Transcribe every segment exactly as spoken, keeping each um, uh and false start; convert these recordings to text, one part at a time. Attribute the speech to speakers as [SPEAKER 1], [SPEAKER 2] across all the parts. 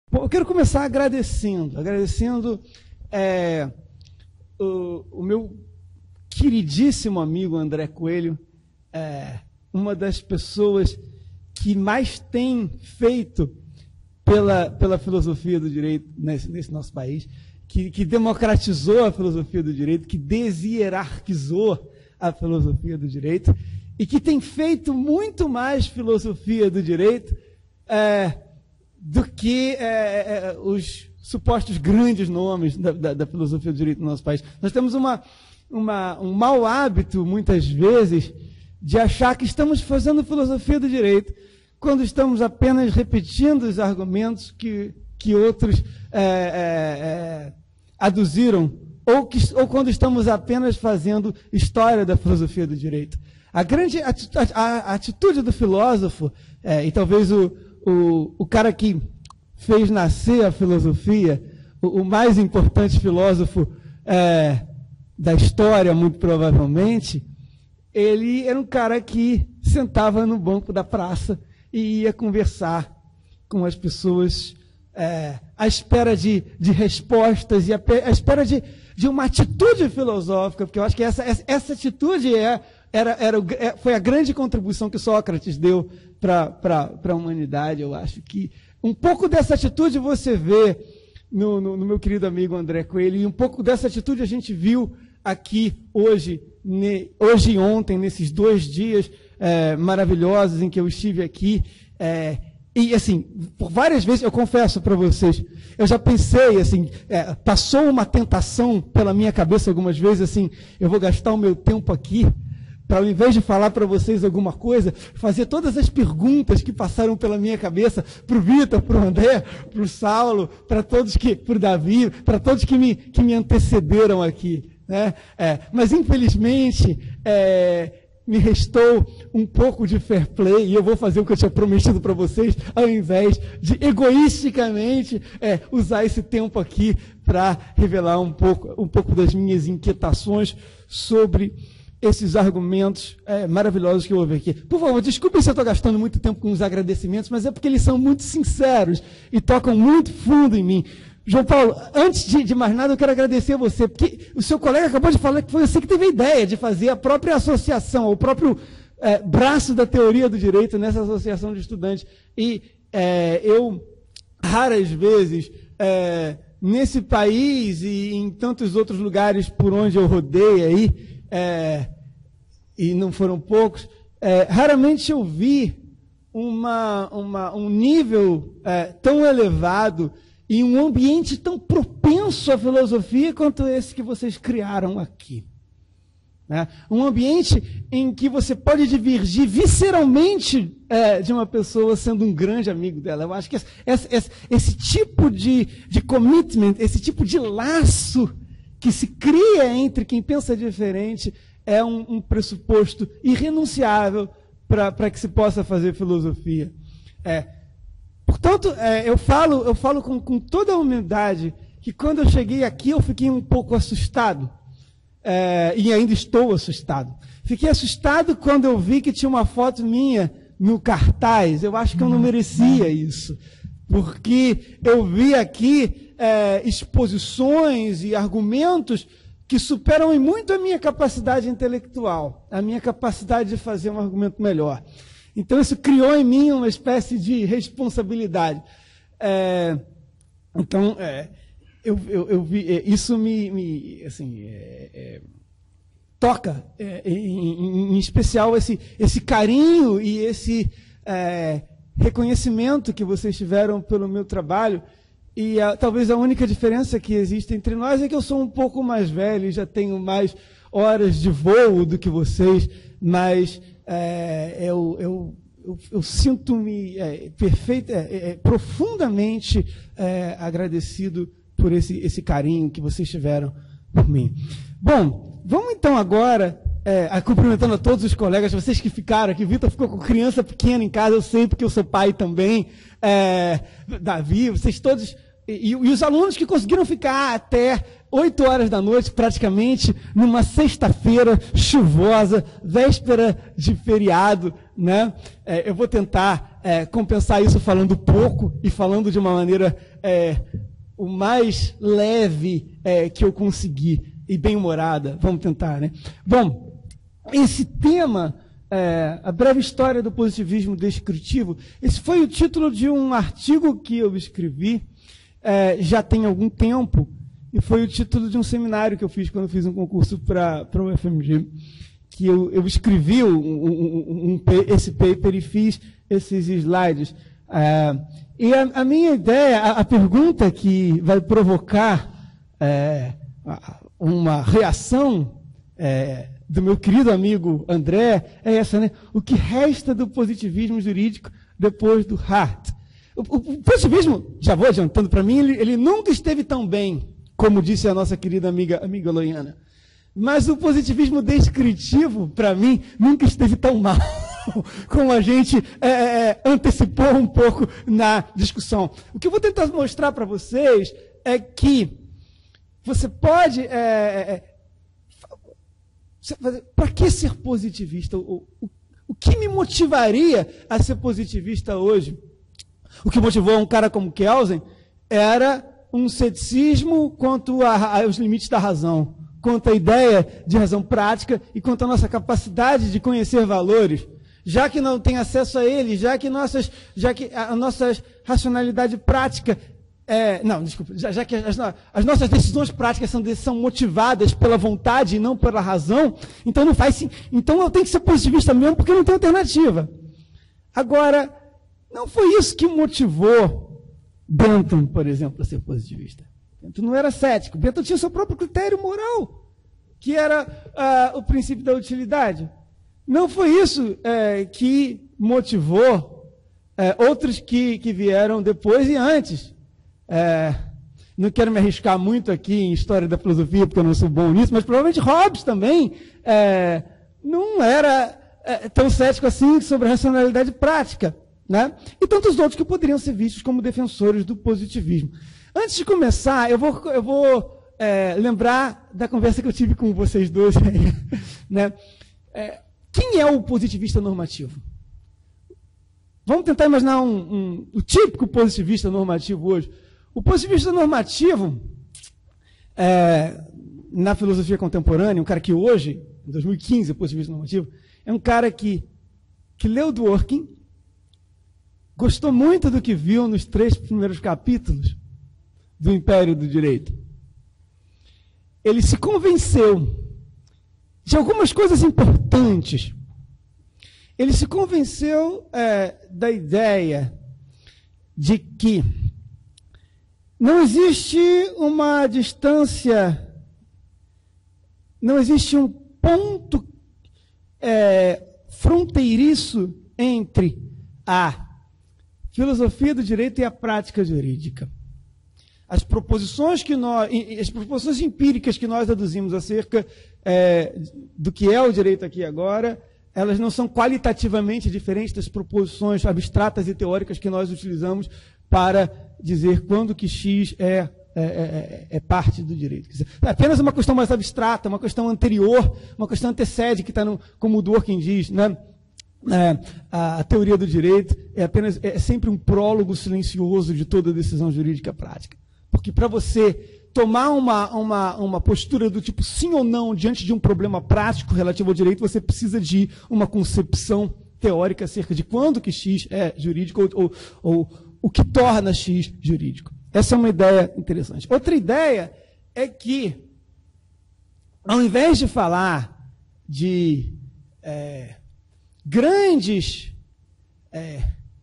[SPEAKER 1] Bom, eu quero começar agradecendo, agradecendo é, o, o meu queridíssimo amigo André Coelho, é, uma das pessoas que mais tem feito pela, pela filosofia do direito nesse, nesse nosso país, que, que democratizou a filosofia do direito, que deshierarquizou a filosofia do direito e que tem feito muito mais filosofia do direito é, do que é, é, os supostos grandes nomes da, da, da filosofia do direito no nosso país. Nós temos uma, uma, um mau hábito, muitas vezes, de achar que estamos fazendo filosofia do direito quando estamos apenas repetindo os argumentos que, que outros é, é, é, aduziram, ou, que, ou quando estamos apenas fazendo história da filosofia do direito. A grande atitude, a, a atitude do filósofo, é, e talvez o, o, o cara que fez nascer a filosofia, o, o mais importante filósofo é, da história, muito provavelmente, ele era um cara que sentava no banco da praça e ia conversar com as pessoas é, à espera de, de respostas e à, à espera de, de uma atitude filosófica, porque eu acho que essa, essa, essa atitude é, era, era, foi a grande contribuição que Sócrates deu para a humanidade. Eu acho que um pouco dessa atitude você vê no, no, no meu querido amigo André Coelho, e um pouco dessa atitude a gente viu aqui hoje, ne, hoje e ontem, nesses dois dias é, maravilhosos em que eu estive aqui. É, e, assim, por várias vezes, eu confesso para vocês, eu já pensei, assim, é, passou uma tentação pela minha cabeça algumas vezes, assim, eu vou gastar o meu tempo aqui para, ao invés de falar para vocês alguma coisa, fazer todas as perguntas que passaram pela minha cabeça para o Vitor, para o André, para o Saulo, para todos que, para o Davi, para todos que me, que me antecederam aqui. Né? É, mas, infelizmente, é, me restou um pouco de fair play, e eu vou fazer o que eu tinha prometido para vocês, ao invés de egoisticamente é, usar esse tempo aqui para revelar um pouco, um pouco das minhas inquietações sobre esses argumentos é, maravilhosos que eu ouvi aqui. Por favor, desculpem se eu estou gastando muito tempo com os agradecimentos, mas é porque eles são muito sinceros e tocam muito fundo em mim. João Paulo, antes de, de mais nada, eu quero agradecer a você, porque o seu colega acabou de falar que foi você que teve a ideia de fazer a própria associação, o próprio é, braço da teoria do direito nessa associação de estudantes. E é, eu, raras vezes, é, nesse país e em tantos outros lugares por onde eu rodei aí, é, e não foram poucos, é, raramente eu vi uma, uma, um nível é, tão elevado e um ambiente tão propenso à filosofia quanto esse que vocês criaram aqui. Né? Um ambiente em que você pode divergir visceralmente é, de uma pessoa sendo um grande amigo dela. Eu acho que esse, esse, esse tipo de, de commitment, esse tipo de laço que se cria entre quem pensa diferente é um, um pressuposto irrenunciável para que se possa fazer filosofia. É, Portanto, é, eu falo, eu falo com, com toda a humildade que quando eu cheguei aqui eu fiquei um pouco assustado. É, e ainda estou assustado. Fiquei assustado quando eu vi que tinha uma foto minha no cartaz. Eu acho que eu não merecia isso. Porque eu vi aqui é, exposições e argumentos que superam em muito a minha capacidade intelectual, a minha capacidade de fazer um argumento melhor. Então, isso criou em mim uma espécie de responsabilidade. É, então, é, eu, eu, eu vi, é, isso me, me assim, é, é, toca, é, em, em especial, esse, esse carinho e esse é, reconhecimento que vocês tiveram pelo meu trabalho. E a, talvez a única diferença que existe entre nós é que eu sou um pouco mais velho e já tenho mais horas de voo do que vocês, mas É, eu, eu, eu, eu sinto-me é, perfeito, é, é, profundamente é, agradecido por esse, esse carinho que vocês tiveram por mim. Bom, vamos então agora, é, cumprimentando a todos os colegas, vocês que ficaram aqui. Vitor ficou com criança pequena em casa, eu sei porque eu sou pai também. É, Davi, vocês todos e, e os alunos que conseguiram ficar até oito horas da noite, praticamente, numa sexta-feira chuvosa, véspera de feriado, né? É, eu vou tentar é, compensar isso falando pouco e falando de uma maneira é, o mais leve é, que eu conseguir e bem-humorada. Vamos tentar, né? Bom, esse tema, é, a breve história do positivismo descritivo, esse foi o título de um artigo que eu escrevi é, já tem algum tempo. E foi o título de um seminário que eu fiz quando eu fiz um concurso para o U F M G, que eu, eu escrevi um, um, um, esse paper e fiz esses slides. É, e a, a minha ideia, a, a pergunta que vai provocar é, uma reação é, do meu querido amigo André é essa, né? O que resta do positivismo jurídico depois do Hart? O, o, o positivismo, já vou adiantando para mim, ele, ele nunca esteve tão bem, como disse a nossa querida amiga, amiga Loiana. Mas o positivismo descritivo, para mim, nunca esteve tão mal como a gente é, é, antecipou um pouco na discussão. O que eu vou tentar mostrar para vocês é que você pode... É, é, para que ser positivista? O, o, o que me motivaria a ser positivista hoje? O que motivou um cara como Kelsen era um ceticismo quanto a, aos limites da razão, quanto à ideia de razão prática e quanto à nossa capacidade de conhecer valores, já que não tem acesso a eles, já que, nossas, já que a nossa racionalidade prática, é, não, desculpa, já, já que as, as nossas decisões práticas são, são motivadas pela vontade e não pela razão, então não faz, então eu tenho que ser positivista mesmo porque não tem alternativa. Agora, não foi isso que motivou Bentham, por exemplo, a ser positivista. Bentham não era cético. Bentham tinha seu próprio critério moral, que era uh, o princípio da utilidade. Não foi isso é, que motivou é, outros que, que vieram depois e antes. É, não quero me arriscar muito aqui em história da filosofia, porque eu não sou bom nisso, mas provavelmente Hobbes também é, não era é, tão cético assim sobre a racionalidade prática. Né? E tantos outros que poderiam ser vistos como defensores do positivismo. Antes de começar, eu vou, eu vou é, lembrar da conversa que eu tive com vocês dois aí, né? É, quem é o positivista normativo? Vamos tentar imaginar um, um, o típico positivista normativo hoje. O positivista normativo, é, na filosofia contemporânea, um cara que hoje, em dois mil e quinze, é positivista normativo, é um cara que, que leu Dworkin, gostou muito do que viu nos três primeiros capítulos do Império do Direito. Ele se convenceu de algumas coisas importantes. Ele se convenceu é, da ideia de que não existe uma distância, não existe um ponto é, fronteiriço entre a filosofia do direito e a prática jurídica. As proposições que nós, as proposições empíricas que nós aduzimos acerca é, do que é o direito aqui agora, elas não são qualitativamente diferentes das proposições abstratas e teóricas que nós utilizamos para dizer quando que X é, é, é, é parte do direito. Quer dizer, é apenas uma questão mais abstrata, uma questão anterior, uma questão antecede, que está no, como o Dworkin diz, né? É, a, a teoria do direito é apenas é sempre um prólogo silencioso de toda decisão jurídica prática. Porque para você tomar uma, uma, uma postura do tipo sim ou não diante de um problema prático relativo ao direito, você precisa de uma concepção teórica acerca de quando que X é jurídico ou, ou, ou o que torna X jurídico. Essa é uma ideia interessante. Outra ideia é que, ao invés de falar de é, grandes é,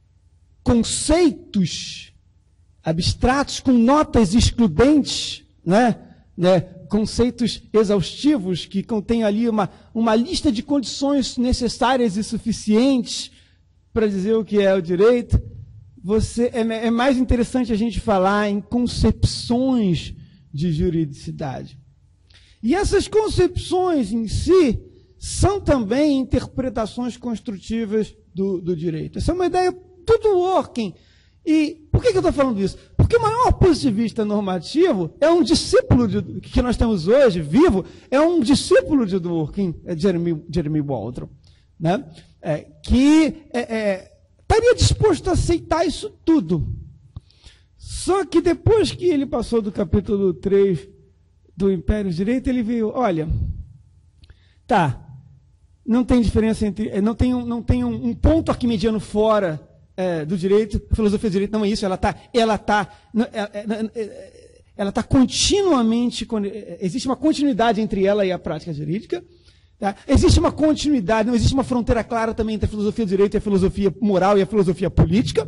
[SPEAKER 1] conceitos abstratos com notas excludentes, né? Né? Conceitos exaustivos que contêm ali uma, uma lista de condições necessárias e suficientes para dizer o que é o direito, você, é, é mais interessante a gente falar em concepções de juridicidade. E essas concepções em si são também interpretações construtivas do, do direito. Essa é uma ideia do Dworkin. E por que, que eu estou falando isso? Porque Porque o maior positivista normativo é um discípulo de, que nós temos hoje, vivo, é um discípulo de Dworkin, é Jeremy, Jeremy Waldron, né? É, que é, é, estaria disposto a aceitar isso tudo. Só que depois que ele passou do capítulo três do Império de Direito, ele viu, olha, tá, não tem diferença entre, não tem um, não tem um, um ponto arquimediano fora é, do direito, a filosofia do direito não é isso, ela está ela tá, ela tá continuamente, existe uma continuidade entre ela e a prática jurídica, tá? Existe uma continuidade, não existe uma fronteira clara também entre a filosofia do direito e a filosofia moral e a filosofia política,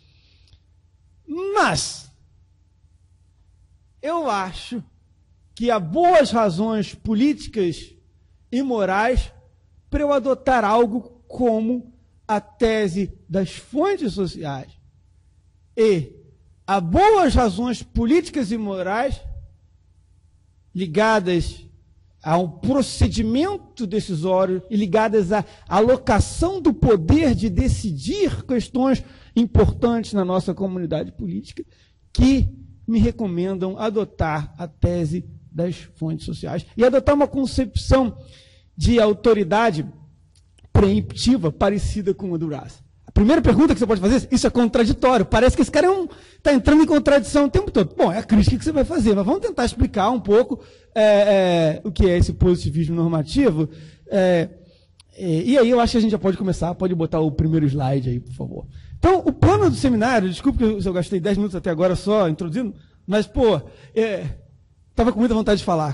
[SPEAKER 1] mas eu acho que há boas razões políticas e morais para eu adotar algo como a tese das fontes sociais. E há boas razões políticas e morais ligadas ao procedimento decisório e ligadas à alocação do poder de decidir questões importantes na nossa comunidade política, que me recomendam adotar a tese das fontes sociais e adotar uma concepção de autoridade preemptiva parecida com a do Russell. A primeira pergunta que você pode fazer, isso é contraditório, parece que esse cara está é um, tá entrando em contradição o tempo todo. Bom, é a crítica que você vai fazer, mas vamos tentar explicar um pouco é, é, o que é esse positivismo normativo. É, é, e aí eu acho que a gente já pode começar, pode botar o primeiro slide aí, por favor. Então, o plano do seminário, desculpe que eu, eu gastei dez minutos até agora só introduzindo, mas, pô, estava é, com muita vontade de falar.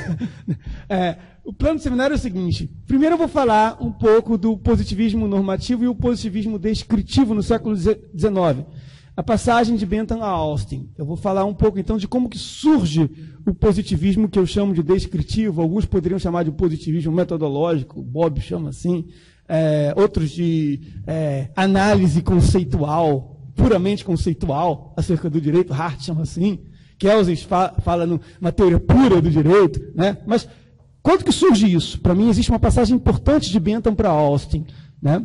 [SPEAKER 1] é, o plano do seminário é o seguinte, primeiro eu vou falar um pouco do positivismo normativo e o positivismo descritivo no século dezenove. A passagem de Bentham a Austin. Eu vou falar um pouco, então, de como que surge o positivismo que eu chamo de descritivo, alguns poderiam chamar de positivismo metodológico, Bob chama assim, é, outros de é, análise conceitual, puramente conceitual, acerca do direito, Hart chama assim, Kelsen fa fala numa teoria pura do direito, né? Mas quando que surge isso? Para mim existe uma passagem importante de Bentham para Austin, né?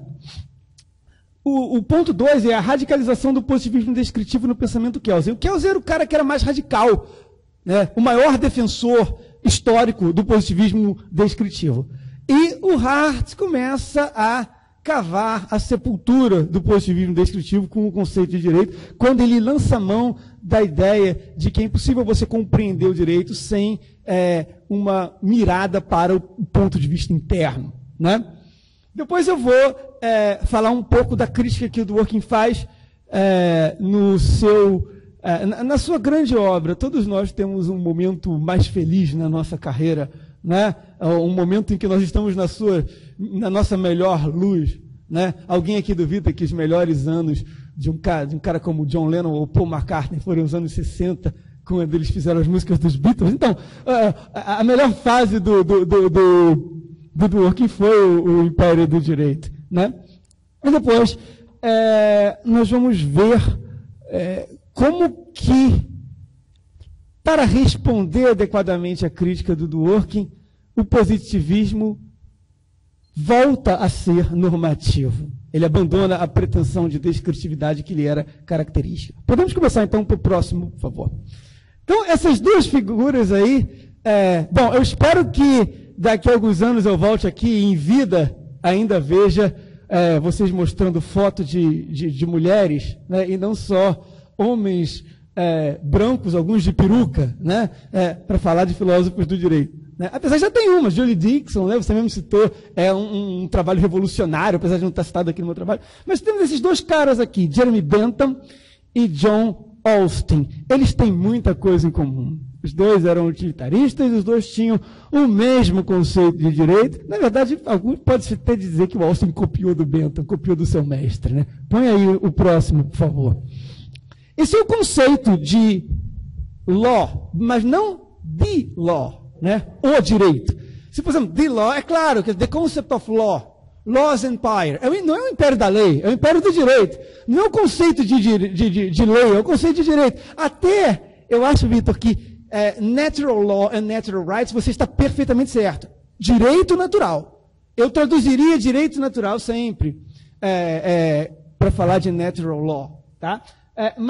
[SPEAKER 1] O, o ponto dois é a radicalização do positivismo descritivo no pensamento Kelsen. O Kelsen era o cara que era mais radical, né? O maior defensor histórico do positivismo descritivo. E o Hart começa a cavar a sepultura do positivismo descritivo com o conceito de direito, quando ele lança mão da ideia de que é impossível você compreender o direito sem é, uma mirada para o ponto de vista interno, né? Depois eu vou é, falar um pouco da crítica que o Dworkin faz é, no seu, é, na, na sua grande obra. Todos nós temos um momento mais feliz na nossa carreira, né? Um momento em que nós estamos na, sua, na nossa melhor luz, né? Alguém aqui duvida que os melhores anos de um cara, de um cara como John Lennon ou Paul McCartney foram os anos sessenta, quando eles fizeram as músicas dos Beatles? Então, a, a melhor fase do, do, do, do, do Dworkin foi o, o Império do Direito, né? E depois é, nós vamos ver é, como que, para responder adequadamente à crítica do Dworkin, o positivismo volta a ser normativo. Ele abandona a pretensão de descritividade que lhe era característica. Podemos começar então para o próximo, por favor. Então, essas duas figuras aí, é, bom, eu espero que daqui a alguns anos eu volte aqui em vida, ainda veja é, vocês mostrando foto de, de, de mulheres, né, e não só homens é, brancos, alguns de peruca, né, é, para falar de filósofos do direito. Né? Apesar de já tem uma, Julie Dixon, né? Você mesmo citou, é um, um trabalho revolucionário, apesar de não estar citado aqui no meu trabalho. Mas temos esses dois caras aqui, Jeremy Bentham e John Austin. Eles têm muita coisa em comum. Os dois eram utilitaristas, os dois tinham o mesmo conceito de direito. Na verdade, alguns pode-se até dizer que o Austin copiou do Bentham, copiou do seu mestre. Né? Põe aí o próximo, por favor. Esse é o conceito de law, mas não the law. Né? O direito. Se, por exemplo, the law, é claro que the concept of law, law's empire, é o, não é o império da lei, é o império do direito. Não é o conceito de, de, de, de lei, é o conceito de direito. Até, eu acho, Vitor, que é, natural law and natural rights, você está perfeitamente certo. Direito natural. Eu traduziria direito natural sempre é, é, para falar de natural law. Tá? É, mas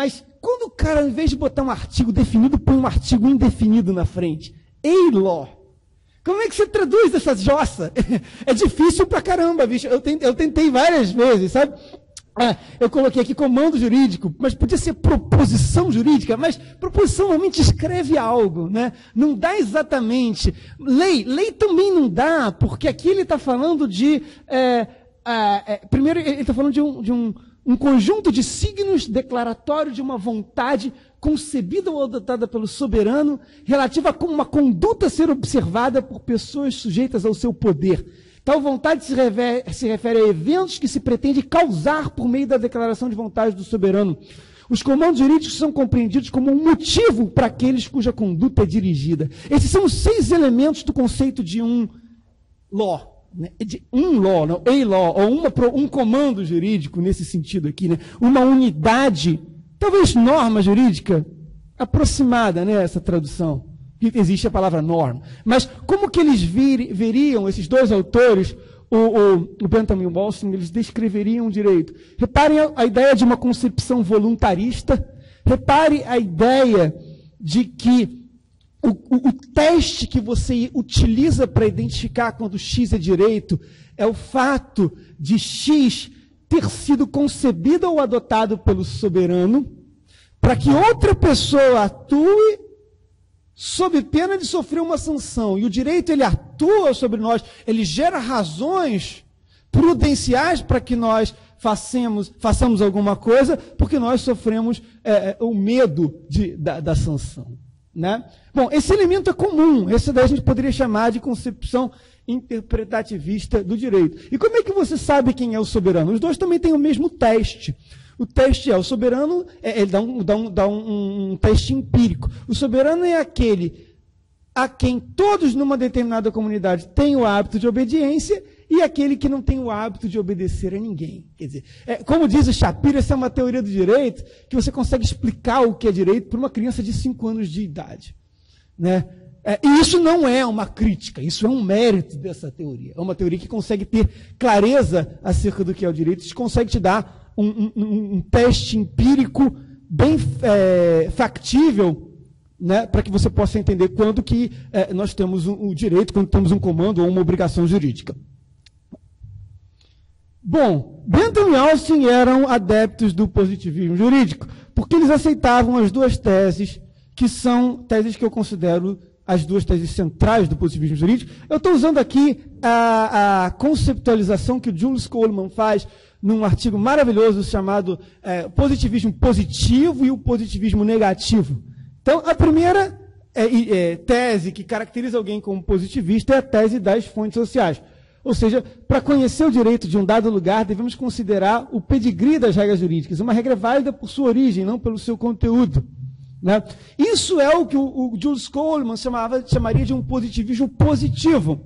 [SPEAKER 1] quando o cara, ao invés de botar um artigo definido, põe um artigo indefinido na frente? A-law. Como é que você traduz essa jossa? É difícil pra caramba, bicho. Eu tentei, eu tentei várias vezes, sabe? Ah, eu coloquei aqui comando jurídico, mas podia ser proposição jurídica, mas proposição normalmente escreve algo, né? Não dá exatamente. Lei, lei também não dá, porque aqui ele está falando de... É, é, é, primeiro, ele está falando de, um, de um, um conjunto de signos declaratórios de uma vontade concebida ou adotada pelo soberano, relativa a como uma conduta a ser observada por pessoas sujeitas ao seu poder. Tal vontade se refere, se refere a eventos que se pretende causar por meio da declaração de vontade do soberano. Os comandos jurídicos são compreendidos como um motivo para aqueles cuja conduta é dirigida. Esses são os seis elementos do conceito de um law, né? De um law, não, a law, ou uma, um comando jurídico nesse sentido aqui, né? Uma unidade, talvez norma jurídica, aproximada, né, essa tradução. Existe a palavra norma. Mas como que eles vir, veriam, esses dois autores, o, o, o Bentham e o Walsingham, eles descreveriam o direito? Reparem a, a ideia de uma concepção voluntarista, repare a ideia de que o, o, o teste que você utiliza para identificar quando X é direito é o fato de X ter sido concebido ou adotado pelo soberano para que outra pessoa atue sob pena de sofrer uma sanção. E o direito, ele atua sobre nós, ele gera razões prudenciais para que nós façamos, façamos alguma coisa, porque nós sofremos é, o medo de, da, da sanção. Né? Bom, esse elemento é comum, esse daí a gente poderia chamar de concepção interpretativista do direito. E como é que você sabe quem é o soberano? Os dois também têm o mesmo teste. O teste é, o soberano, é, ele dá, um, dá, um, dá um, um teste empírico. O soberano é aquele a quem todos numa determinada comunidade têm o hábito de obediência e aquele que não tem o hábito de obedecer a ninguém. Quer dizer, é, como diz o Shapiro, essa é uma teoria do direito que você consegue explicar o que é direito para uma criança de cinco anos de idade. Né? É, e isso não é uma crítica, isso é um mérito dessa teoria. É uma teoria que consegue ter clareza acerca do que é o direito, isso consegue te dar Um, um, um teste empírico bem é, factível, né, para que você possa entender quando que é, nós temos um, um direito, quando temos um comando ou uma obrigação jurídica. Bom, Bentham e Walsingham eram adeptos do positivismo jurídico, porque eles aceitavam as duas teses, que são teses que eu considero as duas teses centrais do positivismo jurídico. Eu estou usando aqui a, a conceptualização que o Jules Coleman faz num artigo maravilhoso chamado é, Positivismo Positivo e o Positivismo Negativo. Então, a primeira é, é, tese que caracteriza alguém como positivista é a tese das fontes sociais. Ou seja, para conhecer o direito de um dado lugar, devemos considerar o pedigree das regras jurídicas, uma regra válida por sua origem, não pelo seu conteúdo. Né? Isso é o que o, o Jules Coleman chamava, chamaria de um positivismo positivo.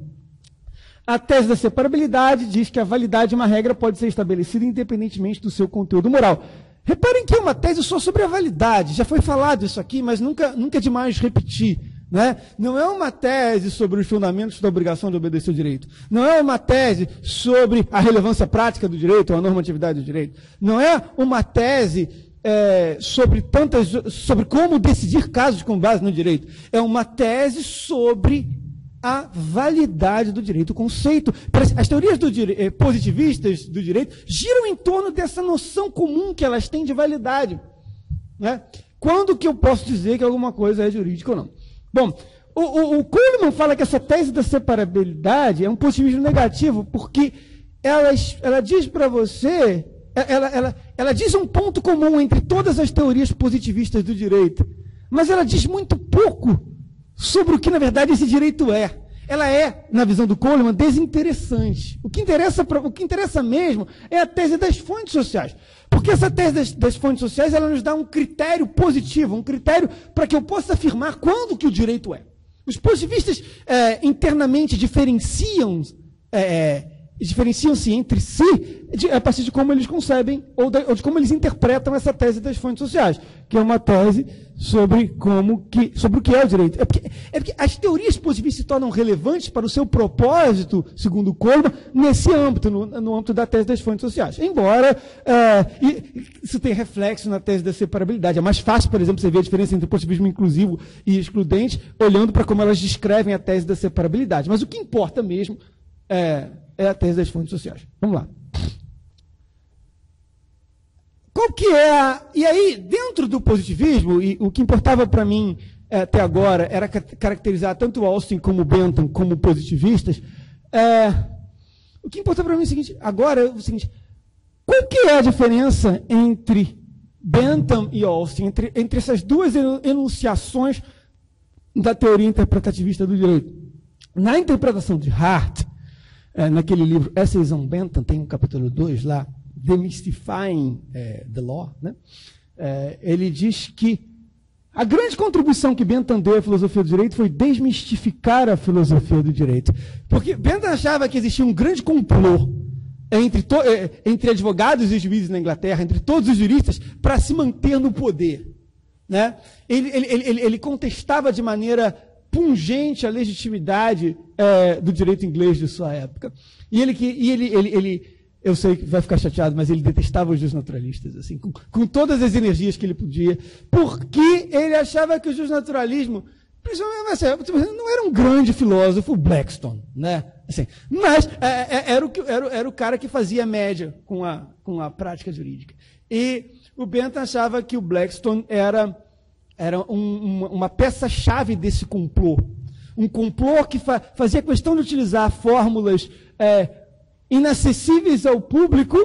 [SPEAKER 1] A tese da separabilidade diz que a validade de uma regra pode ser estabelecida independentemente do seu conteúdo moral. Reparem que é uma tese só sobre a validade. Já foi falado isso aqui, mas nunca, nunca é demais repetir. Né? Não é uma tese sobre os fundamentos da obrigação de obedecer o direito. Não é uma tese sobre a relevância prática do direito ou a normatividade do direito. Não é uma tese é, sobre, tantas, sobre como decidir casos com base no direito. É uma tese sobre a validade do direito, o conceito. As teorias do dire... positivistas do direito giram em torno dessa noção comum que elas têm de validade. Né? Quando que eu posso dizer que alguma coisa é jurídica ou não? Bom, o, o, o Coleman fala que essa tese da separabilidade é um positivismo negativo, porque ela, ela diz para você, ela, ela, ela diz um ponto comum entre todas as teorias positivistas do direito, mas ela diz muito pouco sobre o que, na verdade, esse direito é. Ela é, na visão do Coleman, desinteressante. O que interessa, pra, o que interessa mesmo é a tese das fontes sociais. Porque essa tese das, das fontes sociais, ela nos dá um critério positivo, um critério para que eu possa afirmar quando que o direito é. Os positivistas é, internamente diferenciam é, diferenciam-se entre si de, a partir de como eles concebem ou, da, ou de como eles interpretam essa tese das fontes sociais, que é uma tese sobre como que, sobre o que é o direito. É porque, é porque as teorias positivistas se tornam relevantes para o seu propósito, segundo Coleman, nesse âmbito, no, no âmbito da tese das fontes sociais. Embora é, e, isso tenha reflexo na tese da separabilidade. É mais fácil, por exemplo, você ver a diferença entre positivismo inclusivo e excludente, olhando para como elas descrevem a tese da separabilidade. Mas o que importa mesmo é, é a tese das fontes sociais. Vamos lá. Qual que é a... E aí, dentro do positivismo, e o que importava para mim é, até agora era ca caracterizar tanto Austin como Bentham como positivistas, é, o que importava para mim é o seguinte, agora é o seguinte, qual que é a diferença entre Bentham e Austin, entre, entre essas duas enunciações da teoria interpretativista do direito? Na interpretação de Hart, é, naquele livro Essays on Bentham, tem um capítulo dois lá, Demystifying é, the Law, né? É, ele diz que a grande contribuição que Bentham deu à filosofia do direito foi desmistificar a filosofia do direito. Porque Bentham achava que existia um grande complô entre, to, entre advogados e juízes na Inglaterra, entre todos os juristas, para se manter no poder. Né? Ele, ele, ele, ele contestava de maneira pungente a legitimidade é, do direito inglês de sua época. E ele, e ele, ele, ele eu sei que vai ficar chateado, mas ele detestava os justnaturalistas, assim, com, com todas as energias que ele podia, porque ele achava que o justnaturalismo, principalmente, assim, não era um grande filósofo, Blackstone, né? Assim, mas é, é, era, o, era, era o cara que fazia média com a, com a prática jurídica. E o Bentham achava que o Blackstone era, era um, uma, uma peça-chave desse complô. Um complô que fa, fazia questão de utilizar fórmulas é, inacessíveis ao público,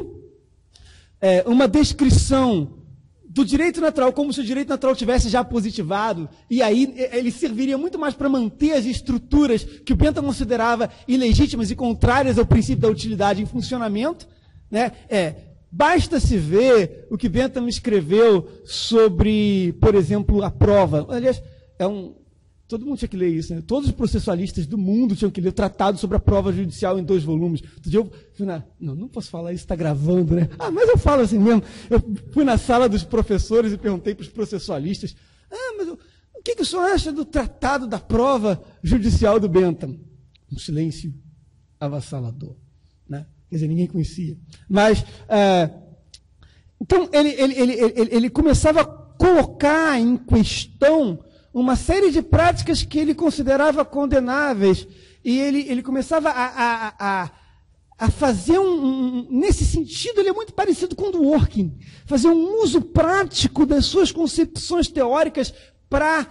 [SPEAKER 1] é, uma descrição do direito natural, como se o direito natural tivesse já positivado, e aí ele serviria muito mais para manter as estruturas que o Bentham considerava ilegítimas e contrárias ao princípio da utilidade em funcionamento. Né? É, basta-se ver o que Bentham escreveu sobre, por exemplo, a prova. Aliás, é um... Todo mundo tinha que ler isso, né? Todos os processualistas do mundo tinham que ler o tratado sobre a prova judicial em dois volumes. Outro dia eu fui na... Não, não posso falar isso, está gravando, né? Ah, mas eu falo assim mesmo. Eu fui na sala dos professores e perguntei para os processualistas, ah, mas o que, que o senhor acha do tratado da prova judicial do Bentham? Um silêncio avassalador, né? Quer dizer, ninguém conhecia. Mas, é... então, ele, ele, ele, ele, ele começava a colocar em questão uma série de práticas que ele considerava condenáveis, e ele, ele começava a, a, a, a fazer um, um... Nesse sentido, ele é muito parecido com o Dworkin, fazer um uso prático das suas concepções teóricas para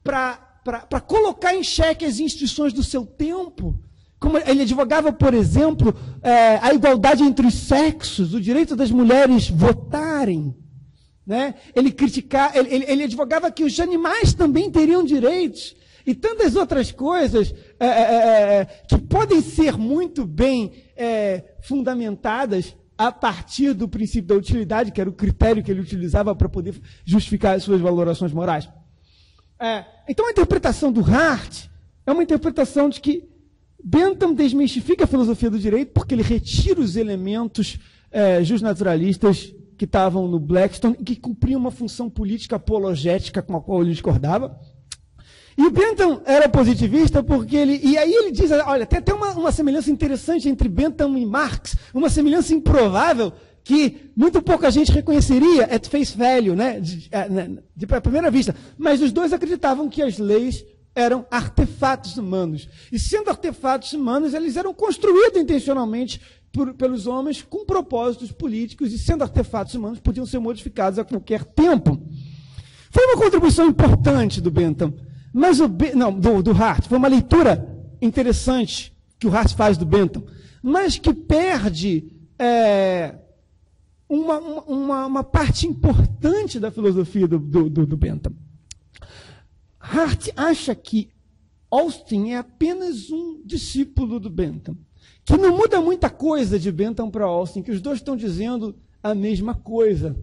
[SPEAKER 1] colocar em xeque as instituições do seu tempo. Como ele advogava, por exemplo, é, a igualdade entre os sexos, o direito das mulheres votarem. Né? Ele, critica, ele, ele, ele advogava que os animais também teriam direitos, e tantas outras coisas é, é, que podem ser muito bem é, fundamentadas a partir do princípio da utilidade, que era o critério que ele utilizava para poder justificar as suas valorações morais. É, então a interpretação do Hart é uma interpretação de que Bentham desmistifica a filosofia do direito porque ele retira os elementos é, justnaturalistas que estavam no Blackstone e que cumpriam uma função política apologética com a qual ele discordava. E o Bentham era positivista porque ele... E aí ele diz, olha, tem até uma, uma semelhança interessante entre Bentham e Marx, uma semelhança improvável que muito pouca gente reconheceria at face value, né, de, de, de, de primeira vista. Mas os dois acreditavam que as leis eram artefatos humanos. E sendo artefatos humanos, eles eram construídos intencionalmente Por, pelos homens com propósitos políticos, e sendo artefatos humanos, podiam ser modificados a qualquer tempo. Foi uma contribuição importante do Bentham, mas o não, do, do Hart, foi uma leitura interessante que o Hart faz do Bentham, mas que perde é, uma, uma, uma parte importante da filosofia do, do, do, do Bentham. Hart acha que Austin é apenas um discípulo do Bentham, que não muda muita coisa de Bentham para Austin, que os dois estão dizendo a mesma coisa.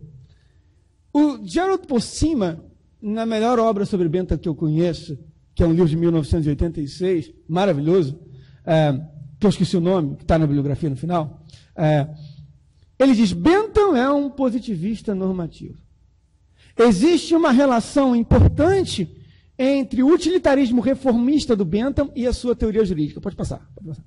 [SPEAKER 1] O Gerald Possima, na melhor obra sobre Bentham que eu conheço, que é um livro de mil novecentos e oitenta e seis, maravilhoso, é, que eu esqueci o nome, que está na bibliografia no final, é, ele diz, Bentham é um positivista normativo. Existe uma relação importante entre o utilitarismo reformista do Bentham e a sua teoria jurídica. Pode passar. Pode passar.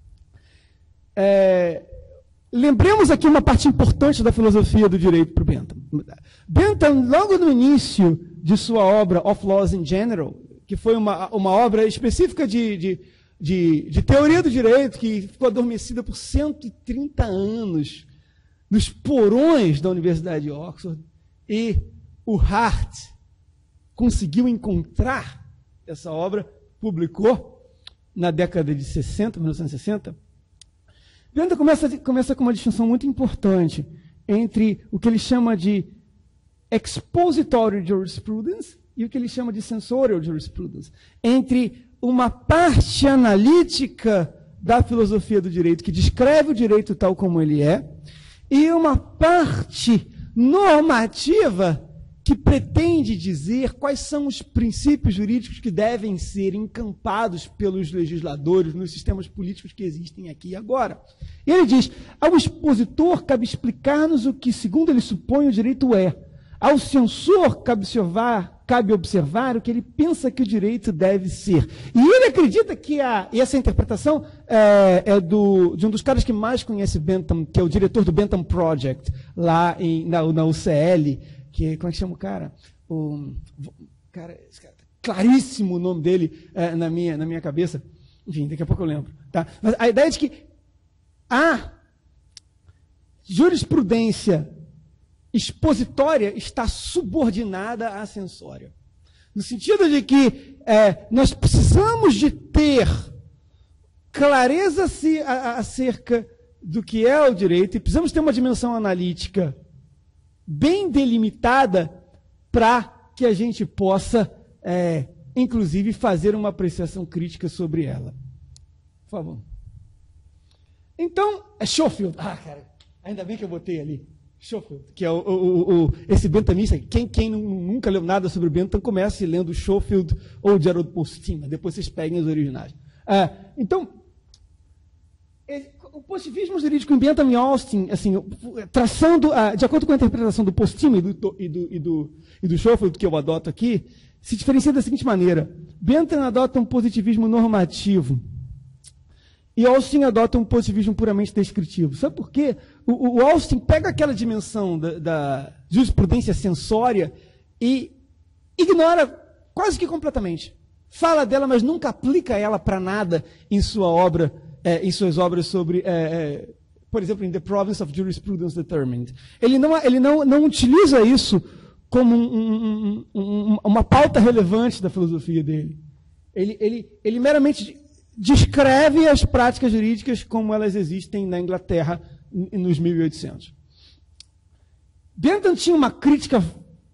[SPEAKER 1] É, lembremos aqui uma parte importante da filosofia do direito para o Bentham. Bentham, logo no início de sua obra Of Laws in General, que foi uma, uma obra específica de, de, de, de teoria do direito, que ficou adormecida por cento e trinta anos nos porões da Universidade de Oxford, e o Hart conseguiu encontrar essa obra, publicou na década de sessenta, mil novecentos e sessenta. Bentham começa, começa com uma distinção muito importante entre o que ele chama de expository jurisprudence e o que ele chama de sensorial jurisprudence, entre uma parte analítica da filosofia do direito, que descreve o direito tal como ele é, e uma parte normativa que pretende dizer quais são os princípios jurídicos que devem ser encampados pelos legisladores nos sistemas políticos que existem aqui e agora. E ele diz, ao expositor cabe explicar-nos o que, segundo ele supõe, o direito é. Ao censor cabe observar, cabe observar o que ele pensa que o direito deve ser. E ele acredita que a, e essa interpretação é, é do, de um dos caras que mais conhece Bentham, que é o diretor do Bentham Project, lá em, na, na U C L, que, como é que chama o cara? O, cara, cara claríssimo o nome dele é, na, minha, na minha cabeça. Enfim, daqui a pouco eu lembro. Tá? Mas a ideia é de que a jurisprudência expositória está subordinada à censória. No sentido de que é, nós precisamos de ter clareza acerca do que é o direito e precisamos ter uma dimensão analítica bem delimitada para que a gente possa, é, inclusive, fazer uma apreciação crítica sobre ela. Por favor. Então, é Schofield. Ah, cara, ainda bem que eu botei ali. Schofield, que é o, o, o, esse bentamista. Quem, quem nunca leu nada sobre o Bentham, comece lendo Schofield ou Gerald Postima. Depois vocês peguem os originais. Ah, então, o positivismo jurídico em Bentham e Austin, assim, traçando, a, de acordo com a interpretação do Postima e do, e, do, e, do, e do Schofield, que eu adoto aqui, se diferencia da seguinte maneira. Bentham adota um positivismo normativo e Austin adota um positivismo puramente descritivo. Sabe por quê? O, o Austin pega aquela dimensão da, da jurisprudência sensória e ignora quase que completamente. Fala dela, mas nunca aplica ela para nada em sua obra, é, em suas obras sobre, é, é, por exemplo, in The Province of Jurisprudence Determined. Ele não, ele não, não utiliza isso como um, um, um, uma pauta relevante da filosofia dele. Ele, ele, ele meramente descreve as práticas jurídicas como elas existem na Inglaterra nos mil e oitocentos. Bentham tinha uma crítica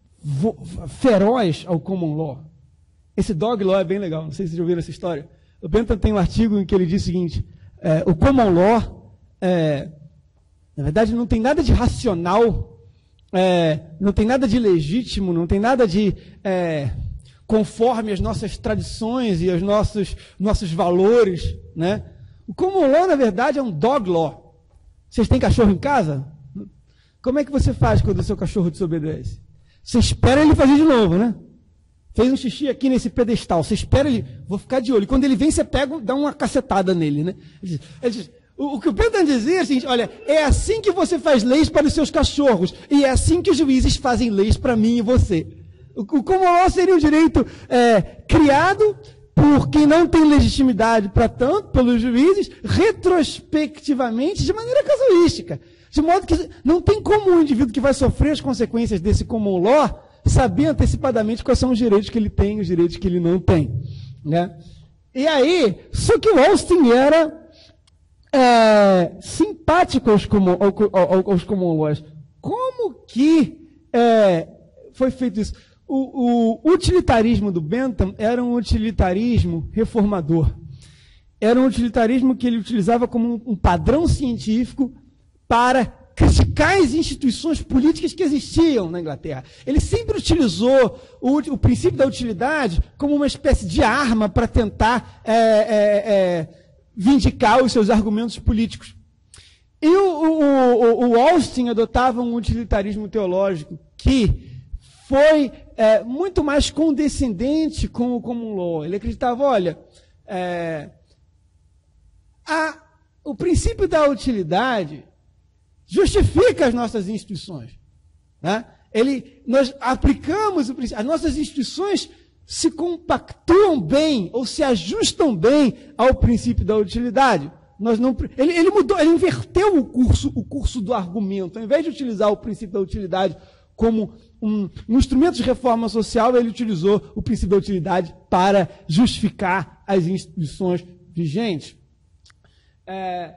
[SPEAKER 1] feroz ao common law. Esse dog law é bem legal, não sei se vocês já ouviram essa história. O Bentham tem um artigo em que ele diz o seguinte, é, o common law, é, na verdade, não tem nada de racional, é, não tem nada de legítimo, não tem nada de... É, conforme as nossas tradições e os nossos, nossos valores, né? O common law, na verdade, é um dog law. Vocês têm cachorro em casa? Como é que você faz quando o seu cachorro desobedece? Você espera ele fazer de novo, né? Fez um xixi aqui nesse pedestal, você espera ele, vou ficar de olho. Quando ele vem, você pega, dá uma cacetada nele, né? Ele diz, ele diz, o, o que o Bentham dizia é o seguinte, olha, é assim que você faz leis para os seus cachorros, e é assim que os juízes fazem leis para mim e você. O common law seria um direito é, criado por quem não tem legitimidade para tanto, pelos juízes, retrospectivamente, de maneira casuística. De modo que não tem como um indivíduo que vai sofrer as consequências desse common law saber antecipadamente quais são os direitos que ele tem e os direitos que ele não tem. Né? E aí, só que o Austin era é, simpático aos common, aos common laws. Como que é, foi feito isso? O, o utilitarismo do Bentham era um utilitarismo reformador. Era um utilitarismo que ele utilizava como um, um padrão científico para criticar as instituições políticas que existiam na Inglaterra. Ele sempre utilizou o, o princípio da utilidade como uma espécie de arma para tentar é, é, é, vindicar os seus argumentos políticos. E o, o, o, o Austin adotava um utilitarismo teológico que foi é, muito mais condescendente com o common law. Ele acreditava, olha, é, a, o princípio da utilidade justifica as nossas instituições. Né? Ele, nós aplicamos o princípio, as nossas instituições se compactuam bem ou se ajustam bem ao princípio da utilidade. Nós não, ele, ele mudou, ele inverteu o curso, o curso do argumento. Ao invés de utilizar o princípio da utilidade como um, um instrumento de reforma social, ele utilizou o princípio da utilidade para justificar as instituições vigentes. É,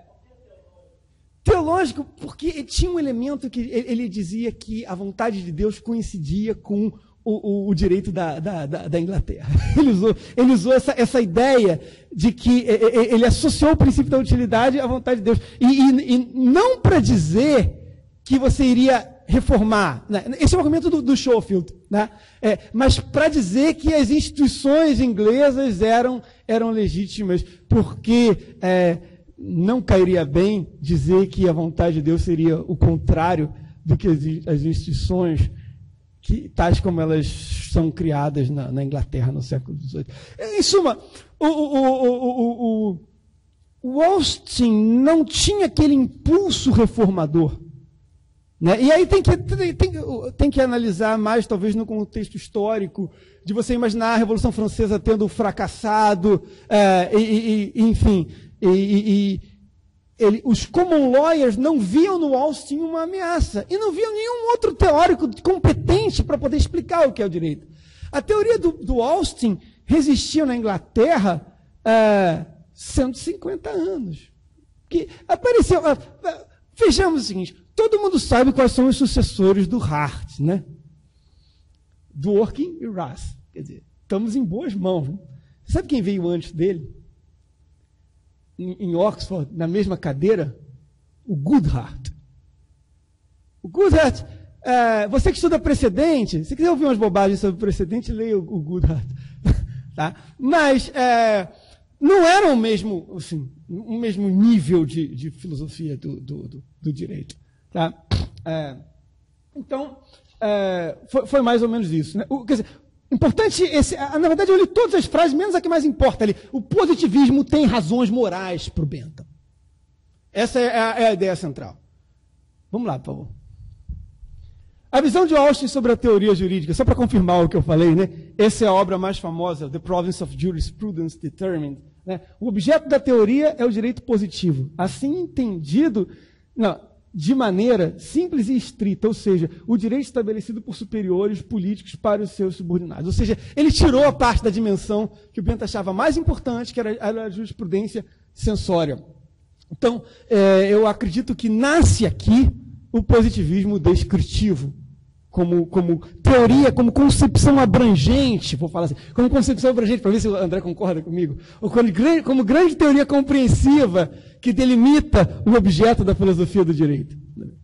[SPEAKER 1] teológico, porque tinha um elemento que ele dizia que a vontade de Deus coincidia com o, o, o direito da, da, da, da Inglaterra. Ele usou, ele usou essa, essa ideia de que ele associou o princípio da utilidade à vontade de Deus. E, e, e não para dizer que você iria reformar. Né? Esse é o argumento do, do Schofield. Né? É, mas para dizer que as instituições inglesas eram, eram legítimas, porque é, não cairia bem dizer que a vontade de Deus seria o contrário do que as, as instituições que, tais como elas são criadas na, na Inglaterra no século dezoito. Em suma, o, o, o, o, o Austin não tinha aquele impulso reformador. Né? E aí tem que, tem, tem, tem que analisar mais, talvez, no contexto histórico, de você imaginar a Revolução Francesa tendo fracassado, é, e, e, enfim, e, e ele, os common lawyers não viam no Austin uma ameaça, e não viam nenhum outro teórico competente para poder explicar o que é o direito. A teoria do, do Austin resistiu na Inglaterra é, cento e cinquenta anos. Que apareceu. É, é, vejamos o seguinte: todo mundo sabe quais são os sucessores do Hart, né? Dworkin e Russ. Quer dizer, estamos em boas mãos. Né? Sabe quem veio antes dele? Em, em Oxford, na mesma cadeira? O Goodhart. O Goodhart, é, você que estuda precedente, se quiser ouvir umas bobagens sobre precedente, leia o, o Goodhart. Tá? Mas é, não era o mesmo, assim, o mesmo nível de, de filosofia do, do, do, do direito. Tá? É, então, é, foi, foi mais ou menos isso. Né? O, quer dizer, importante, esse, na verdade, eu li todas as frases, menos a que mais importa ali. O positivismo tem razões morais para o Bentham. Essa é a, é a ideia central. Vamos lá, por favor. A visão de Austin sobre a teoria jurídica, só para confirmar o que eu falei, né? Essa é a obra mais famosa, The Province of Jurisprudence Determined. Né? O objeto da teoria é o direito positivo. Assim entendido, não, de maneira simples e estrita, ou seja, o direito estabelecido por superiores políticos para os seus subordinados. Ou seja, ele tirou a parte da dimensão que o Bentham achava mais importante, que era a jurisprudência censória. Então, é, eu acredito que nasce aqui o positivismo descritivo, como, como teoria, como concepção abrangente, vou falar assim, como concepção abrangente, para ver se o André concorda comigo, ou como, como grande teoria compreensiva que delimita o objeto da filosofia do direito.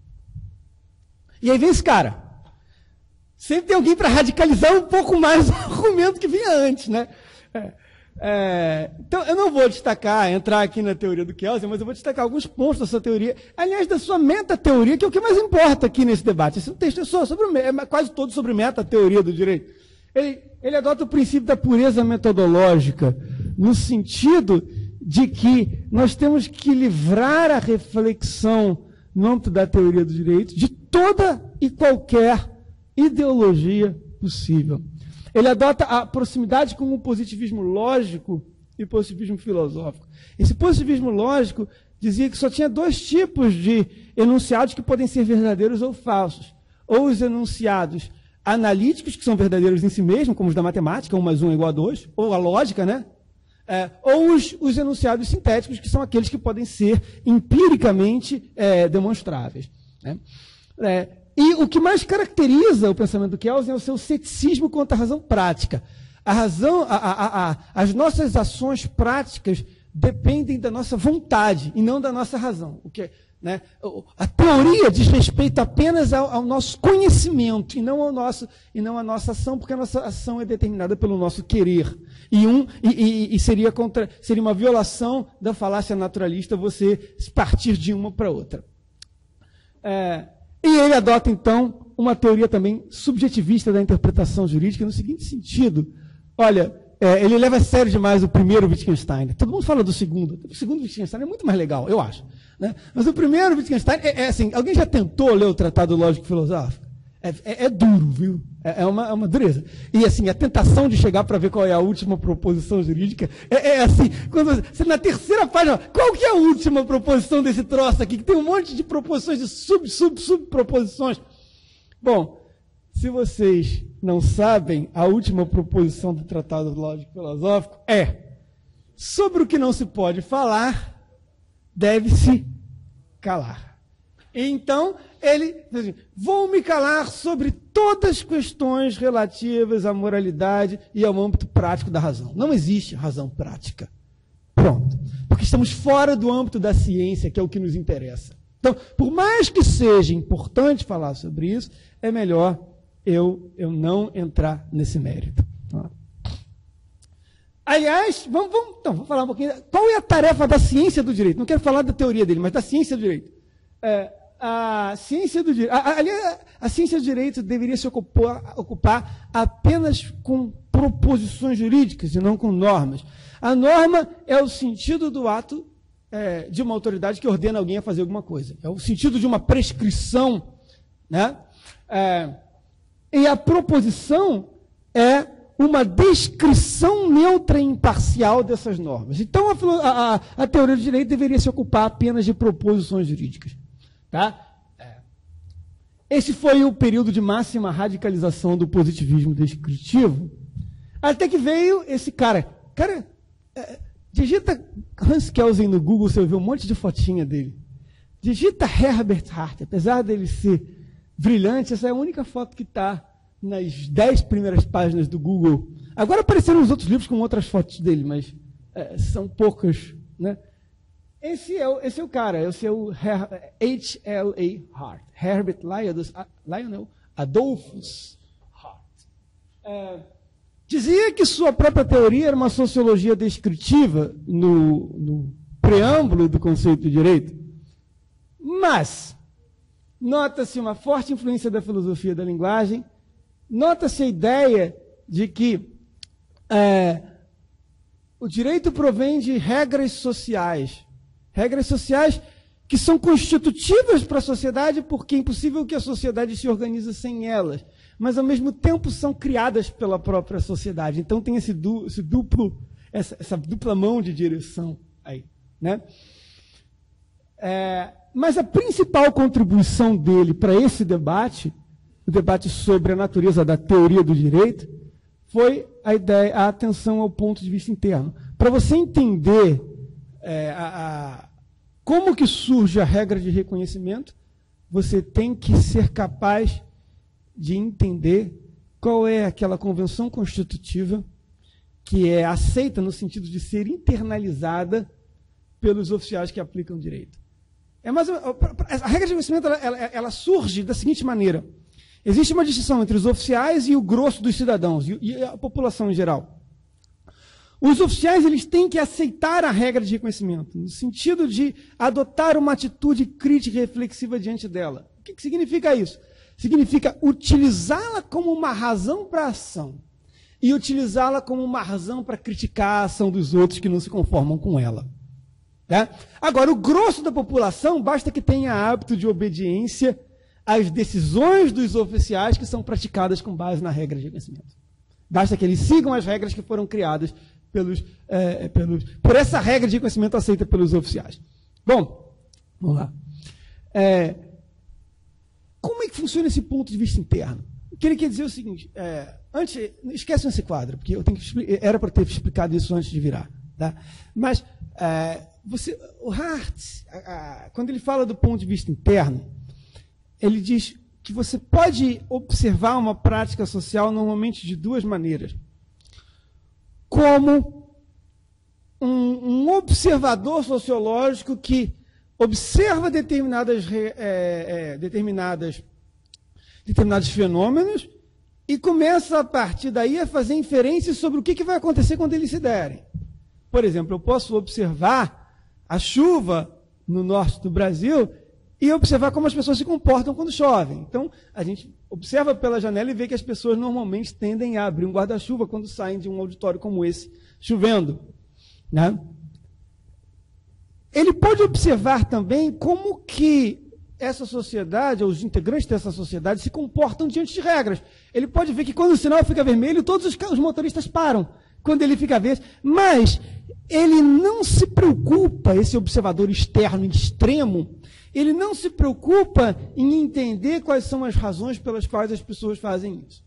[SPEAKER 1] E aí vem esse cara. Sempre tem alguém para radicalizar um pouco mais o argumento que vinha antes, né? É, é, então, eu não vou destacar, entrar aqui na teoria do Kelsen, mas eu vou destacar alguns pontos da sua teoria, aliás, da sua meta-teoria, que é o que mais importa aqui nesse debate. Esse texto é, só sobre, é quase todo sobre meta-teoria do direito. Ele, ele adota o princípio da pureza metodológica, no sentido de que nós temos que livrar a reflexão no âmbito da teoria do direito de toda e qualquer ideologia possível. Ele adota a proximidade com o positivismo lógico e o positivismo filosófico. Esse positivismo lógico dizia que só tinha dois tipos de enunciados que podem ser verdadeiros ou falsos. Ou os enunciados analíticos, que são verdadeiros em si mesmos, como os da matemática, um mais um é igual a dois, ou a lógica, né? É, ou os, os enunciados sintéticos, que são aqueles que podem ser empiricamente é, demonstráveis. Né? É, e o que mais caracteriza o pensamento do Kelsen é o seu ceticismo quanto à razão prática. A razão, a, a, a, as nossas ações práticas dependem da nossa vontade e não da nossa razão. O que Né? A teoria diz respeito apenas ao, ao nosso conhecimento e não, ao nosso, e não à nossa ação, porque a nossa ação é determinada pelo nosso querer. E, um, e, e, e seria, contra, seria uma violação da falácia naturalista você partir de uma para outra. É, e ele adota, então, uma teoria também subjetivista da interpretação jurídica no seguinte sentido. Olha, é, ele leva a sério demais o primeiro Wittgenstein. Todo mundo fala do segundo. O segundo Wittgenstein é muito mais legal, eu acho. Né? Mas o primeiro Wittgenstein é, é assim, alguém já tentou ler o Tratado Lógico-Filosófico? É, é, é duro, viu? É, é, uma, é uma dureza. E assim, a tentação de chegar para ver qual é a última proposição jurídica é, é assim, quando você, na terceira página, qual que é a última proposição desse troço aqui? Que tem um monte de proposições, de sub, sub, subproposições. Bom, se vocês não sabem, a última proposição do Tratado Lógico-Filosófico é: sobre o que não se pode falar, deve-se calar. Então, ele diz assim, vou me calar sobre todas as questões relativas à moralidade e ao âmbito prático da razão. Não existe razão prática. Pronto. Porque estamos fora do âmbito da ciência, que é o que nos interessa. Então, por mais que seja importante falar sobre isso, é melhor eu, eu não entrar nesse mérito. Aliás, vamos, vamos, então, vamos falar um pouquinho. Qual é a tarefa da ciência do direito? Não quero falar da teoria dele, mas da ciência do direito. É, a ciência do direito. A, a, a, a ciência do direito deveria se ocupar, ocupar apenas com proposições jurídicas e não com normas. A norma é o sentido do ato é, de uma autoridade que ordena alguém a fazer alguma coisa. É o sentido de uma prescrição. Né? É, e a proposição é uma descrição neutra e imparcial dessas normas. Então, a, a, a teoria do direito deveria se ocupar apenas de proposições jurídicas. Tá? É. Esse foi o período de máxima radicalização do positivismo descritivo, até que veio esse cara. Cara, é, digita Hans Kelsen no Google, você vai ver um monte de fotinha dele. Digita Herbert Hart, apesar dele ser brilhante, essa é a única foto que está nas dez primeiras páginas do Google. Agora apareceram os outros livros com outras fotos dele, mas é, são poucas. Né? Esse, é o, esse é o cara, esse é o H L A Hart, Herbert Lionel Adolphus Hart. É, dizia que sua própria teoria era uma sociologia descritiva no, no preâmbulo do conceito de direito, mas nota-se uma forte influência da filosofia da linguagem. Nota-se a ideia de que é, o direito provém de regras sociais. Regras sociais que são constitutivas para a sociedade, porque é impossível que a sociedade se organize sem elas. Mas, ao mesmo tempo, são criadas pela própria sociedade. Então, tem esse, du esse duplo, essa, essa dupla mão de direção aí. Né? É, mas a principal contribuição dele para esse debate, o debate sobre a natureza da teoria do direito, foi a ideia, a atenção ao ponto de vista interno. Para você entender é, a, a, como que surge a regra de reconhecimento, você tem que ser capaz de entender qual é aquela convenção constitutiva que é aceita no sentido de ser internalizada pelos oficiais que aplicam direito. É mais, a regra de reconhecimento ela, ela, ela surge da seguinte maneira. Existe uma distinção entre os oficiais e o grosso dos cidadãos, e, e a população em geral. Os oficiais eles têm que aceitar a regra de reconhecimento, no sentido de adotar uma atitude crítica e reflexiva diante dela. O que, que significa isso? Significa utilizá-la como uma razão para a ação e utilizá-la como uma razão para criticar a ação dos outros que não se conformam com ela. Né? Agora, o grosso da população basta que tenha hábito de obediência às decisões dos oficiais que são praticadas com base na regra de reconhecimento. Basta que eles sigam as regras que foram criadas pelos, é, pelos, por essa regra de reconhecimento aceita pelos oficiais. Bom, vamos lá. É, como é que funciona esse ponto de vista interno? Eu queria dizer o seguinte, é, antes, esqueçam esse quadro, porque eu tenho que, era para ter explicado isso antes de virar. Tá? Mas é, você, o Hart, a, a, quando ele fala do ponto de vista interno, ele diz que você pode observar uma prática social normalmente de duas maneiras. Como um, um observador sociológico que observa determinadas, é, é, determinadas, determinados fenômenos e começa, a partir daí, a fazer inferências sobre o que, que vai acontecer quando eles se derem. Por exemplo, eu posso observar a chuva no norte do Brasil e observar como as pessoas se comportam quando chovem. Então, a gente observa pela janela e vê que as pessoas normalmente tendem a abrir um guarda-chuva quando saem de um auditório como esse, chovendo, né? Ele pode observar também como que essa sociedade, ou os integrantes dessa sociedade, se comportam diante de regras. Ele pode ver que quando o sinal fica vermelho, todos os, os motoristas param. Quando ele fica verde, mas ele não se preocupa, esse observador externo extremo, ele não se preocupa em entender quais são as razões pelas quais as pessoas fazem isso.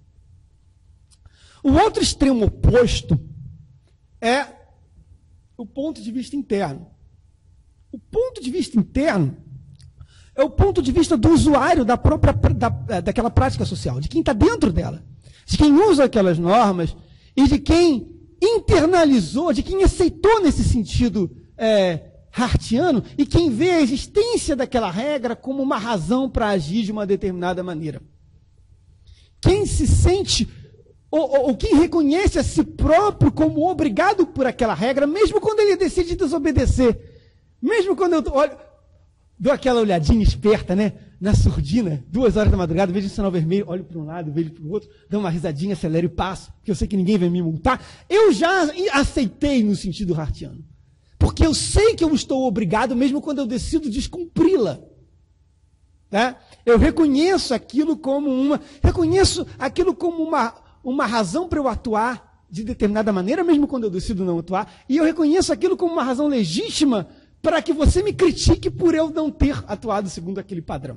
[SPEAKER 1] O outro extremo oposto é o ponto de vista interno. O ponto de vista interno é o ponto de vista do usuário da própria, da, daquela prática social, de quem está dentro dela, de quem usa aquelas normas e de quem internalizou, de quem aceitou nesse sentido é, hartiano e quem vê a existência daquela regra como uma razão para agir de uma determinada maneira. Quem se sente, ou, ou, ou quem reconhece a si próprio como obrigado por aquela regra, mesmo quando ele decide desobedecer. Mesmo quando eu olho, dou aquela olhadinha esperta, né, na surdina, duas horas da madrugada, vejo o sinal vermelho, olho para um lado, vejo para o outro, dou uma risadinha, acelero e passo, porque eu sei que ninguém vai me multar. Eu já aceitei no sentido hartiano. Porque eu sei que eu estou obrigado, mesmo quando eu decido descumpri-la. Né? Eu reconheço aquilo como uma, reconheço aquilo como uma, uma razão para eu atuar de determinada maneira, mesmo quando eu decido não atuar, e eu reconheço aquilo como uma razão legítima para que você me critique por eu não ter atuado segundo aquele padrão.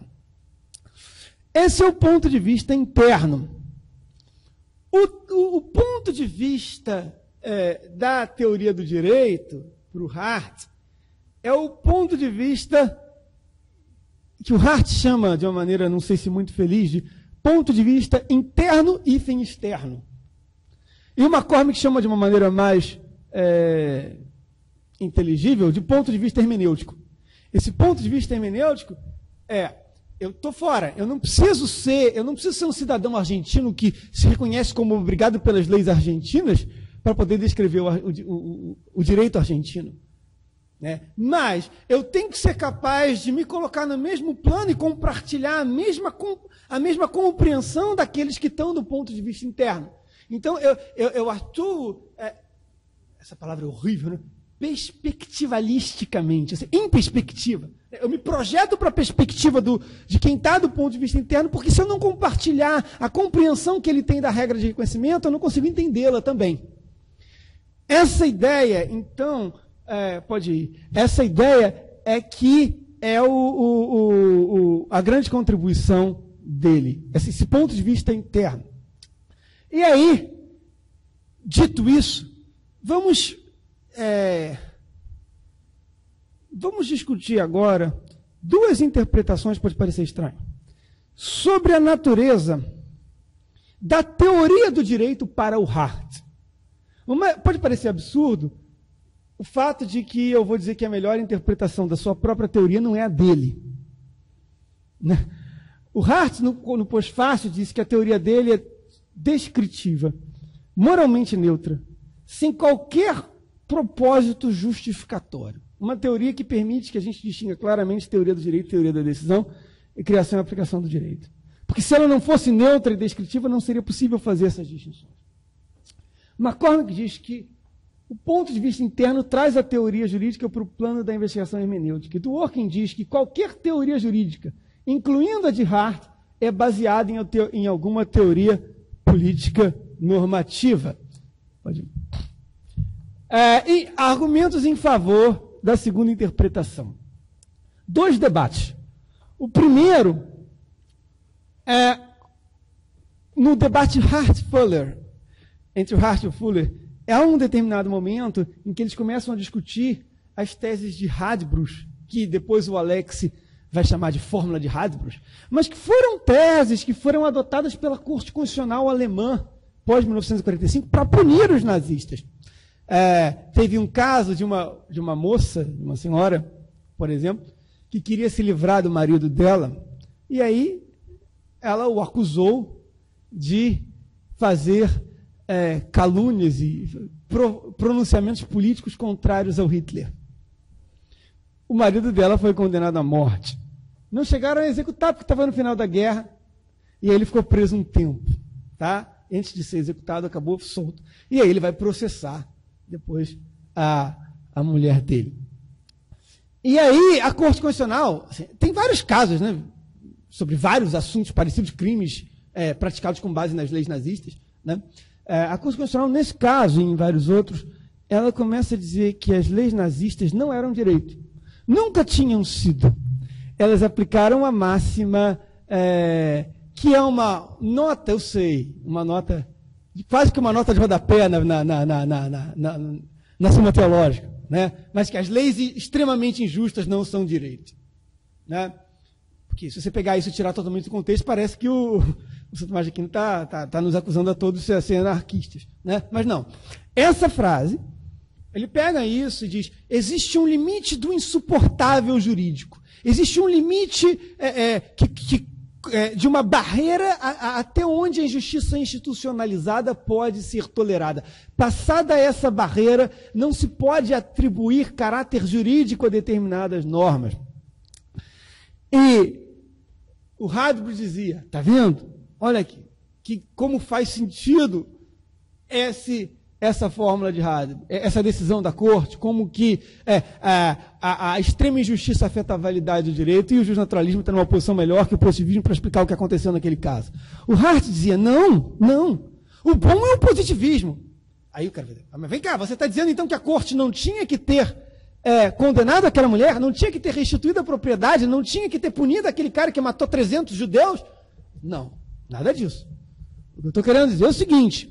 [SPEAKER 1] Esse é o ponto de vista interno. O, o, o ponto de vista é, da teoria do direito, para o Hart, é o ponto de vista que o Hart chama, de uma maneira, não sei se muito feliz, de ponto de vista interno e externo. E o McCormick chama de uma maneira mais é, inteligível de ponto de vista hermenêutico. Esse ponto de vista hermenêutico é, eu estou fora, eu não preciso ser, eu não preciso ser um cidadão argentino que se reconhece como obrigado pelas leis argentinas para poder descrever o, o, o, o direito argentino. Né? Mas eu tenho que ser capaz de me colocar no mesmo plano e compartilhar a mesma, a mesma compreensão daqueles que estão do ponto de vista interno. Então, eu, eu, eu atuo, é, essa palavra é horrível, né? Perspectivalisticamente, assim, em perspectiva. Eu me projeto para a perspectiva do, de quem está do ponto de vista interno, porque se eu não compartilhar a compreensão que ele tem da regra de reconhecimento, eu não consigo entendê-la também. Essa ideia, então, é, pode ir, essa ideia é que é o, o, o, a grande contribuição dele, esse, esse ponto de vista interno. E aí, dito isso, vamos... É, vamos discutir agora duas interpretações, pode parecer estranho, sobre a natureza da teoria do direito para o Hart. Uma, pode parecer absurdo o fato de que eu vou dizer que a melhor interpretação da sua própria teoria não é a dele. Né? O Hart, no, no pós-fácil, disse que a teoria dele é descritiva, moralmente neutra, sem qualquer propósito justificatório. Uma teoria que permite que a gente distinga claramente teoria do direito e teoria da decisão e criação e aplicação do direito. Porque se ela não fosse neutra e descritiva, não seria possível fazer essas distinções. McCormick diz que o ponto de vista interno traz a teoria jurídica para o plano da investigação hermenêutica. E Dworkin diz que qualquer teoria jurídica, incluindo a de Hart, é baseada em, em alguma teoria política normativa. Pode ir. É, e argumentos em favor da segunda interpretação. Dois debates. O primeiro é no debate Hart-Fuller, entre o Hart e o Fuller, há um determinado momento em que eles começam a discutir as teses de Radbruch, que depois o Alex vai chamar de fórmula de Radbruch, mas que foram teses que foram adotadas pela Corte Constitucional Alemã, pós mil novecentos e quarenta e cinco, para punir os nazistas. É, teve um caso de uma, de uma moça, de uma senhora, por exemplo, que queria se livrar do marido dela, e aí ela o acusou de fazer é, calúnias e pro, pronunciamentos políticos contrários ao Hitler. O marido dela foi condenado à morte. Não chegaram a executar porque estava no final da guerra, e aí ele ficou preso um tempo, tá? Antes de ser executado, acabou solto. E aí ele vai processar depois a, a mulher dele. E aí a Corte Constitucional, assim, tem vários casos, né, sobre vários assuntos parecidos, crimes é, praticados com base nas leis nazistas, né? É, a Corte Constitucional, nesse caso e em vários outros, ela começa a dizer que as leis nazistas não eram direito. Nunca tinham sido. Elas aplicaram a máxima... É, que é uma nota, eu sei, uma nota, quase que uma nota de rodapé na, na, na, na, na, na, na Suma Teológica, né? Mas que as leis extremamente injustas não são direito. Né? Porque se você pegar isso e tirar totalmente do contexto, parece que o, o Santo Tomás de Aquino está tá, tá nos acusando a todos de ser anarquistas. Né? Mas não. Essa frase, ele pega isso e diz, existe um limite do insuportável jurídico. Existe um limite é, é, que... que de uma barreira a, a, até onde a injustiça institucionalizada pode ser tolerada. Passada essa barreira, não se pode atribuir caráter jurídico a determinadas normas. E o Radbruch dizia, está vendo? Olha aqui, que como faz sentido esse... essa fórmula de Radbruch, essa decisão da corte, como que é, a, a, a extrema injustiça afeta a validade do direito e o justnaturalismo está numa posição melhor que o positivismo para explicar o que aconteceu naquele caso. O Hart dizia, não, não, o bom é o positivismo. Aí o cara vai dizer, mas vem cá, você está dizendo então que a corte não tinha que ter é, condenado aquela mulher, não tinha que ter restituído a propriedade, não tinha que ter punido aquele cara que matou trezentos judeus? Não, nada disso. O que eu estou querendo dizer é o seguinte,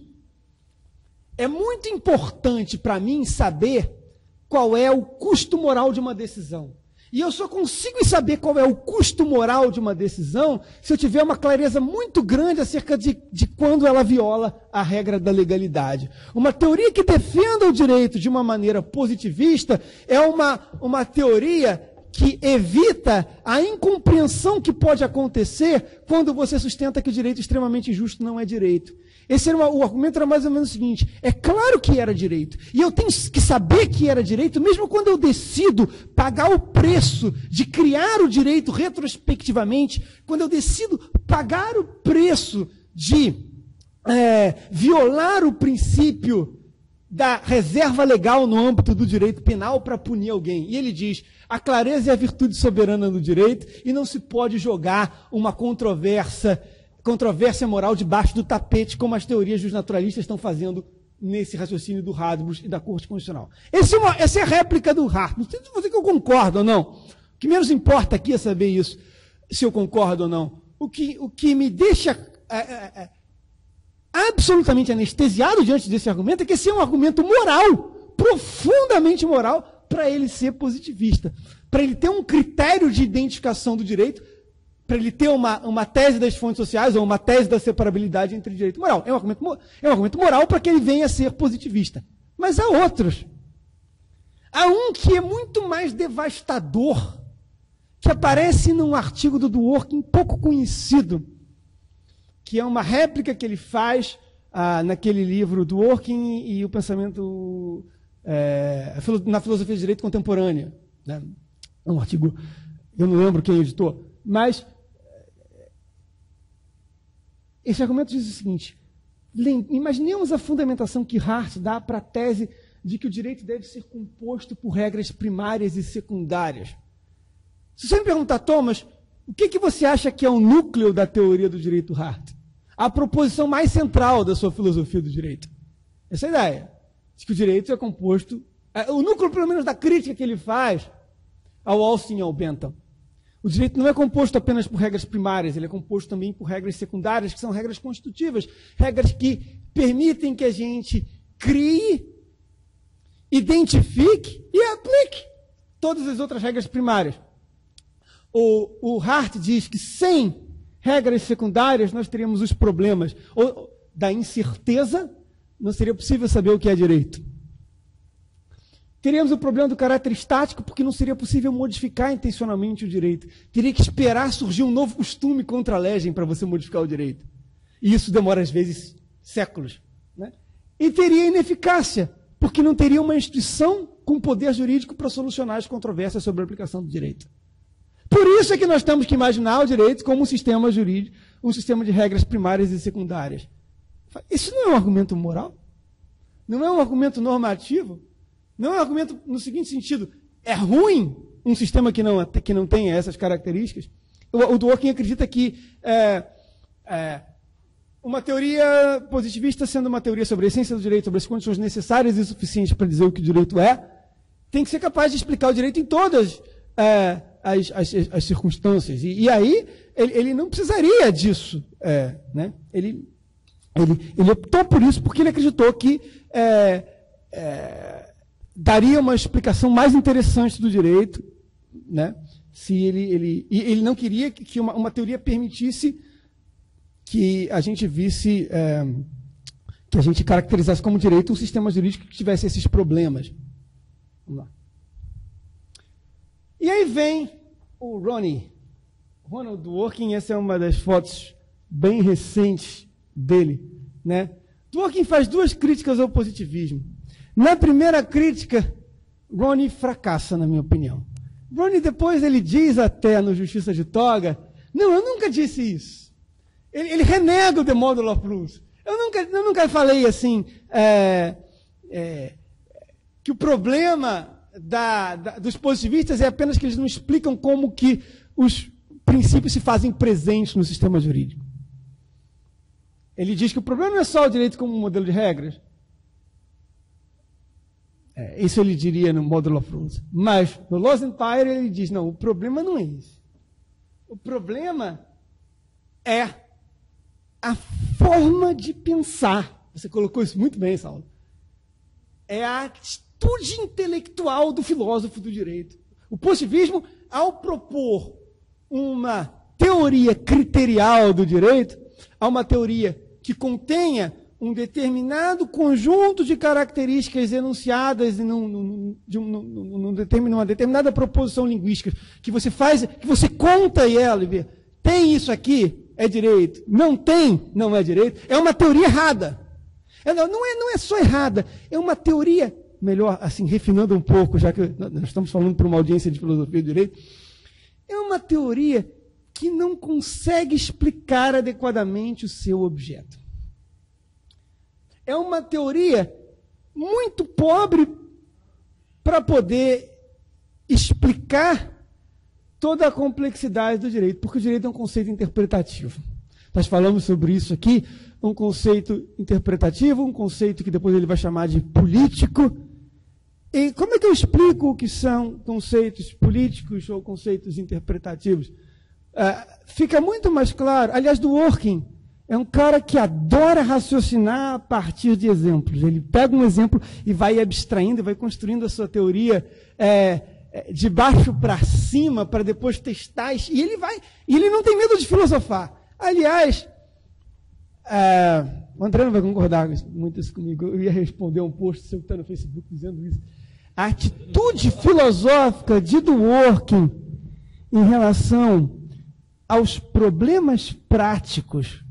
[SPEAKER 1] é muito importante para mim saber qual é o custo moral de uma decisão. E eu só consigo saber qual é o custo moral de uma decisão se eu tiver uma clareza muito grande acerca de, de quando ela viola a regra da legalidade. Uma teoria que defenda o direito de uma maneira positivista é uma, uma teoria que evita a incompreensão que pode acontecer quando você sustenta que o direito extremamente injusto não é direito. Esse era uma, o argumento era mais ou menos o seguinte, é claro que era direito, e eu tenho que saber que era direito, mesmo quando eu decido pagar o preço de criar o direito retrospectivamente, quando eu decido pagar o preço de é, violar o princípio da reserva legal no âmbito do direito penal para punir alguém. E ele diz, a clareza é a virtude soberana do direito, e não se pode jogar uma controvérsia controvérsia moral debaixo do tapete, como as teorias dos naturalistas estão fazendo nesse raciocínio do Radbruch e da Corte Constitucional. Esse é uma, essa é a réplica do Hart. Não sei se você que eu concordo ou não. O que menos importa aqui é saber isso, se eu concordo ou não. O que, o que me deixa é, é, é, absolutamente anestesiado diante desse argumento é que esse é um argumento moral, profundamente moral, para ele ser positivista. Para ele ter um critério de identificação do direito, para ele ter uma, uma tese das fontes sociais ou uma tese da separabilidade entre direito e moral. É um argumento, é um argumento moral para que ele venha a ser positivista. Mas há outros. Há um que é muito mais devastador, que aparece num artigo do Dworkin pouco conhecido, que é uma réplica que ele faz ah, naquele livro Dworkin e o pensamento é, na filosofia do direito contemporânea. Né? É um artigo, eu não lembro quem editou, mas esse argumento diz o seguinte, imaginemos a fundamentação que Hart dá para a tese de que o direito deve ser composto por regras primárias e secundárias. Se você me perguntar, Thomas, o que, que você acha que é o núcleo da teoria do direito Hart? A proposição mais central da sua filosofia do direito. Essa é a ideia, de que o direito é composto, o núcleo pelo menos da crítica que ele faz ao Austin e ao Bentham. O direito não é composto apenas por regras primárias, ele é composto também por regras secundárias, que são regras constitutivas, regras que permitem que a gente crie, identifique e aplique todas as outras regras primárias. O, o Hart diz que sem regras secundárias nós teríamos os problemas ou, da incerteza, não seria possível saber o que é direito. Teríamos o problema do caráter estático, porque não seria possível modificar intencionalmente o direito. Teria que esperar surgir um novo costume contra a legem para você modificar o direito. E isso demora, às vezes, séculos. Né? E teria ineficácia, porque não teria uma instituição com poder jurídico para solucionar as controvérsias sobre a aplicação do direito. Por isso é que nós temos que imaginar o direito como um sistema jurídico, um sistema de regras primárias e secundárias. Isso não é um argumento moral? Não é um argumento normativo? Não é um argumento no seguinte sentido, é ruim um sistema que não, que não tenha essas características? O, o Dworkin acredita que é, é, uma teoria positivista, sendo uma teoria sobre a essência do direito, sobre as condições necessárias e suficientes para dizer o que o direito é, tem que ser capaz de explicar o direito em todas é, as, as, as circunstâncias. E, e aí, ele, ele não precisaria disso. É, né? ele, ele, ele optou por isso porque ele acreditou que é, é, daria uma explicação mais interessante do direito, né? Se ele, ele, e ele não queria que uma, uma teoria permitisse que a gente visse, é, que a gente caracterizasse como direito um sistema jurídico que tivesse esses problemas. Vamos lá. E aí vem o Ronnie, Ronald Dworkin, essa é uma das fotos bem recentes dele, né? Dworkin faz duas críticas ao positivismo. Na primeira crítica, Ronnie fracassa, na minha opinião. Ronnie depois ele diz até no Justiça de Toga, não, eu nunca disse isso. Ele, ele renega o The Model of Rules. Eu nunca, eu nunca falei assim, é, é, que o problema da, da, dos positivistas é apenas que eles não explicam como que os princípios se fazem presentes no sistema jurídico. Ele diz que o problema não é só o direito como um modelo de regras. É, isso ele diria no Model of Rules. Mas no Laws Empire ele diz, não, o problema não é isso. O problema é a forma de pensar. Você colocou isso muito bem, Saulo. É a atitude intelectual do filósofo do direito. O positivismo, ao propor uma teoria criterial do direito, a uma teoria que contenha um determinado conjunto de características enunciadas num, num, de um, num, num determin, numa determinada proposição linguística, que você faz, que você conta ela e vê, tem isso aqui, é direito, não tem, não é direito, é uma teoria errada. É, não, é, não é só errada, é uma teoria, melhor, assim, refinando um pouco, já que nós estamos falando para uma audiência de filosofia do direito, é uma teoria que não consegue explicar adequadamente o seu objeto. É uma teoria muito pobre para poder explicar toda a complexidade do direito, porque o direito é um conceito interpretativo. Nós falamos sobre isso aqui, um conceito interpretativo, um conceito que depois ele vai chamar de político. E como é que eu explico o que são conceitos políticos ou conceitos interpretativos? Uh, fica muito mais claro. Aliás, Dworkin é um cara que adora raciocinar a partir de exemplos. Ele pega um exemplo e vai abstraindo, e vai construindo a sua teoria é, é, de baixo para cima, para depois testar. E ele vai, e ele não tem medo de filosofar. Aliás, é, o André não vai concordar muito isso comigo. Eu ia responder um post seu que está no Facebook dizendo isso. A atitude filosófica de Dworkin em relação aos problemas práticos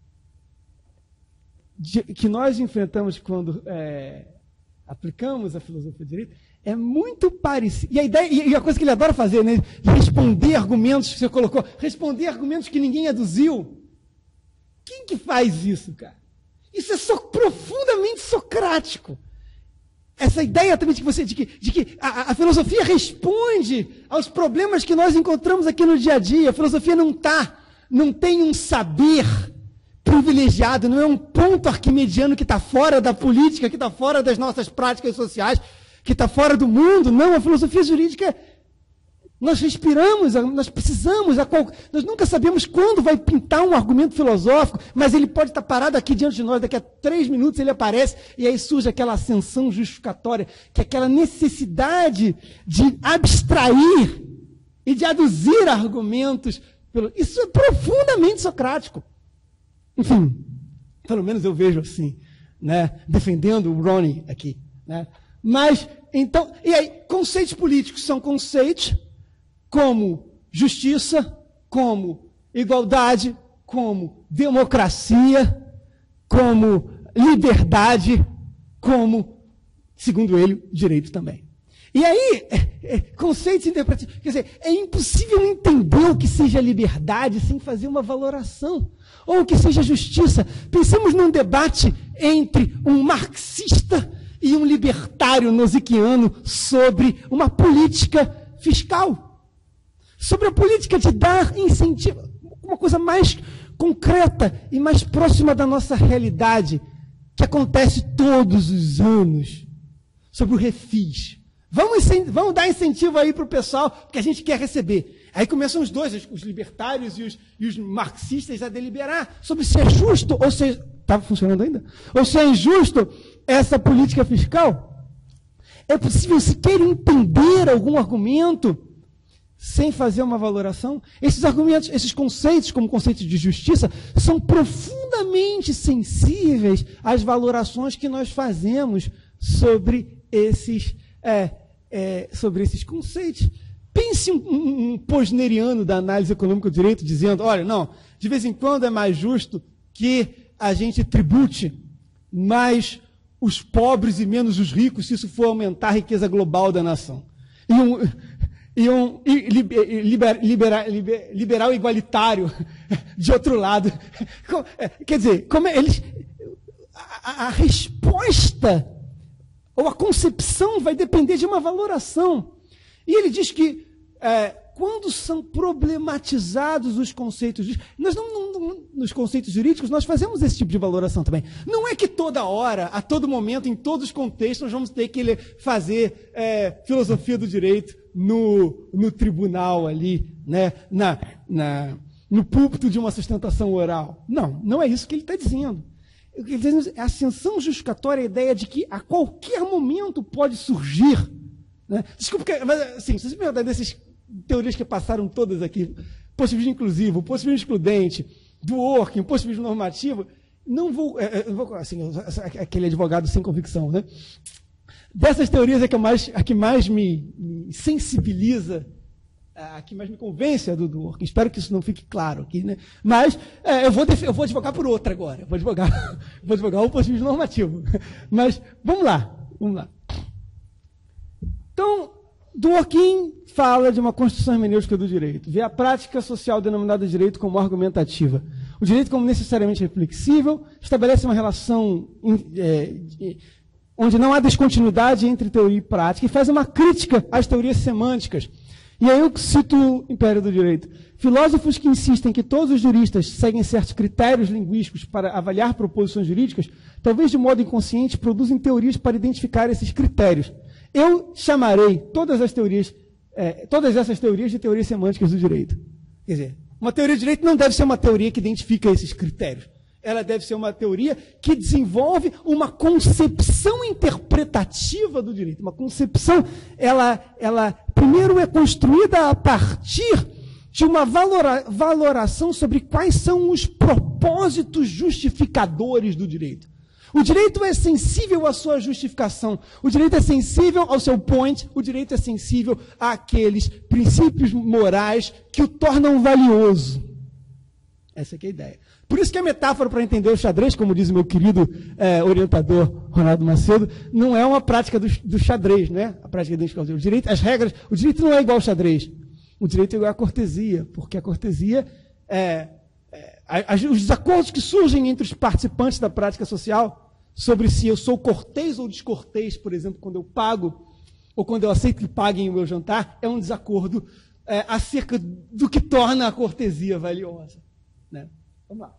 [SPEAKER 1] de, que nós enfrentamos quando é, aplicamos a filosofia do direito é muito parecido. E a ideia, e a coisa que ele adora fazer, né, responder argumentos que você colocou, responder argumentos que ninguém aduziu. Quem que faz isso, cara? Isso é so, profundamente socrático. Essa ideia também de que, você, de que, de que a, a filosofia responde aos problemas que nós encontramos aqui no dia a dia. A filosofia não tá, não tem um saber privilegiado, não é um ponto arquimediano que está fora da política, que está fora das nossas práticas sociais, que está fora do mundo. Não, a filosofia jurídica, nós respiramos, nós precisamos, nós nunca sabemos quando vai pintar um argumento filosófico, mas ele pode estar parado aqui diante de nós, daqui a três minutos ele aparece, e aí surge aquela ascensão justificatória, que é aquela necessidade de abstrair e de aduzir argumentos. Isso é profundamente socrático. Enfim, pelo menos eu vejo assim, né, defendendo o Ronnie aqui, né? Mas então, e aí, conceitos políticos são conceitos como justiça, como igualdade, como democracia, como liberdade, como, segundo ele, direito também. E aí, é, é, conceitos interpretativos, quer dizer, é impossível entender o que seja liberdade sem fazer uma valoração, ou o que seja justiça. Pensemos num debate entre um marxista e um libertário nosiquiano sobre uma política fiscal, sobre a política de dar incentivo, uma coisa mais concreta e mais próxima da nossa realidade, que acontece todos os anos, sobre o refis. Vamos, vamos dar incentivo aí para o pessoal, porque a gente quer receber. Aí começam os dois, os libertários e os, e os marxistas, a deliberar sobre se é justo, ou se estava funcionando ainda? Ou se é injusto essa política fiscal. É possível sequer entender algum argumento sem fazer uma valoração? Esses argumentos, esses conceitos, como conceitos de justiça, são profundamente sensíveis às valorações que nós fazemos sobre esses, é, é, sobre esses conceitos. Pense um, um, um posneriano da análise econômica do direito dizendo, olha, não, de vez em quando é mais justo que a gente tribute mais os pobres e menos os ricos, se isso for aumentar a riqueza global da nação. E um, e um e liber, libera, liber, liberal igualitário, de outro lado. Quer dizer, como é, eles, a, a resposta ou a concepção vai depender de uma valoração. E ele diz que é, quando são problematizados os conceitos jurídicos, nós não, não, não, nos conceitos jurídicos nós fazemos esse tipo de valoração também. Não é que toda hora, a todo momento, em todos os contextos, nós vamos ter que fazer é, filosofia do direito no, no tribunal ali, né, na, na, no púlpito de uma sustentação oral. Não, não é isso que ele está dizendo. O que ele está dizendo é a ascensão justificatória, a ideia de que a qualquer momento pode surgir. Né? Desculpa, mas assim, se você perguntar dessas teorias que passaram todas aqui, positivismo inclusivo, positivismo excludente, do working, positivismo normativo, não vou, é, vou assim, aquele advogado sem convicção, né? Dessas teorias é que, mais, a que mais me, me sensibiliza, a que mais me convence é do, do working. Espero que isso não fique claro aqui, né? Mas é, eu, vou eu vou advogar por outra agora, eu vou advogar, vou advogar o positivismo normativo. Mas vamos lá, vamos lá. Então, Dworkin fala de uma construção hermenêutica do direito, vê a prática social denominada direito como argumentativa. O direito como necessariamente reflexível, estabelece uma relação é, onde não há descontinuidade entre teoria e prática, e faz uma crítica às teorias semânticas. E aí eu cito o Império do Direito. Filósofos que insistem que todos os juristas seguem certos critérios linguísticos para avaliar proposições jurídicas, talvez de modo inconsciente produzem teorias para identificar esses critérios. Eu chamarei todas as teorias, é, todas essas teorias de teorias semânticas do direito. Quer dizer, uma teoria de direito não deve ser uma teoria que identifica esses critérios. Ela deve ser uma teoria que desenvolve uma concepção interpretativa do direito. Uma concepção, ela, ela primeiro é construída a partir de uma valora, valoração sobre quais são os propósitos justificadores do direito. O direito é sensível à sua justificação. O direito é sensível ao seu point. O direito é sensível àqueles princípios morais que o tornam valioso. Essa aqui é a ideia. Por isso que a metáfora para entender o xadrez, como diz o meu querido é, orientador Ronaldo Macedo, não é uma prática do, do xadrez, né? A prática idêntica ao direito. As regras, o direito não é igual ao xadrez. O direito é igual à cortesia, porque a cortesia é, é a, a, os desacordos que surgem entre os participantes da prática social sobre se eu sou cortês ou descortês, por exemplo, quando eu pago, ou quando eu aceito que paguem o meu jantar, é um desacordo é, acerca do que torna a cortesia valiosa. Né? Vamos lá.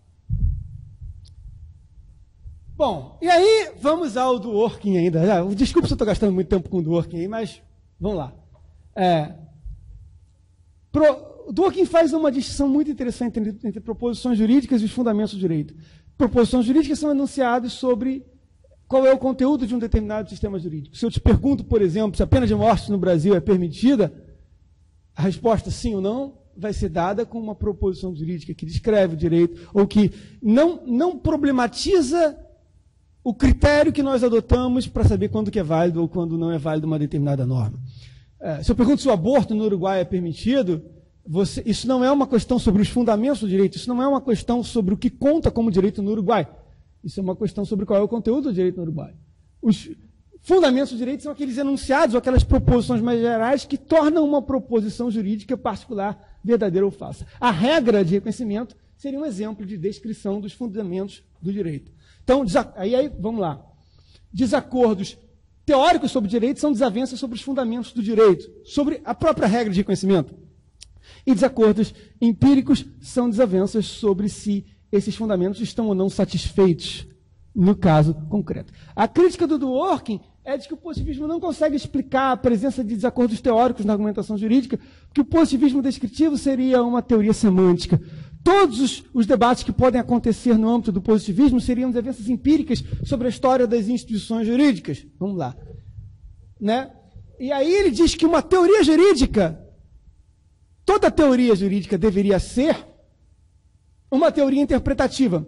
[SPEAKER 1] Bom, e aí vamos ao do working ainda. Desculpa se eu estou gastando muito tempo com o do working aí, mas vamos lá. É, pro, o Dworkin faz uma distinção muito interessante entre, entre proposições jurídicas e os fundamentos do direito. Proposições jurídicas são enunciados sobre qual é o conteúdo de um determinado sistema jurídico. Se eu te pergunto, por exemplo, se a pena de morte no Brasil é permitida, a resposta sim ou não vai ser dada com uma proposição jurídica que descreve o direito ou que não, não problematiza o critério que nós adotamos para saber quando que é válido ou quando não é válido uma determinada norma. É, se eu pergunto se o aborto no Uruguai é permitido, você, isso não é uma questão sobre os fundamentos do direito, isso não é uma questão sobre o que conta como direito no Uruguai. Isso é uma questão sobre qual é o conteúdo do direito no Uruguai. Os fundamentos do direito são aqueles enunciados ou aquelas proposições mais gerais que tornam uma proposição jurídica particular verdadeira ou falsa. A regra de reconhecimento seria um exemplo de descrição dos fundamentos do direito. Então, aí, aí vamos lá. Desacordos teóricos sobre direito são desavenças sobre os fundamentos do direito, sobre a própria regra de reconhecimento. E desacordos empíricos são desavenças sobre se esses fundamentos estão ou não satisfeitos no caso concreto. A crítica do Dworkin é de que o positivismo não consegue explicar a presença de desacordos teóricos na argumentação jurídica, que o positivismo descritivo seria uma teoria semântica. Todos os, os debates que podem acontecer no âmbito do positivismo seriam desavenças empíricas sobre a história das instituições jurídicas. Vamos lá. Né? E aí ele diz que uma teoria jurídica, toda teoria jurídica deveria ser uma teoria interpretativa.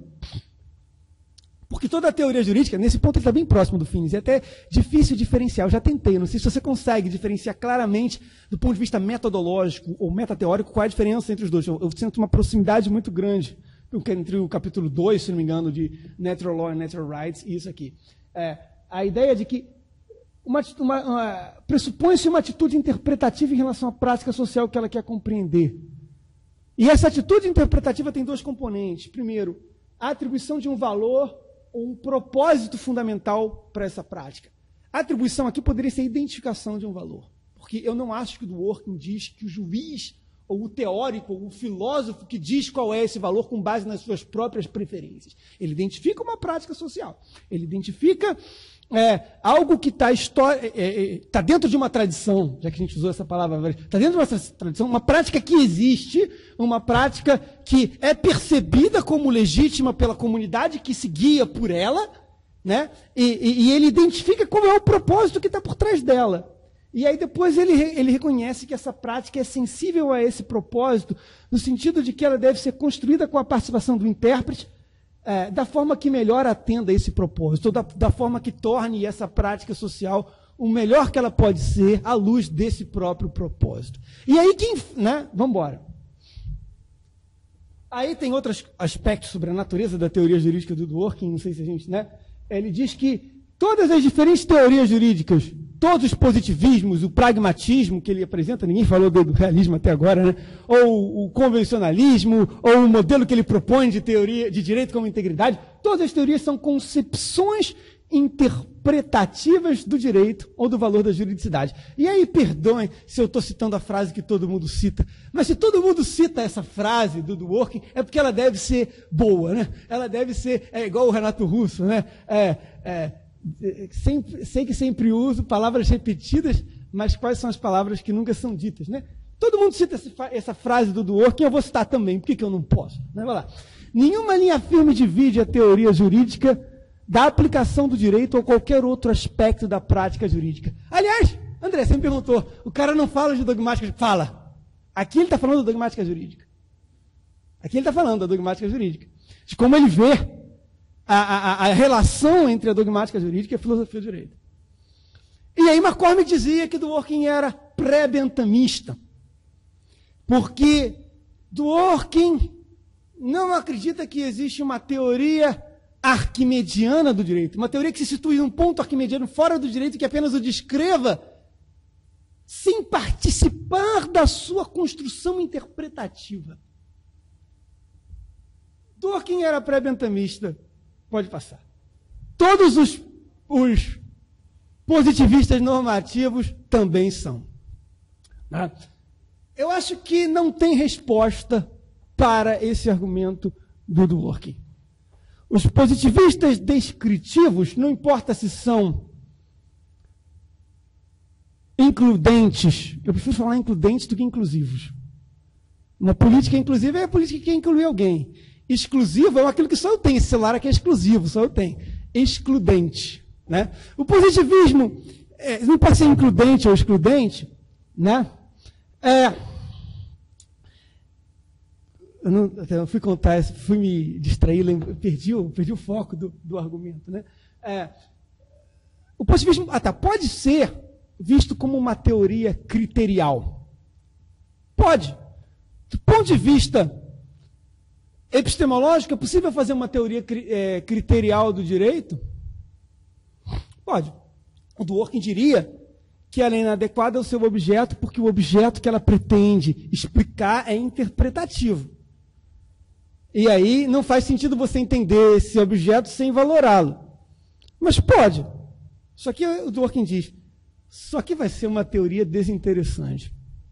[SPEAKER 1] Porque toda a teoria jurídica, nesse ponto ele está bem próximo do Finis, é até difícil diferenciar. Eu já tentei, não sei se você consegue diferenciar claramente, do ponto de vista metodológico ou metateórico, qual é a diferença entre os dois. Eu, eu sinto uma proximidade muito grande entre o capítulo dois, se não me engano, de Natural Law and Natural Rights, e isso aqui. É, a ideia de que uma, uma, uma, pressupõe-se uma atitude interpretativa em relação à prática social que ela quer compreender. E essa atitude interpretativa tem dois componentes. Primeiro, a atribuição de um valor ou um propósito fundamental para essa prática. A atribuição aqui poderia ser a identificação de um valor. Porque eu não acho que o Dworkin diz que o juiz, ou o teórico, ou o filósofo que diz qual é esse valor com base nas suas próprias preferências. Ele identifica uma prática social. Ele identifica é, algo que está é, é, tá dentro de uma tradição, já que a gente usou essa palavra, está dentro de uma tradição, uma prática que existe, uma prática que é percebida como legítima pela comunidade que se guia por ela, né? e, e, e ele identifica qual é o propósito que está por trás dela. E aí depois ele, ele reconhece que essa prática é sensível a esse propósito, no sentido de que ela deve ser construída com a participação do intérprete, É, da forma que melhor atenda a esse propósito, ou da, da forma que torne essa prática social o melhor que ela pode ser à luz desse próprio propósito. E aí, quem, né, vamos embora. Aí tem outros aspectos sobre a natureza da teoria jurídica do Dworkin, não sei se a gente, né? Ele diz que todas as diferentes teorias jurídicas, todos os positivismos, o pragmatismo que ele apresenta, ninguém falou do realismo até agora, né? Ou o convencionalismo, ou o modelo que ele propõe de teoria de direito como integridade, todas as teorias são concepções interpretativas do direito ou do valor da juridicidade. E aí, perdoem se eu estou citando a frase que todo mundo cita, mas se todo mundo cita essa frase do Dworkin, é porque ela deve ser boa, né? Ela deve ser, é igual o Renato Russo, né? É, é, Sempre, sei que sempre uso palavras repetidas, mas quais são as palavras que nunca são ditas, né? Todo mundo cita essa, essa frase do Dworkin, eu vou citar também, por que, que eu não posso? Né? Vai lá. Nenhuma linha firme divide a teoria jurídica da aplicação do direito ou qualquer outro aspecto da prática jurídica. Aliás, André, você me perguntou, o cara não fala de dogmática, fala. Aqui ele está falando da dogmática jurídica. Aqui ele está falando da dogmática jurídica. De como ele vê A, a, a relação entre a dogmática jurídica e a filosofia do direito. E aí McCormick dizia que Dworkin era pré-bentamista, porque Dworkin não acredita que existe uma teoria arquimediana do direito, uma teoria que se situa em um ponto arquimediano fora do direito que apenas o descreva sem participar da sua construção interpretativa. Dworkin era pré-bentamista. Pode passar. Todos os, os positivistas normativos também são. Né? Eu acho que não tem resposta para esse argumento do Dworkin. Os positivistas descritivos, não importa se são includentes, eu prefiro falar includentes do que inclusivos. Na política inclusiva é a política que quer incluir alguém. Exclusivo é aquilo que só eu tenho. Esse celular aqui é exclusivo, só eu tenho. Excludente. Né? O positivismo é, não pode ser includente ou excludente. Né? É, eu, não, eu fui contar, fui me distrair, lembro, perdi, perdi o foco do, do argumento. Né? É, o positivismo ah, tá, pode ser visto como uma teoria criterial. Pode. Do ponto de vista epistemológico, é possível fazer uma teoria é, criterial do direito? Pode. O Dworkin diria que ela é inadequada ao seu objeto, porque o objeto que ela pretende explicar é interpretativo. E aí não faz sentido você entender esse objeto sem valorá-lo. Mas pode. Só que o Dworkin diz, só que vai ser uma teoria desinteressante.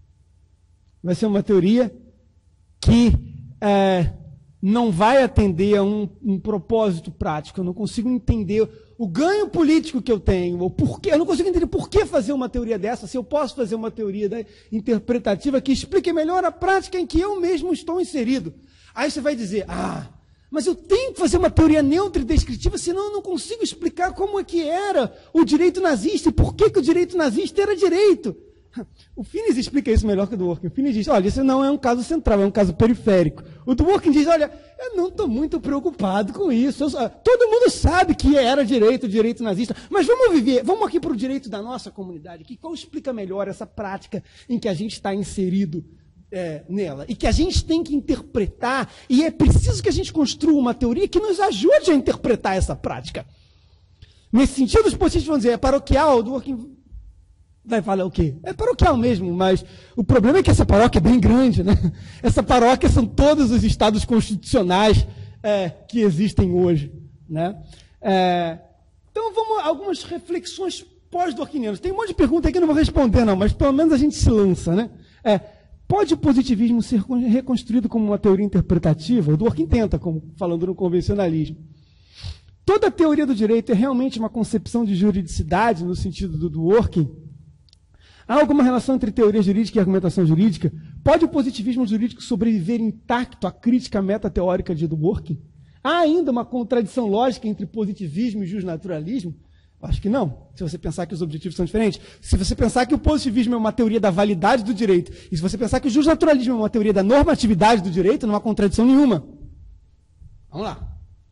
[SPEAKER 1] Vai ser uma teoria que é, não vai atender a um, um propósito prático. Eu não consigo entender o ganho político que eu tenho, ou porquê. Eu não consigo entender por que fazer uma teoria dessa, se eu posso fazer uma teoria né, interpretativa que explique melhor a prática em que eu mesmo estou inserido. Aí você vai dizer, ah, mas eu tenho que fazer uma teoria neutra e descritiva, senão eu não consigo explicar como é que era o direito nazista e por que, que o direito nazista era direito. O Finis explica isso melhor que o Dworkin. O Finis diz, olha, isso não é um caso central, é um caso periférico. O Dworkin diz, olha, eu não estou muito preocupado com isso. Só, todo mundo sabe que era direito, direito nazista, mas vamos viver, vamos aqui para o direito da nossa comunidade, que qual explica melhor essa prática em que a gente está inserido é, nela, e que a gente tem que interpretar, e é preciso que a gente construa uma teoria que nos ajude a interpretar essa prática. Nesse sentido, os positivistas vão dizer, é paroquial, o Dworkin vai falar o quê? É paroquial mesmo, mas o problema é que essa paróquia é bem grande, né? Essa paróquia são todos os estados constitucionais é, que existem hoje, né? É, então, vamos a algumas reflexões pós-dworkinianas. Tem um monte de perguntas aí que eu não vou responder, não, mas pelo menos a gente se lança, né? É, pode o positivismo ser reconstruído como uma teoria interpretativa? O Dworkin tenta, como falando no convencionalismo. Toda a teoria do direito é realmente uma concepção de juridicidade, no sentido do Dworkin? Há alguma relação entre teoria jurídica e argumentação jurídica? Pode o positivismo jurídico sobreviver intacto à crítica metateórica de Dworkin? Há ainda uma contradição lógica entre positivismo e justnaturalismo? Acho que não, se você pensar que os objetivos são diferentes. Se você pensar que o positivismo é uma teoria da validade do direito, e se você pensar que o justnaturalismo é uma teoria da normatividade do direito, não há contradição nenhuma. Vamos lá.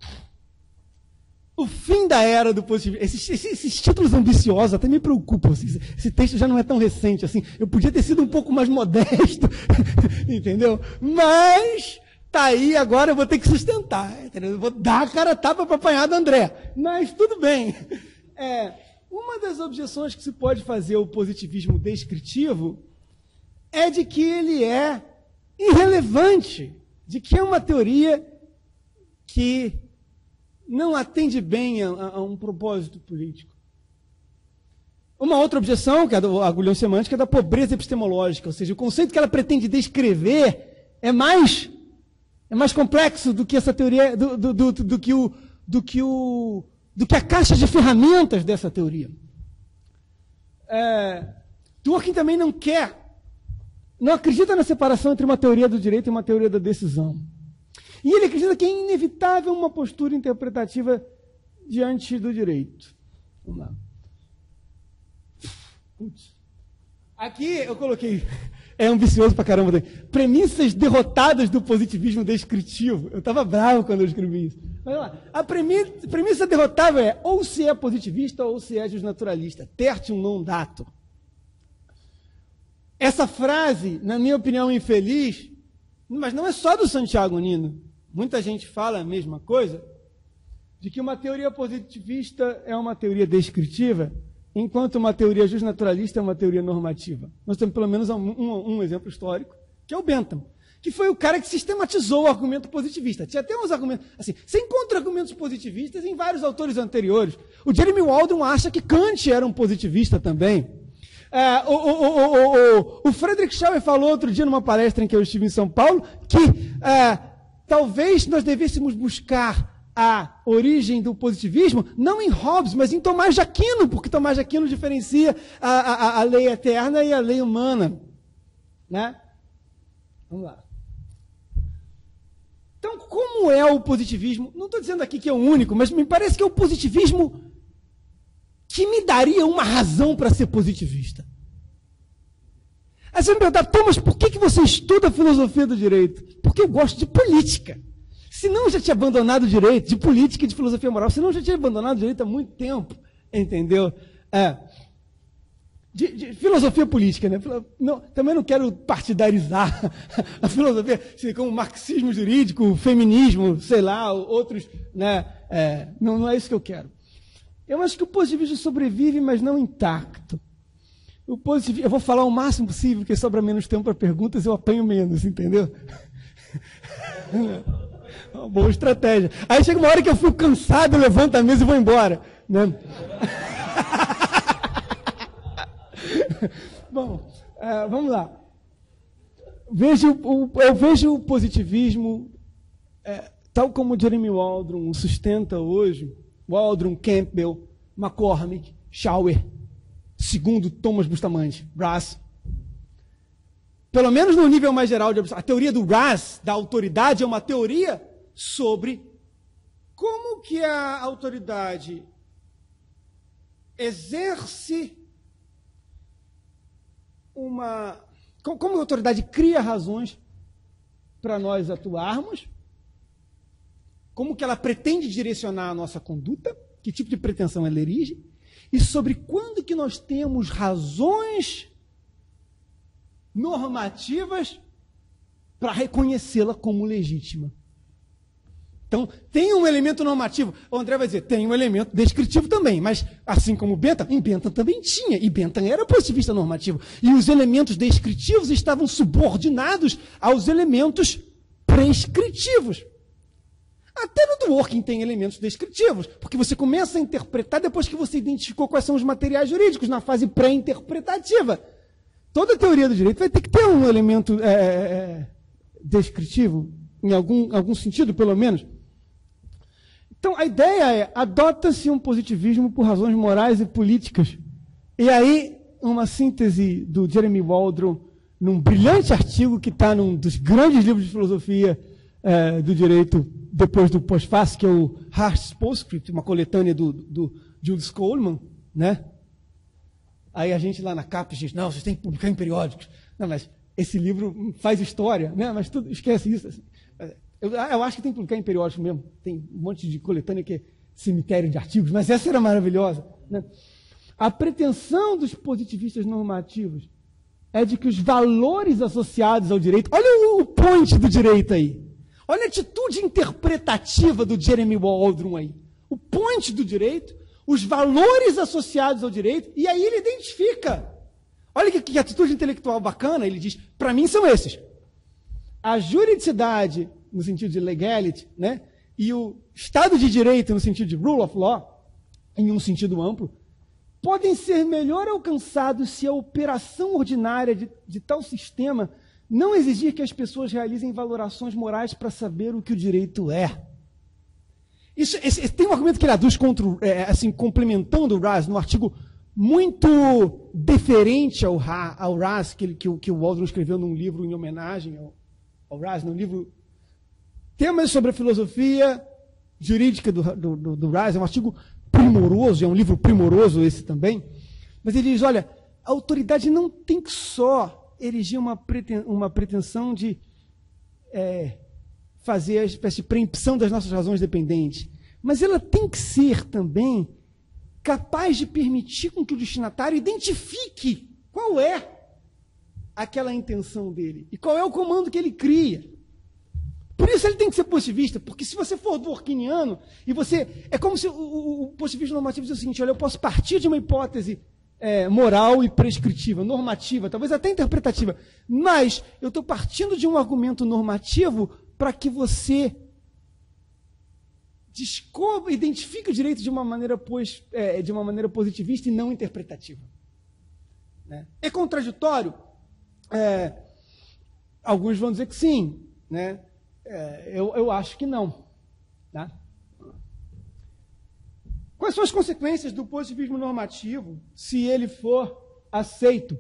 [SPEAKER 1] O fim da era do positivismo. Esses, esses, esses títulos ambiciosos até me preocupam. Assim, esse texto já não é tão recente assim. Eu podia ter sido um pouco mais modesto, entendeu? Mas tá aí, agora eu vou ter que sustentar. Entendeu? Eu vou dar a cara a tapa para apanhar do André. Mas tudo bem. É, uma das objeções que se pode fazer ao positivismo descritivo é de que ele é irrelevante, de que é uma teoria que não atende bem a, a um propósito político. Uma outra objeção, que é do agulhão semântico, é da pobreza epistemológica, ou seja, o conceito que ela pretende descrever é mais, é mais complexo do que essa teoria, do, do, do, do, que o, do, que o, do que a caixa de ferramentas dessa teoria. É, Dworkin também não quer, não acredita na separação entre uma teoria do direito e uma teoria da decisão. E ele acredita que é inevitável uma postura interpretativa diante do direito. Vamos lá. Putz. Aqui eu coloquei, é ambicioso pra caramba, premissas derrotadas do positivismo descritivo. Eu estava bravo quando eu escrevi isso. Mas lá, a premissa, premissa derrotável é ou se é positivista ou se é justnaturalista. Tertium non datur. Essa frase, na minha opinião, infeliz, mas não é só do Santiago Nino. Muita gente fala a mesma coisa, de que uma teoria positivista é uma teoria descritiva, enquanto uma teoria justnaturalista é uma teoria normativa. Nós temos pelo menos um, um, um exemplo histórico, que é o Bentham, que foi o cara que sistematizou o argumento positivista. Tinha até uns argumentos, assim, você encontra argumentos positivistas em vários autores anteriores. O Jeremy Waldron acha que Kant era um positivista também. É, o, o, o, o, o Friedrich Schauer falou outro dia numa palestra em que eu estive em São Paulo, que é, talvez nós devêssemos buscar a origem do positivismo, não em Hobbes, mas em Tomás de Aquino, porque Tomás de Aquino diferencia a, a, a lei eterna e a lei humana. Né? Vamos lá. Então, como é o positivismo? Não estou dizendo aqui que é o único, mas me parece que é o positivismo que me daria uma razão para ser positivista. Aí você me perguntar, Thomas, por que, que você estuda a filosofia do direito? Porque eu gosto de política. Se não, já tinha abandonado o direito de política e de filosofia moral. Se não, já tinha abandonado o direito há muito tempo. Entendeu? É. De, de filosofia política, né? Não, também não quero partidarizar a filosofia, assim, como marxismo jurídico, feminismo, sei lá, outros, né? É, não, não é isso que eu quero. Eu acho que o positivismo sobrevive, mas não intacto. O positivismo, eu vou falar o máximo possível, porque sobra menos tempo para perguntas, eu apanho menos, entendeu? Uma boa estratégia. Aí chega uma hora que eu fico cansado, eu levanto a mesa e vou embora, né? Bom, uh, vamos lá. Vejo, o, eu vejo o positivismo, é, tal como Jeremy Waldron sustenta hoje, Waldron, Campbell, McCormick, Schauer, segundo Thomas Bustamante, Raz. Pelo menos no nível mais geral de abstração. A teoria do Raz, da autoridade, é uma teoria sobre como que a autoridade exerce uma... Como a autoridade cria razões para nós atuarmos, como que ela pretende direcionar a nossa conduta, que tipo de pretensão ela erige, e sobre quando que nós temos razões normativas para reconhecê-la como legítima. Então, tem um elemento normativo. O André vai dizer, tem um elemento descritivo também, mas assim como Bentham, em Bentham também tinha, e Bentham era positivista normativo. E os elementos descritivos estavam subordinados aos elementos prescritivos. Até no Dworkin tem elementos descritivos, porque você começa a interpretar depois que você identificou quais são os materiais jurídicos, na fase pré-interpretativa. Toda teoria do direito vai ter que ter um elemento é, é, descritivo, em algum, algum sentido, pelo menos. Então, a ideia é, adota-se um positivismo por razões morais e políticas. E aí, uma síntese do Jeremy Waldron, num brilhante artigo que está num dos grandes livros de filosofia é, do direito, depois do pós-fácil, que é o Harsh Postscript, uma coletânea do, do Julius Coleman, né? Aí a gente lá na capa diz, não, vocês têm que publicar em periódicos. Não, mas esse livro faz história, né? Mas tudo, esquece isso. Assim. Eu, eu acho que tem que publicar em periódicos mesmo. Tem um monte de coletânea que é cemitério de artigos, mas essa era maravilhosa. Né? A pretensão dos positivistas normativos é de que os valores associados ao direito... Olha o, o point do direito aí. Olha a atitude interpretativa do Jeremy Waldron aí. O point do direito, os valores associados ao direito, e aí ele identifica. Olha que, que atitude intelectual bacana, ele diz, para mim são esses. A juridicidade, no sentido de legality, né, e o Estado de Direito, no sentido de rule of law, em um sentido amplo, podem ser melhor alcançados se a operação ordinária de, de tal sistema não exigir que as pessoas realizem valorações morais para saber o que o direito é. Isso, esse, esse, tem um argumento que ele aduz contra, é, assim, complementando o Raz, no artigo muito deferente ao, ao Raz, que, que, que o Waldron escreveu num livro em homenagem ao, ao Raz, num livro Temas sobre a Filosofia Jurídica do, do, do, do Raz, é um artigo primoroso, é um livro primoroso esse também, mas ele diz, olha, a autoridade não tem que só erigir uma, preten, uma pretensão de é, fazer a espécie de preempção das nossas razões dependentes, mas ela tem que ser também capaz de permitir com que o destinatário identifique qual é aquela intenção dele e qual é o comando que ele cria. Por isso ele tem que ser positivista, porque se você for dworkiniano, e você, é como se o, o, o positivismo normativo diz o seguinte, olha, eu posso partir de uma hipótese é, moral e prescritiva, normativa, talvez até interpretativa, mas eu estou partindo de um argumento normativo para que você descubra, identifique o direito de uma maneira, pois, é, de uma maneira positivista e não interpretativa. Né? É contraditório? É, alguns vão dizer que sim, né? É, eu, eu acho que não. Tá? Quais são as consequências do positivismo normativo se ele for aceito?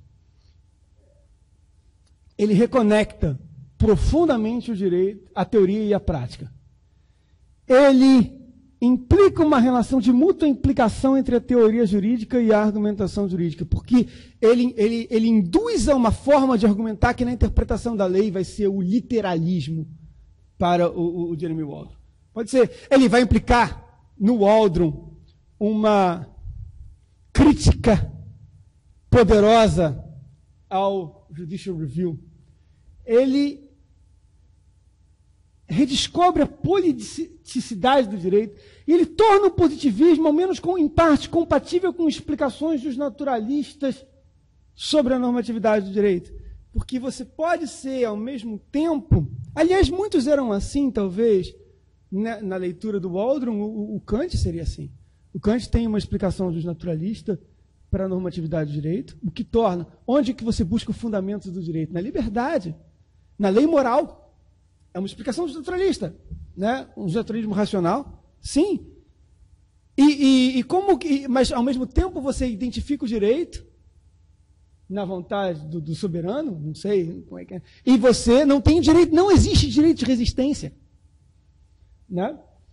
[SPEAKER 1] Ele reconecta profundamente o direito, a teoria e a prática. Ele implica uma relação de mútua implicação entre a teoria jurídica e a argumentação jurídica, porque ele, ele, ele induz a uma forma de argumentar que na interpretação da lei vai ser o literalismo, para o, o Jeremy Waldron. Pode ser. Ele vai implicar no Waldron uma crítica poderosa ao Judicial Review. Ele redescobre a politicidade do direito e ele torna o positivismo, ao menos com, em parte, compatível com explicações dos naturalistas sobre a normatividade do direito. Porque você pode ser, ao mesmo tempo... Aliás, muitos eram assim, talvez, na, na leitura do Waldron, o, o Kant seria assim. O Kant tem uma explicação dos naturalistas para a normatividade do direito, o que torna... Onde que você busca o fundamento do direito? Na liberdade, na lei moral. É uma explicação do naturalista, né? Um naturalismo racional, sim. E, e, e como que, mas, ao mesmo tempo, você identifica o direito na vontade do, do soberano, não sei como é que é, e você não tem direito, não existe direito de resistência. Né?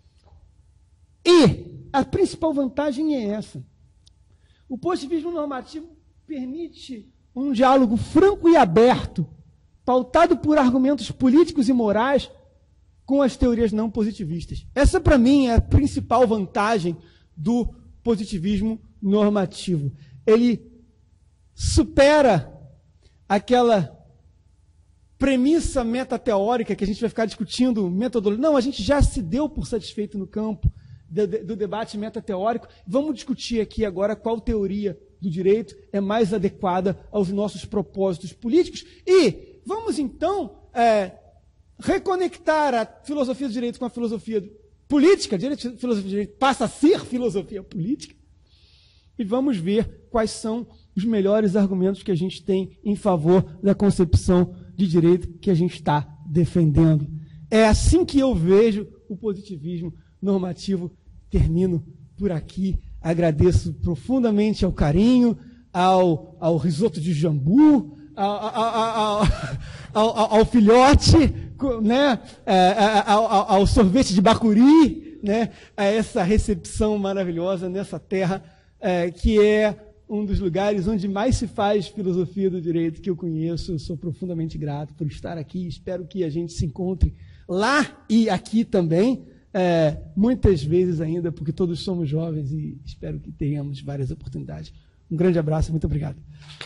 [SPEAKER 1] E a principal vantagem é essa. O positivismo normativo permite um diálogo franco e aberto, pautado por argumentos políticos e morais, com as teorias não positivistas. Essa, para mim, é a principal vantagem do positivismo normativo. Ele supera aquela premissa metateórica que a gente vai ficar discutindo, metodologia. Não, a gente já se deu por satisfeito no campo do, do debate metateórico. Vamos discutir aqui agora qual teoria do direito é mais adequada aos nossos propósitos políticos e vamos, então, é, reconectar a filosofia do direito com a filosofia política. Direito, filosofia do direito passa a ser filosofia política. E vamos ver quais são os melhores argumentos que a gente tem em favor da concepção de direito que a gente está defendendo. É assim que eu vejo o positivismo normativo. Termino por aqui. Agradeço profundamente ao carinho, ao, ao risoto de jambu, Ao, ao, ao, ao, ao filhote, né? ao, ao sorvete de bacuri, né? A essa recepção maravilhosa nessa terra, é, que é um dos lugares onde mais se faz filosofia do direito que eu conheço. Eu sou profundamente grato por estar aqui. Espero que a gente se encontre lá e aqui também, é, muitas vezes ainda, porque todos somos jovens e espero que tenhamos várias oportunidades. Um grande abraço, muito obrigado.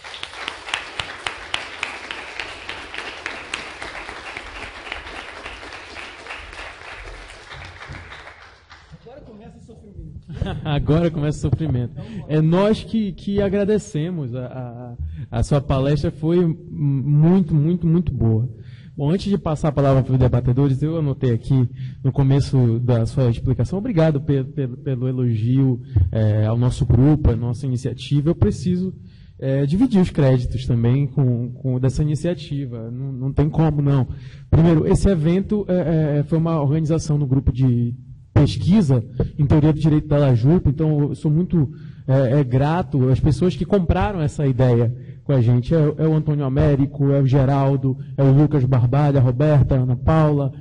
[SPEAKER 2] Agora começa o sofrimento. É nós que, que agradecemos. A, a, a sua palestra foi muito, muito, muito boa. Bom, antes de passar a palavra para os debatedores, eu anotei aqui no começo da sua explicação, obrigado pelo, pelo, pelo elogio é, ao nosso grupo, à nossa iniciativa. Eu preciso é, dividir os créditos também com, com dessa iniciativa. Não, não tem como, não. Primeiro, esse evento é, é, foi uma organização no grupo de pesquisa em teoria do direito da Lajup, então eu sou muito é, é, grato às pessoas que compraram essa ideia com a gente. É, é o Antônio Américo, é o Geraldo, é o Lucas Barbalha, a Roberta, a Ana Paula,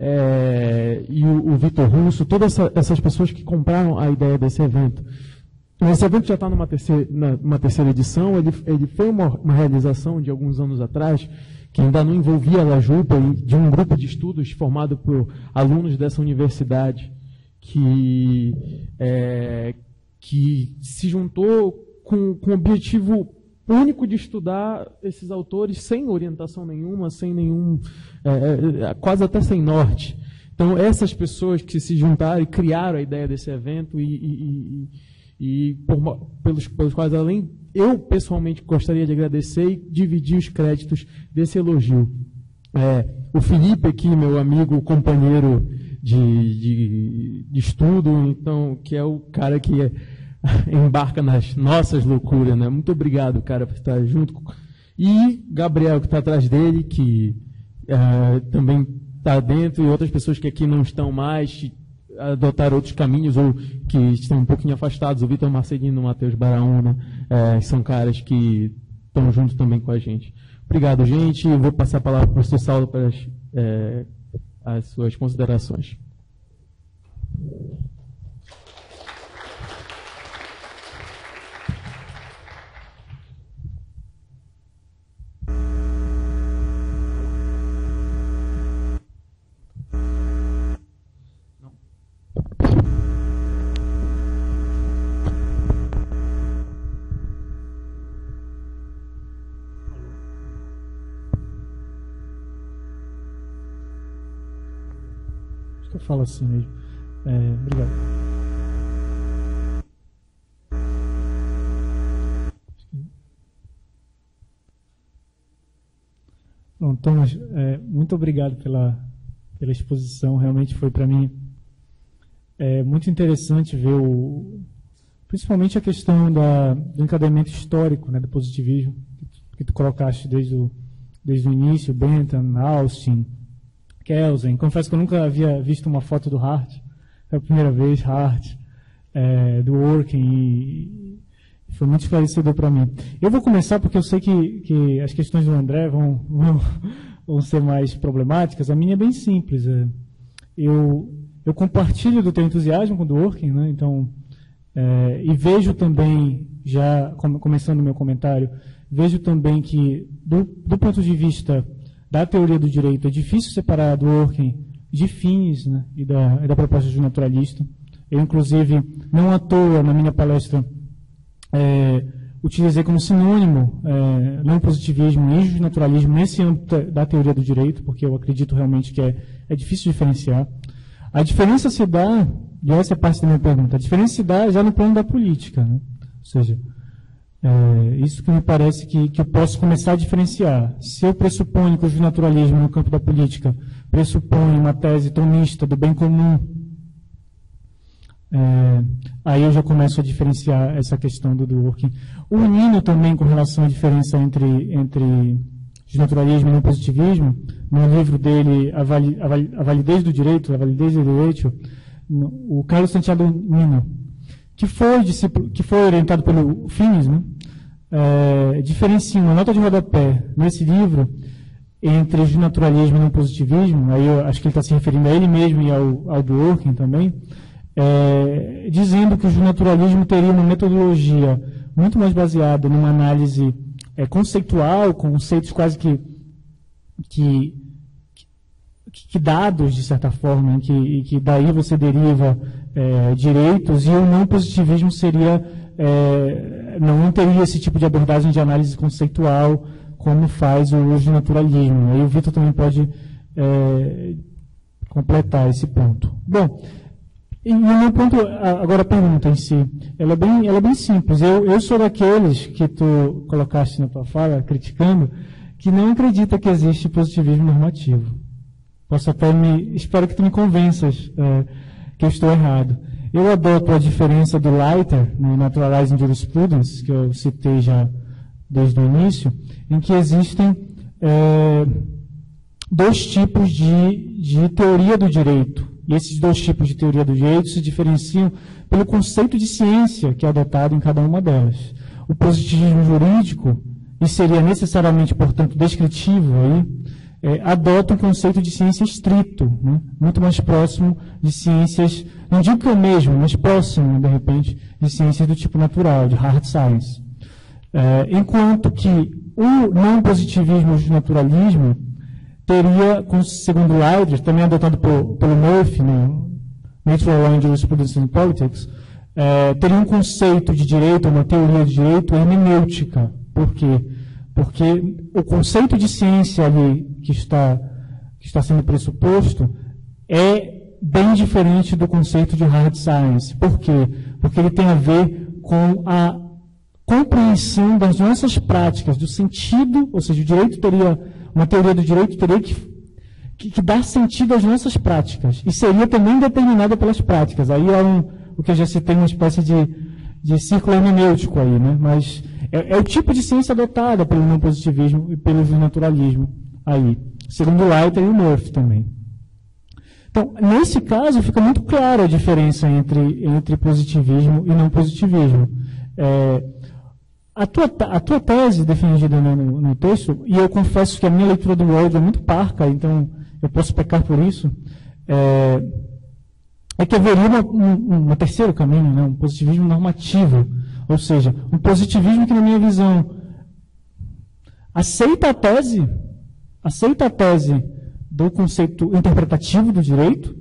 [SPEAKER 2] é, e o, o Vitor Russo, todas essa, essas pessoas que compraram a ideia desse evento. Esse evento já está numa terceira, numa terceira edição, ele, ele foi uma, uma realização de alguns anos atrás, que ainda não envolvia a Lajupa, de um grupo de estudos formado por alunos dessa universidade, que, é, que se juntou com, com o objetivo único de estudar esses autores sem orientação nenhuma, sem nenhum, é, quase até sem norte. Então, essas pessoas que se juntaram e criaram a ideia desse evento e, e, e, e por, pelos, pelos quais, além, eu pessoalmente gostaria de agradecer e dividir os créditos desse elogio. É, o Felipe aqui, meu amigo, companheiro De, de, de estudo, então, que é o cara que é, embarca nas nossas loucuras, né? Muito obrigado, cara, por estar junto. E Gabriel, que está atrás dele, que é, também está dentro, e outras pessoas que aqui não estão mais, adotaram outros caminhos, ou que estão um pouquinho afastados, o Vitor Marcelino, o Matheus Baraúna, é, são caras que estão juntos também com a gente. Obrigado, gente. Eu vou passar a palavra para o professor Saulo para as é, as suas considerações.
[SPEAKER 3] falo assim mesmo. É, obrigado. Bom, Thomas, é, muito obrigado pela, pela exposição. Realmente foi para mim é, muito interessante ver o, principalmente a questão da, do encadeamento histórico, né, do positivismo, que tu colocaste desde o, desde o início, Bentham, Austin, Kelsen. Confesso que eu nunca havia visto uma foto do Hart, foi a primeira vez, Hart, é, do Working, e foi muito esclarecedor para mim. Eu vou começar porque eu sei que, que as questões do André vão, vão, vão ser mais problemáticas. A minha é bem simples. É, eu, eu compartilho do teu entusiasmo com o do Working, né, então, é, e vejo também, já começando o meu comentário, vejo também que, do, do ponto de vista da teoria do direito, é difícil separar do Working de fins, né, e, da, e da proposta de naturalista. Eu, inclusive, não à toa, na minha palestra, é, utilizei como sinônimo é, não positivismo e naturalismo nesse âmbito da teoria do direito, porque eu acredito realmente que é, é difícil diferenciar. A diferença se dá, e essa é parte da minha pergunta, a diferença se dá já no plano da política, né? Ou seja, é, isso que me parece que, que eu posso começar a diferenciar. Se eu pressuponho que o naturalismo no campo da política pressupõe uma tese tomista do bem comum, É, aí eu já começo a diferenciar essa questão do, do Working. O Nino também, com relação à diferença entre, entre naturalismo e não positivismo, no livro dele, A, Vali, a, Vali, a Validez do Direito, A Validez do Direito, o Carlos Santiago Nino, que foi, que foi orientado pelo Finis, né, é, diferencia uma nota de rodapé nesse livro entre o naturalismo e não positivismo, aí eu acho que ele está se referindo a ele mesmo e ao, ao do Working também, É, dizendo que o naturalismo teria uma metodologia muito mais baseada numa análise é, conceitual, conceitos quase que, que, que, que dados, de certa forma, que, e que daí você deriva é, direitos, e o não positivismo seria, é, não, não teria esse tipo de abordagem de análise conceitual como faz o naturalismo. Aí o Vitor também pode é, completar esse ponto. Bom, e o meu ponto, agora a pergunta em si, ela é bem, ela é bem simples. Eu, eu sou daqueles que tu colocaste na tua fala, criticando, que não acredita que existe positivismo normativo. Posso até me, espero que tu me convenças é, que eu estou errado. Eu adoto a diferença do Leiter, no Naturalizing Jurisprudence, que eu citei já desde o início, em que existem é, dois tipos de, de teoria do direito. E esses dois tipos de teoria do direito se diferenciam pelo conceito de ciência que é adotado em cada uma delas. O positivismo jurídico, e seria necessariamente, portanto, descritivo aí, é, adota um conceito de ciência estrito, né, muito mais próximo de ciências, não digo que é o mesmo, mas próximo, de repente, de ciências do tipo natural, de hard science. É, enquanto que o não positivismo e o naturalismo teria, segundo Leiter, também adotado por, pelo Murphy, no Natural Law and Jurisprudence and Politics, é, teria um conceito de direito, uma teoria de direito hermenêutica. Por quê? Porque o conceito de ciência ali que está, que está sendo pressuposto é bem diferente do conceito de hard science. Por quê? Porque ele tem a ver com a compreensão das nossas práticas, do sentido, ou seja, o direito teria, uma teoria do direito teria que, que, que dar sentido às nossas práticas, e seria também determinada pelas práticas. Aí é um, o que eu já citei, uma espécie de, de círculo hermenêutico aí, né? Mas é, é o tipo de ciência adotada pelo não positivismo e pelo naturalismo aí, segundo Leiter e o Murphy também. Então, nesse caso, fica muito clara a diferença entre, entre positivismo e não positivismo. É, a, tua, a tua tese defendida no, no texto, e eu confesso que a minha leitura do World é muito parca, então eu posso pecar por isso, é, é que haveria uma, um, um terceiro caminho, né, um positivismo normativo, ou seja, um positivismo que, na minha visão, aceita a tese, aceita a tese do conceito interpretativo do direito,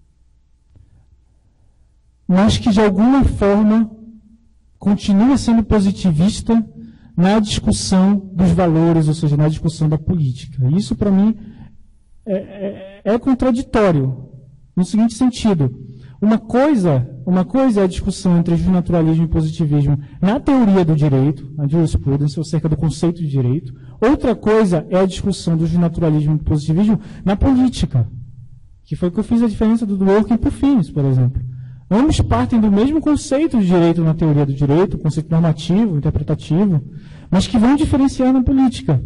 [SPEAKER 3] mas que, de alguma forma, continua sendo positivista na discussão dos valores, ou seja, na discussão da política. Isso, para mim, é, é, é contraditório. no seguinte sentido. Uma coisa, uma coisa é a discussão entre justnaturalismo e positivismo na teoria do direito, a jurisprudência, acerca do conceito de direito. Outra coisa é a discussão do justnaturalismo e do positivismo na política, que foi o que eu fiz a diferença do Dworkin para o Finis, por exemplo. Ambos partem do mesmo conceito de direito na teoria do direito, conceito normativo, interpretativo, mas que vão diferenciar na política.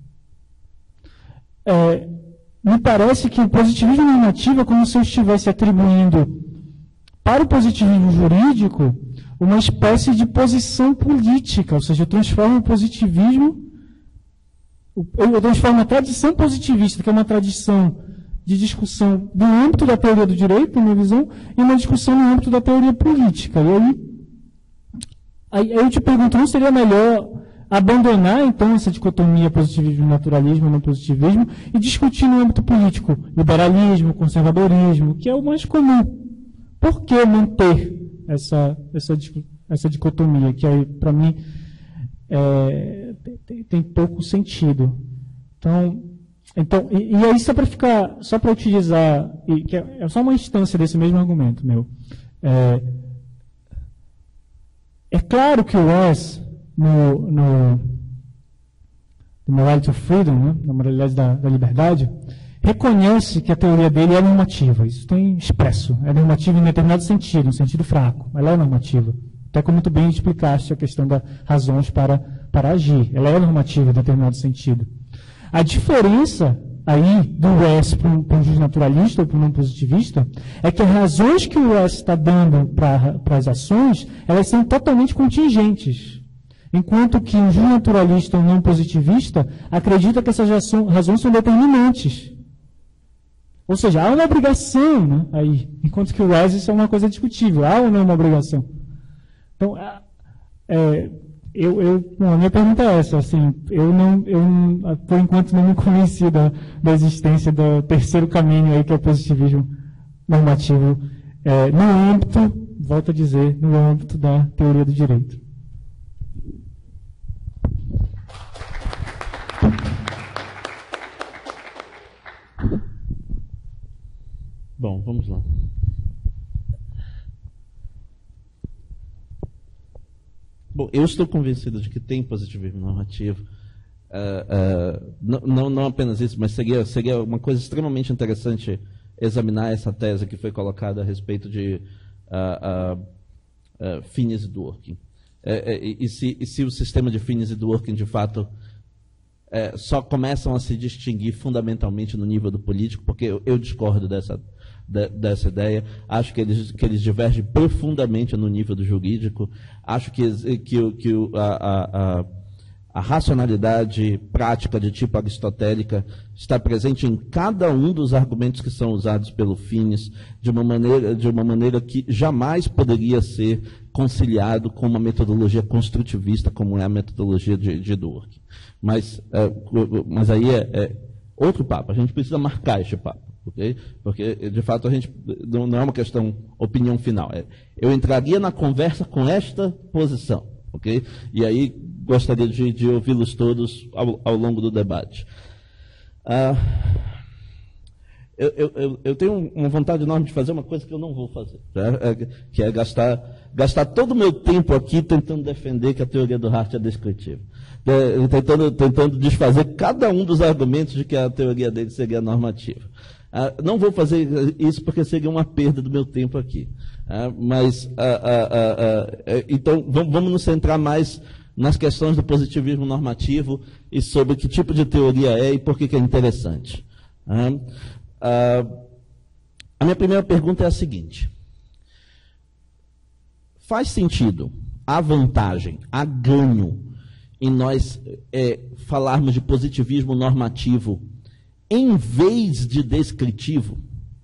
[SPEAKER 3] É, me parece que o positivismo normativo é como se eu estivesse atribuindo para o positivismo jurídico uma espécie de posição política, ou seja, eu transformo o positivismo, eu transformo a tradição positivista, que é uma tradição de discussão no âmbito da teoria do direito, na minha visão, e uma discussão no âmbito da teoria política. E aí, aí eu te pergunto, não seria melhor abandonar, então, essa dicotomia positivismo-naturalismo e não positivismo e discutir no âmbito político liberalismo, conservadorismo, que é o mais comum? Por que manter essa, essa, essa dicotomia, que aí, para mim, é, tem, tem pouco sentido? Então, então e, e aí, só para ficar, só para utilizar, e, que é, é só uma instância desse mesmo argumento meu. É, é claro que o Rawls, no, no The Morality of Freedom, né, na moralidade da, da liberdade, reconhece que a teoria dele é normativa. Isso tem expresso. É normativa em determinado sentido, um sentido fraco. Ela é normativa. Até como muito bem explicaste a questão das razões para, para agir. Ela é normativa em determinado sentido. A diferença aí do Rawls para um, para um justnaturalista ou para um não positivista é que as razões que o Rawls está dando para, para as ações, elas são totalmente contingentes. Enquanto que um justnaturalista ou não positivista acredita que essas razões são determinantes. Ou seja, há uma obrigação, né, aí. Enquanto que o Rawls, isso é uma coisa discutível. Há ou não uma obrigação? Então, é, eu, eu, bom, a minha pergunta é essa. Assim, eu, não, eu, por enquanto, não me convenci da, da existência do terceiro caminho, aí, que é o positivismo normativo, é, no âmbito, volto a dizer, no âmbito da teoria do direito.
[SPEAKER 4] Bom, vamos lá. Bom, eu estou convencido de que tem positivismo normativo. Uh, uh, não, não, não apenas isso, mas seria, seria uma coisa extremamente interessante examinar essa tese que foi colocada a respeito de uh, uh, uh, Finis e Dworkin. Uh, uh, e, se, e se o sistema de Finis e Dworkin, de fato, uh, só começam a se distinguir fundamentalmente no nível do político, porque eu, eu discordo dessa dessa ideia, acho que eles, que eles divergem profundamente no nível do jurídico, acho que, que, que a, a, a racionalidade prática de tipo aristotélica está presente em cada um dos argumentos que são usados pelo Finis, de uma maneira, de uma maneira que jamais poderia ser conciliado com uma metodologia construtivista, como é a metodologia de, de Dworkin. Mas, é, mas aí é, é outro papo, a gente precisa marcar este papo. Okay? Porque, de fato, a gente não, não é uma questão opinião final. É, eu entraria na conversa com esta posição. Okay? E aí gostaria de, de ouvi-los todos ao, ao longo do debate. Ah, eu, eu, eu tenho uma vontade enorme de fazer uma coisa que eu não vou fazer, tá? É, que é gastar, gastar todo o meu tempo aqui tentando defender que a teoria do Hart é descritiva. É, tentando, tentando desfazer cada um dos argumentos de que a teoria dele seria normativa. Ah, não vou fazer isso porque seria uma perda do meu tempo aqui. Ah, mas, ah, ah, ah, ah, então, vamos, vamos nos centrar mais nas questões do positivismo normativo e sobre que tipo de teoria é e por que, que é interessante. Ah, ah, a minha primeira pergunta é a seguinte. Faz sentido, há vantagem, há ganho em nós é, falarmos de positivismo normativo em vez de descritivo?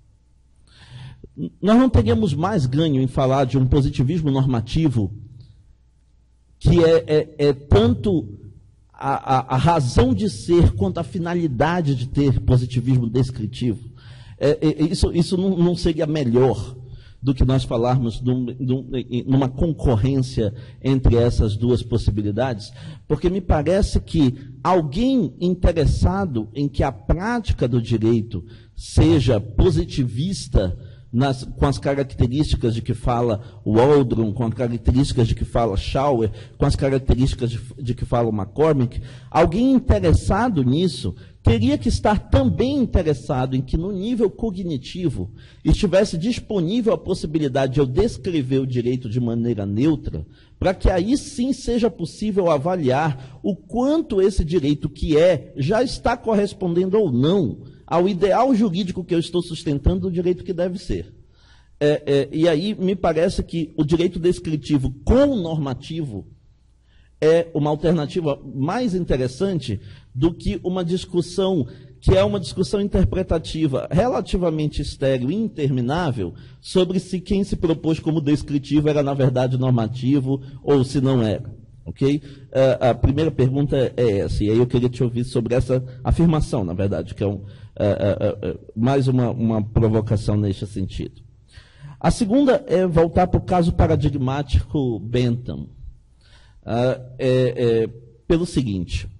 [SPEAKER 4] Nós não teríamos mais ganho em falar de um positivismo normativo que é, é, é tanto a, a, a razão de ser quanto a finalidade de ter positivismo descritivo? É, é, isso isso não, não seria melhor do que nós falarmos num, num, numa concorrência entre essas duas possibilidades? Porque me parece que alguém interessado em que a prática do direito seja positivista nas, com as características de que fala Waldron, com as características de que fala Schauer, com as características de, de que fala McCormick, alguém interessado nisso teria que estar também interessado em que, no nível cognitivo, estivesse disponível a possibilidade de eu descrever o direito de maneira neutra, para que aí sim seja possível avaliar o quanto esse direito que é já está correspondendo ou não ao ideal jurídico que eu estou sustentando do direito que deve ser. É, é, e aí me parece que o direito descritivo com o normativo é uma alternativa mais interessante do que uma discussão que é uma discussão interpretativa relativamente estéril e interminável sobre se quem se propôs como descritivo era, na verdade, normativo ou se não era. Ok? Uh, a primeira pergunta é essa, e aí eu queria te ouvir sobre essa afirmação, na verdade, que é um, uh, uh, uh, mais uma, uma provocação neste sentido. A segunda é voltar para o caso paradigmático Bentham. Uh, é, é, pelo seguinte,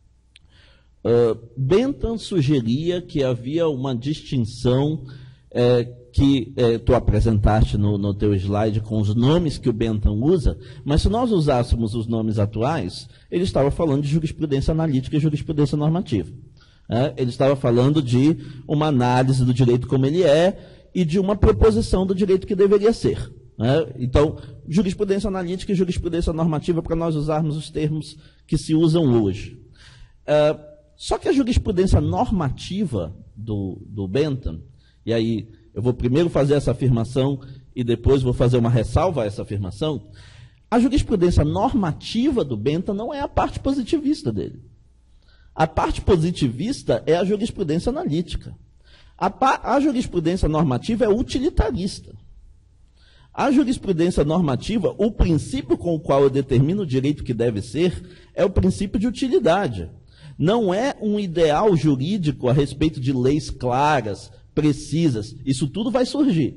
[SPEAKER 4] uh, Bentham sugeria que havia uma distinção é, que é, tu apresentaste no, no teu slide com os nomes que o Bentham usa, mas se nós usássemos os nomes atuais, ele estava falando de jurisprudência analítica e jurisprudência normativa. É, ele estava falando de uma análise do direito como ele é e de uma proposição do direito que deveria ser. É, então, jurisprudência analítica e jurisprudência normativa, para nós usarmos os termos que se usam hoje. É, só que a jurisprudência normativa do, do Bentham, e aí eu vou primeiro fazer essa afirmação e depois vou fazer uma ressalva a essa afirmação, a jurisprudência normativa do Bentham não é a parte positivista dele. A parte positivista é a jurisprudência analítica. A, a jurisprudência normativa é utilitarista. A jurisprudência normativa, o princípio com o qual eu determino o direito que deve ser, é o princípio de utilidade. Não é um ideal jurídico a respeito de leis claras, precisas. Isso tudo vai surgir.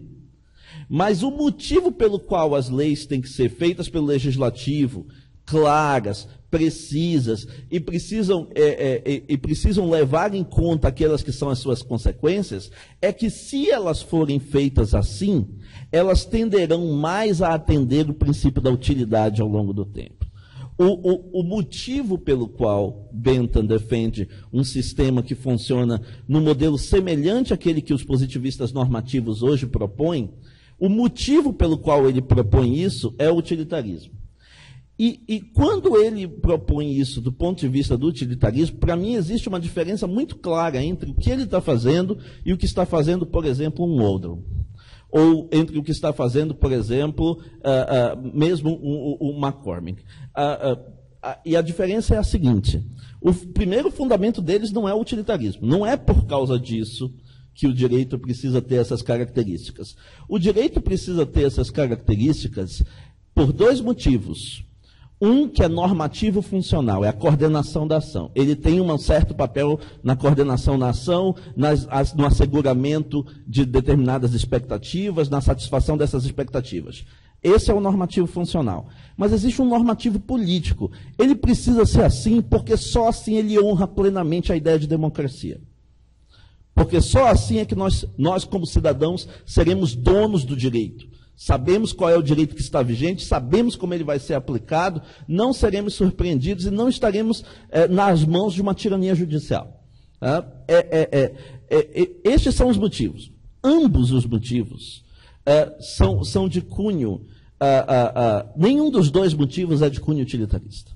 [SPEAKER 4] Mas o motivo pelo qual as leis têm que ser feitas pelo legislativo, claras, precisas, e precisam, é, é, e precisam levar em conta aquelas que são as suas consequências, é que se elas forem feitas assim, elas tenderão mais a atender o princípio da utilidade ao longo do tempo. O, o, o motivo pelo qual Bentham defende um sistema que funciona no modelo semelhante àquele que os positivistas normativos hoje propõem, o motivo pelo qual ele propõe isso é o utilitarismo. E, e quando ele propõe isso do ponto de vista do utilitarismo, para mim existe uma diferença muito clara entre o que ele está fazendo e o que está fazendo, por exemplo, um Waldron. Ou entre o que está fazendo, por exemplo, uh, uh, mesmo o, o, o McCormick. Uh, uh, uh, e a diferença é a seguinte: o primeiro fundamento deles não é o utilitarismo. Não é por causa disso que o direito precisa ter essas características. O direito precisa ter essas características por dois motivos. Um que é normativo funcional, é a coordenação da ação. Ele tem um certo papel na coordenação da ação, nas, as, no asseguramento de determinadas expectativas, na satisfação dessas expectativas. Esse é o normativo funcional. Mas existe um normativo político. Ele precisa ser assim porque só assim ele honra plenamente a ideia de democracia. Porque só assim é que nós, nós como cidadãos, seremos donos do direito. Sabemos qual é o direito que está vigente, sabemos como ele vai ser aplicado, não seremos surpreendidos e não estaremos é, nas mãos de uma tirania judicial. É, é, é, é, é, estes são os motivos. Ambos os motivos é, são, são de cunho, é, é, é, nenhum dos dois motivos é de cunho utilitarista.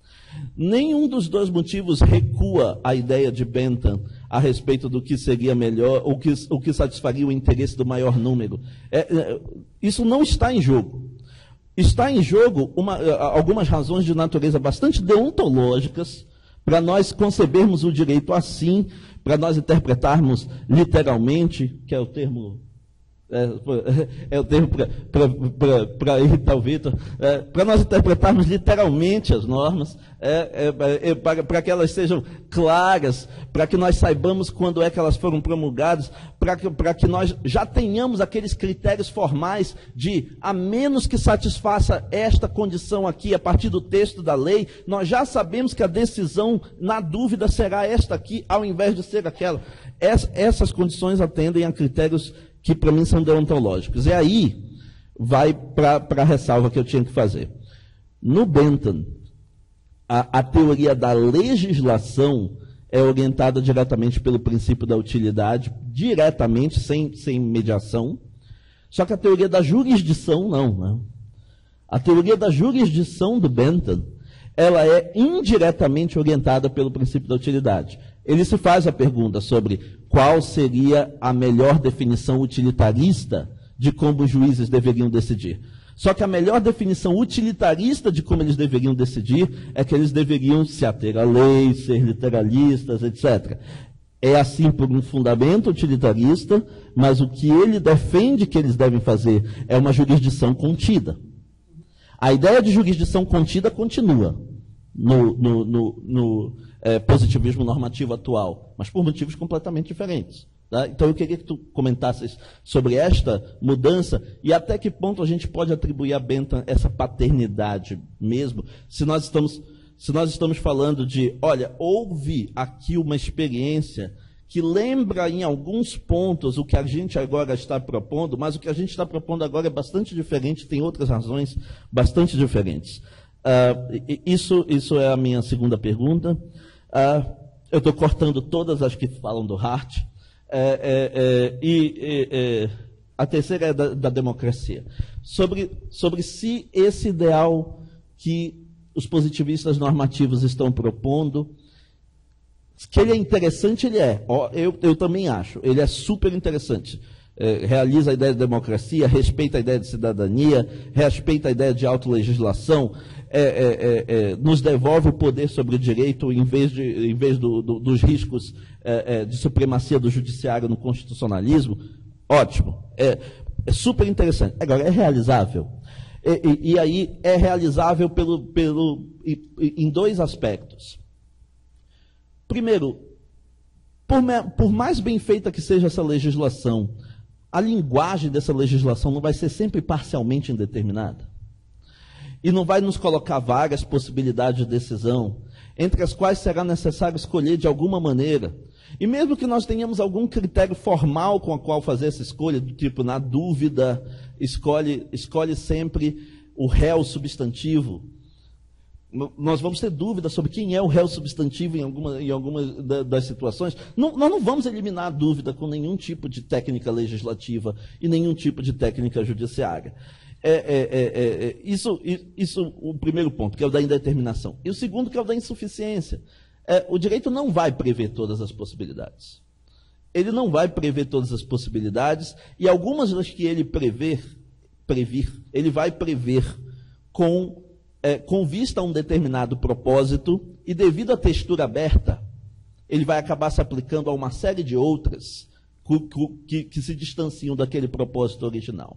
[SPEAKER 4] Nenhum dos dois motivos recua a ideia de Bentham a respeito do que seria melhor, ou que, o que satisfaria o interesse do maior número. É, é, isso não está em jogo. Está em jogo uma, algumas razões de natureza bastante deontológicas para nós concebermos o direito assim, para nós interpretarmos literalmente, que é o termo... É, é o termo para irritar o Vitor, é, para nós interpretarmos literalmente as normas, é, é, é, para, para que elas sejam claras, para que nós saibamos quando é que elas foram promulgadas, para que, para que nós já tenhamos aqueles critérios formais de, a menos que satisfaça esta condição aqui, a partir do texto da lei, nós já sabemos que a decisão, na dúvida, será esta aqui, ao invés de ser aquela. Ess, essas condições atendem a critérios que para mim são deontológicos. E aí vai para a ressalva que eu tinha que fazer. No Bentham, a, a teoria da legislação é orientada diretamente pelo princípio da utilidade, diretamente, sem, sem mediação. Só que a teoria da jurisdição, não. Né? A teoria da jurisdição do Bentham, ela é indiretamente orientada pelo princípio da utilidade. Ele se faz a pergunta sobre qual seria a melhor definição utilitarista de como os juízes deveriam decidir. Só que a melhor definição utilitarista de como eles deveriam decidir é que eles deveriam se ater à lei, ser literalistas, etcétera. É assim por um fundamento utilitarista, mas o que ele defende que eles devem fazer é uma jurisdição contida. A ideia de jurisdição contida continua no, no, no, no é, positivismo normativo atual, mas por motivos completamente diferentes. Tá? Então eu queria que tu comentasses sobre esta mudança e até que ponto a gente pode atribuir a Bentham essa paternidade mesmo, se nós estamos, se nós estamos falando de, olha, houve aqui uma experiência que lembra em alguns pontos o que a gente agora está propondo, mas o que a gente está propondo agora é bastante diferente, tem outras razões bastante diferentes. Uh, isso, isso é a minha segunda pergunta. Uh, eu estou cortando todas as que falam do Hart. É, é, é, e é, a terceira é da, da democracia. Sobre, sobre se esse ideal que os positivistas normativos estão propondo, que ele é interessante, ele é. Eu, eu também acho. Ele é super interessante. É, realiza a ideia de democracia, respeita a ideia de cidadania, respeita a ideia de autolegislação, é, é, é, é, nos devolve o poder sobre o direito em vez, de, em vez do, do, dos riscos é, é, de supremacia do judiciário no constitucionalismo. Ótimo. É, é super interessante. Agora, é realizável? E, e, e aí é realizável pelo, pelo, em dois aspectos. Primeiro, por, por mais bem feita que seja essa legislação, a linguagem dessa legislação não vai ser sempre parcialmente indeterminada? E não vai nos colocar várias possibilidades de decisão, entre as quais será necessário escolher de alguma maneira. E mesmo que nós tenhamos algum critério formal com o qual fazer essa escolha, do tipo, na dúvida, escolhe, escolhe sempre o réu substantivo. Nós vamos ter dúvida sobre quem é o réu substantivo em alguma, em alguma das situações. Não, nós não vamos eliminar a dúvida com nenhum tipo de técnica legislativa e nenhum tipo de técnica judiciária. É, é, é, é, isso, isso o primeiro ponto, que é o da indeterminação. E o segundo, que é o da insuficiência. É, o direito não vai prever todas as possibilidades. Ele não vai prever todas as possibilidades, e algumas das que ele prever, previr, ele vai prever com... É, com vista a um determinado propósito, e devido à textura aberta, ele vai acabar se aplicando a uma série de outras que, que, que se distanciam daquele propósito original.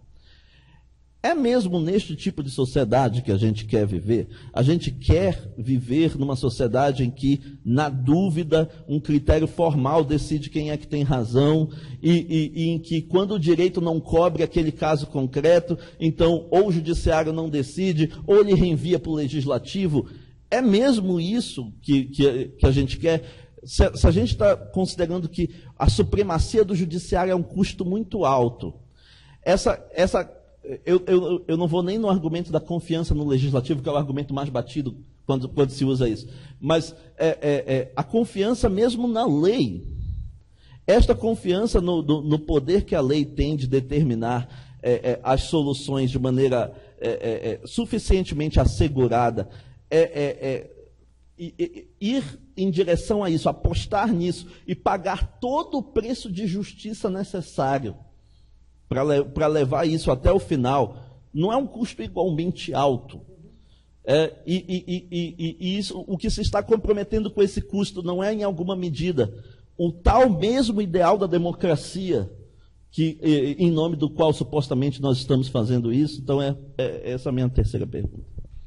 [SPEAKER 4] É mesmo neste tipo de sociedade que a gente quer viver? A gente quer viver numa sociedade em que, na dúvida, um critério formal decide quem é que tem razão e, e, e em que, quando o direito não cobre aquele caso concreto, então ou o judiciário não decide ou ele reenvia para o legislativo? É mesmo isso que, que, que a gente quer? Se, se a gente está considerando que a supremacia do judiciário é um custo muito alto, essa... essa Eu, eu, eu não vou nem no argumento da confiança no legislativo, que é o argumento mais batido quando, quando se usa isso. Mas é, é, é, a confiança mesmo na lei. Esta confiança no, no, no poder que a lei tem de determinar é, é, as soluções de maneira é, é, é, suficientemente assegurada, é, é, é, é, ir em direção a isso, apostar nisso e pagar todo o preço de justiça necessário para levar isso até o final, não é um custo igualmente alto. É, e, e, e, e isso, o que se está comprometendo com esse custo não é, em alguma medida, o tal mesmo ideal da democracia, que, em nome do qual supostamente nós estamos fazendo isso. Então, é, é essa é a minha terceira pergunta.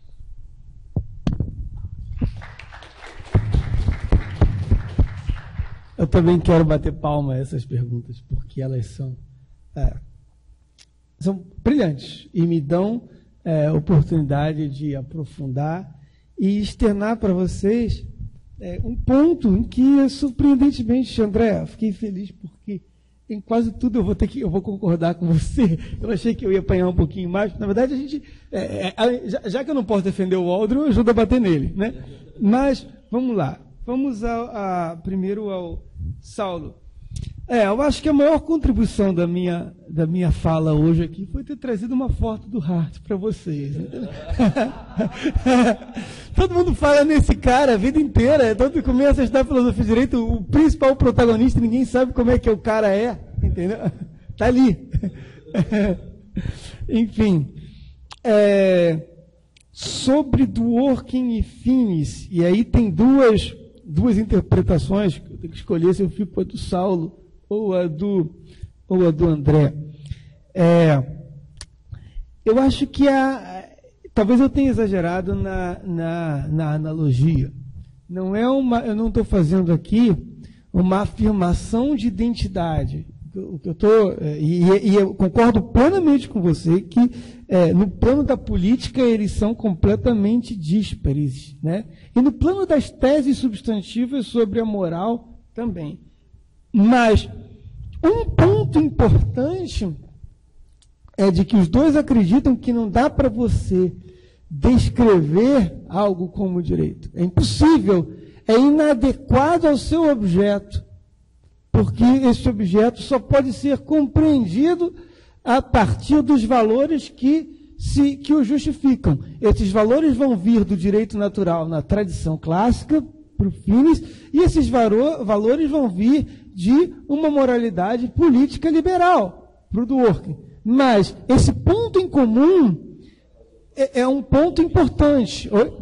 [SPEAKER 1] Eu também quero bater palma a essas perguntas, porque elas são... É, são brilhantes e me dão é, oportunidade de aprofundar e externar para vocês é, um ponto em que, surpreendentemente, André, eu fiquei feliz porque em quase tudo eu vou ter que, eu vou concordar com você. Eu achei que eu ia apanhar um pouquinho mais. Na verdade, a gente, é, é, já, já que eu não posso defender o Waldron, eu ajudo a bater nele, né? Mas, vamos lá. Vamos ao, a, primeiro ao Saulo. É, eu acho que a maior contribuição da minha, da minha fala hoje aqui foi ter trazido uma foto do Hart para vocês. Todo mundo fala nesse cara a vida inteira. Todo começa a estudar filosofia de direito, o principal protagonista, ninguém sabe como é que o cara é, entendeu? Tá ali. Enfim, é, sobre Dworkin e Finis, e aí tem duas, duas interpretações, que eu tenho que escolher se eu fico com a do Saulo ou a do, ou a do André. É, eu acho que a, talvez eu tenha exagerado na, na, na analogia. Não é uma, eu não estou fazendo aqui uma afirmação de identidade. O que eu tô, e, e eu concordo plenamente com você que é, no plano da política eles são completamente díspares, né? E no plano das teses substantivas sobre a moral também. Mas um ponto importante é de que os dois acreditam que não dá para você descrever algo como direito. É impossível, é inadequado ao seu objeto, porque esse objeto só pode ser compreendido a partir dos valores que, se, que o justificam. Esses valores vão vir do direito natural na tradição clássica, para o Finis, e esses valores vão vir de uma moralidade política liberal, para o Dworkin. Mas esse ponto em comum é, é um ponto importante. Oi?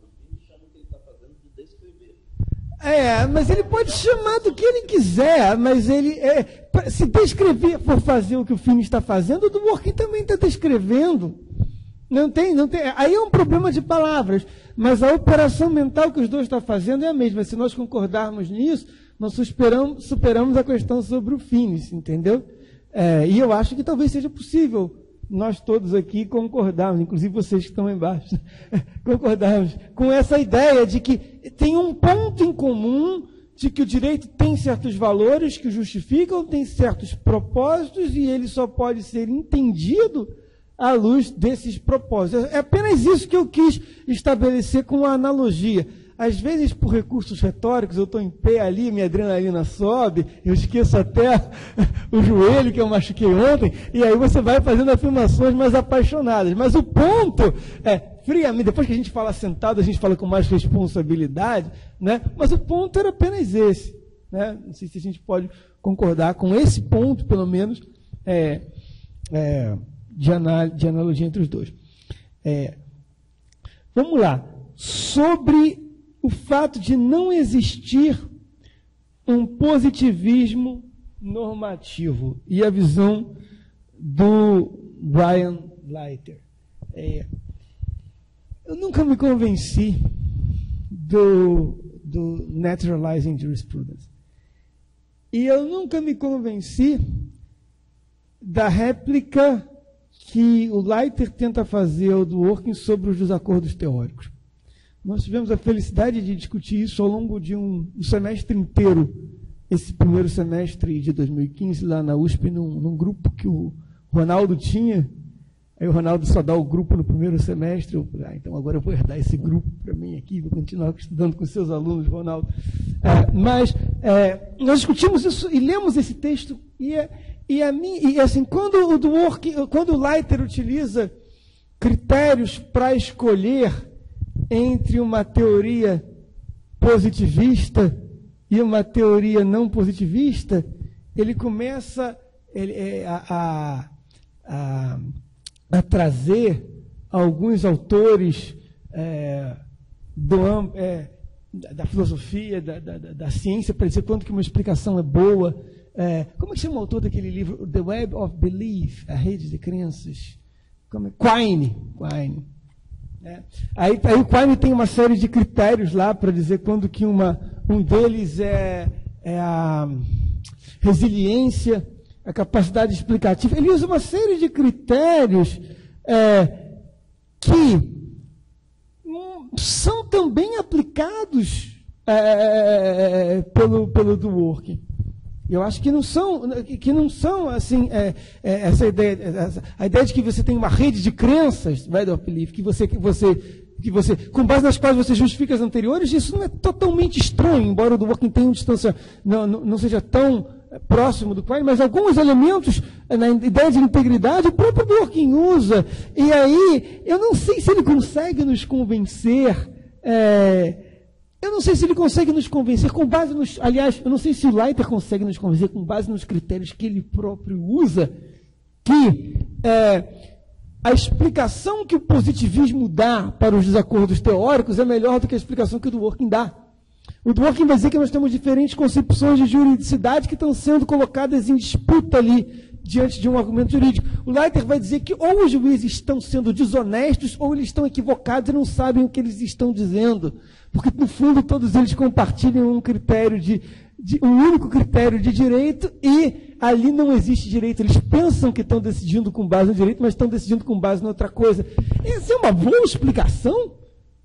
[SPEAKER 1] É, mas ele pode chamar do que ele quiser, mas ele, é, se descrever for fazer o que o Finis está fazendo, o Dworkin também está descrevendo. Não tem, não tem. Aí é um problema de palavras, mas a operação mental que os dois estão fazendo é a mesma. Se nós concordarmos nisso, nós superamos, superamos a questão sobre o Finis, entendeu? É, e eu acho que talvez seja possível nós todos aqui concordarmos, inclusive vocês que estão embaixo, concordarmos com essa ideia de que tem um ponto em comum de que o direito tem certos valores que o justificam, tem certos propósitos e ele só pode ser entendido à luz desses propósitos. É apenas isso que eu quis estabelecer com a analogia. Às vezes, por recursos retóricos, eu estou em pé ali, minha adrenalina sobe, eu esqueço até o joelho que eu machuquei ontem, e aí você vai fazendo afirmações mais apaixonadas. Mas o ponto é, friamente, depois que a gente fala sentado, a gente fala com mais responsabilidade, né? Mas o ponto era apenas esse. Né? Não sei se a gente pode concordar com esse ponto, pelo menos, é, é, de, anal de analogia entre os dois. É, vamos lá. Sobre o fato de não existir um positivismo normativo e a visão do Brian Leiter. É, eu nunca me convenci do, do Naturalizing Jurisprudence. E eu nunca me convenci da réplica que o Leiter tenta fazer ao Dworkin sobre os desacordos teóricos. Nós tivemos a felicidade de discutir isso ao longo de um, um semestre inteiro, esse primeiro semestre de dois mil e quinze, lá na U S P, num, num grupo que o Ronaldo tinha. Aí o Ronaldo só dá o grupo no primeiro semestre. Eu falei, ah, então agora eu vou herdar esse grupo para mim aqui, vou continuar estudando com seus alunos, Ronaldo. É, mas é, nós discutimos isso e lemos esse texto, e, e, a mim, e assim, quando o Dworkin, quando o Leiter utiliza critérios para escolher entre uma teoria positivista e uma teoria não positivista, ele começa ele, é, a, a, a, a trazer alguns autores é, do, é, da filosofia, da, da, da ciência, para dizer quanto que uma explicação é boa. É, como é que chama o autor daquele livro? The Web of Belief, a rede de crenças. Como é? Quine. Quine. É. Aí, aí o Quine tem uma série de critérios lá para dizer quando que uma, um deles é, é a resiliência, a capacidade explicativa. Ele usa uma série de critérios é, que são também aplicados é, pelo, pelo Dworkin. Eu acho que não são, que não são assim, é, é, essa ideia, essa, a ideia de que você tem uma rede de crenças, vai do belief, que você, que você, que você, com base nas quais você justifica as anteriores, isso não é totalmente estranho, embora o Dworkin tenha uma distância, não, não, não seja tão próximo do Quine, mas alguns elementos na ideia de integridade o próprio Dworkin usa. E aí, eu não sei se ele consegue nos convencer. É, Eu não sei se ele consegue nos convencer com base nos... Aliás, eu não sei se o Leiter consegue nos convencer com base nos critérios que ele próprio usa, que é, a explicação que o positivismo dá para os desacordos teóricos é melhor do que a explicação que o Dworkin dá. O Dworkin vai dizer que nós temos diferentes concepções de juridicidade que estão sendo colocadas em disputa ali, diante de um argumento jurídico. O Leiter vai dizer que ou os juízes estão sendo desonestos ou eles estão equivocados e não sabem o que eles estão dizendo. Porque, no fundo, todos eles compartilham um critério de, de um único critério de direito e ali não existe direito. Eles pensam que estão decidindo com base no direito, mas estão decidindo com base em outra coisa. Essa é uma boa explicação?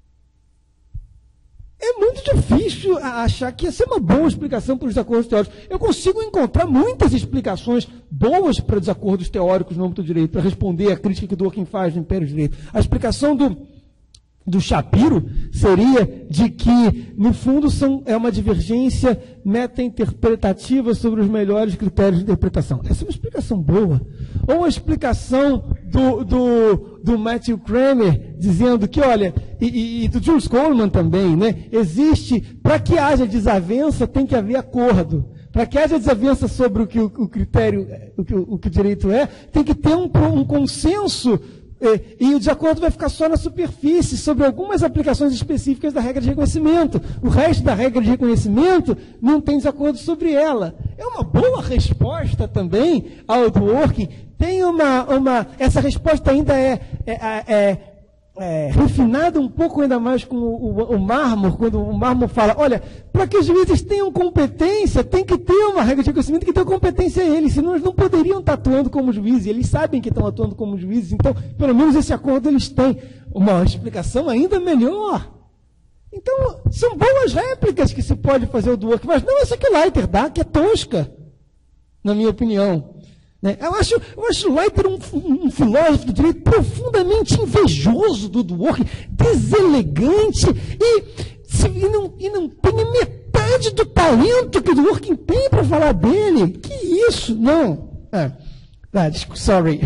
[SPEAKER 1] É muito difícil achar que ia ser uma boa explicação para os desacordos teóricos. Eu consigo encontrar muitas explicações boas para desacordos teóricos no âmbito do direito, para responder à crítica que o Dworkin faz do Império do Direito. A explicação do, do Shapiro seria de que, no fundo, são, é uma divergência meta-interpretativa sobre os melhores critérios de interpretação. Essa é uma explicação boa. Ou a explicação do, do, do Matthew Kramer, dizendo que, olha, e, e, e do Jules Coleman também, né, existe, para que haja desavença, tem que haver acordo. Para que haja desavença sobre o que o, o critério, o que o, o que o direito é, tem que ter um, um consenso. E, e o desacordo vai ficar só na superfície, sobre algumas aplicações específicas da regra de reconhecimento. O resto da regra de reconhecimento não tem desacordo sobre ela. É uma boa resposta também ao Dworkin. Tem uma, uma, essa resposta ainda é, é, é, é refinada um pouco ainda mais com o, o, o Marmor, quando o Marmor fala, olha, para que os juízes tenham competência, tem que ter uma regra de reconhecimento que tenha competência a eles, senão eles não poderiam estar atuando como juízes, eles sabem que estão atuando como juízes, então, pelo menos esse acordo eles têm. Uma explicação ainda melhor. Então, são boas réplicas que se pode fazer o Dworkin, mas não essa que o Leiter dá, que é tosca, na minha opinião. Né? Eu acho, eu acho o Leiter um, um, um filósofo do direito profundamente invejoso do Dworkin, deselegante e, se, e, não, e não tem metade do talento que o Dworkin tem para falar dele. Que isso? Não. Ah, ah, sorry.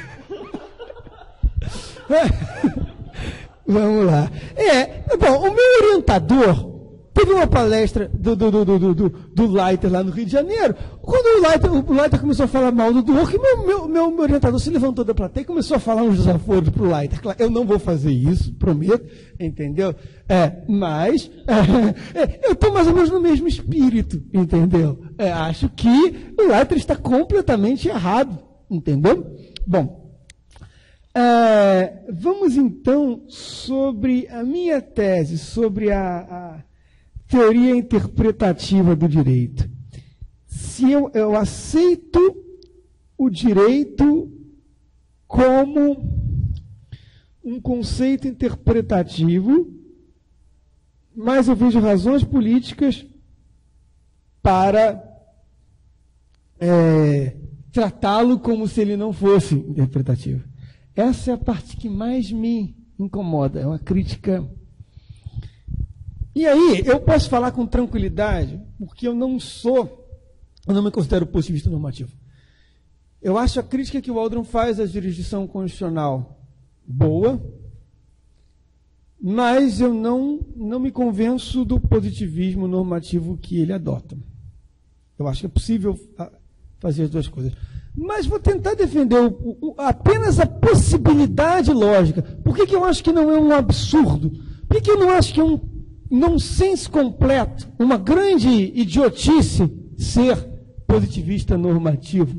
[SPEAKER 1] Vamos lá. É, bom, o meu orientador teve uma palestra do, do, do, do, do, do Leiter lá no Rio de Janeiro. Quando o Leiter, o Leiter começou a falar mal do Dworkin, meu, meu, meu, meu orientador se levantou da plateia e começou a falar uns desaforos para o Leiter. Claro, eu não vou fazer isso, prometo, entendeu? É, mas é, é, eu estou mais ou menos no mesmo espírito, entendeu? É, acho que o Leiter está completamente errado, entendeu? Bom, é, vamos então sobre a minha tese, sobre a... a teoria interpretativa do direito. Se eu, eu aceito o direito como um conceito interpretativo, mas eu vejo razões políticas para é, tratá-lo como se ele não fosse interpretativo. Essa é a parte que mais me incomoda, é uma crítica. E aí, eu posso falar com tranquilidade, porque eu não sou, eu não me considero positivista normativo. Eu acho a crítica que o Waldron faz à jurisdição constitucional boa, mas eu não, não me convenço do positivismo normativo que ele adota. Eu acho que é possível fazer as duas coisas. Mas vou tentar defender o, o, apenas a possibilidade lógica. Por que, que eu acho que não é um absurdo? Por que, que eu não acho que é um nonsense completo, uma grande idiotice ser positivista normativo?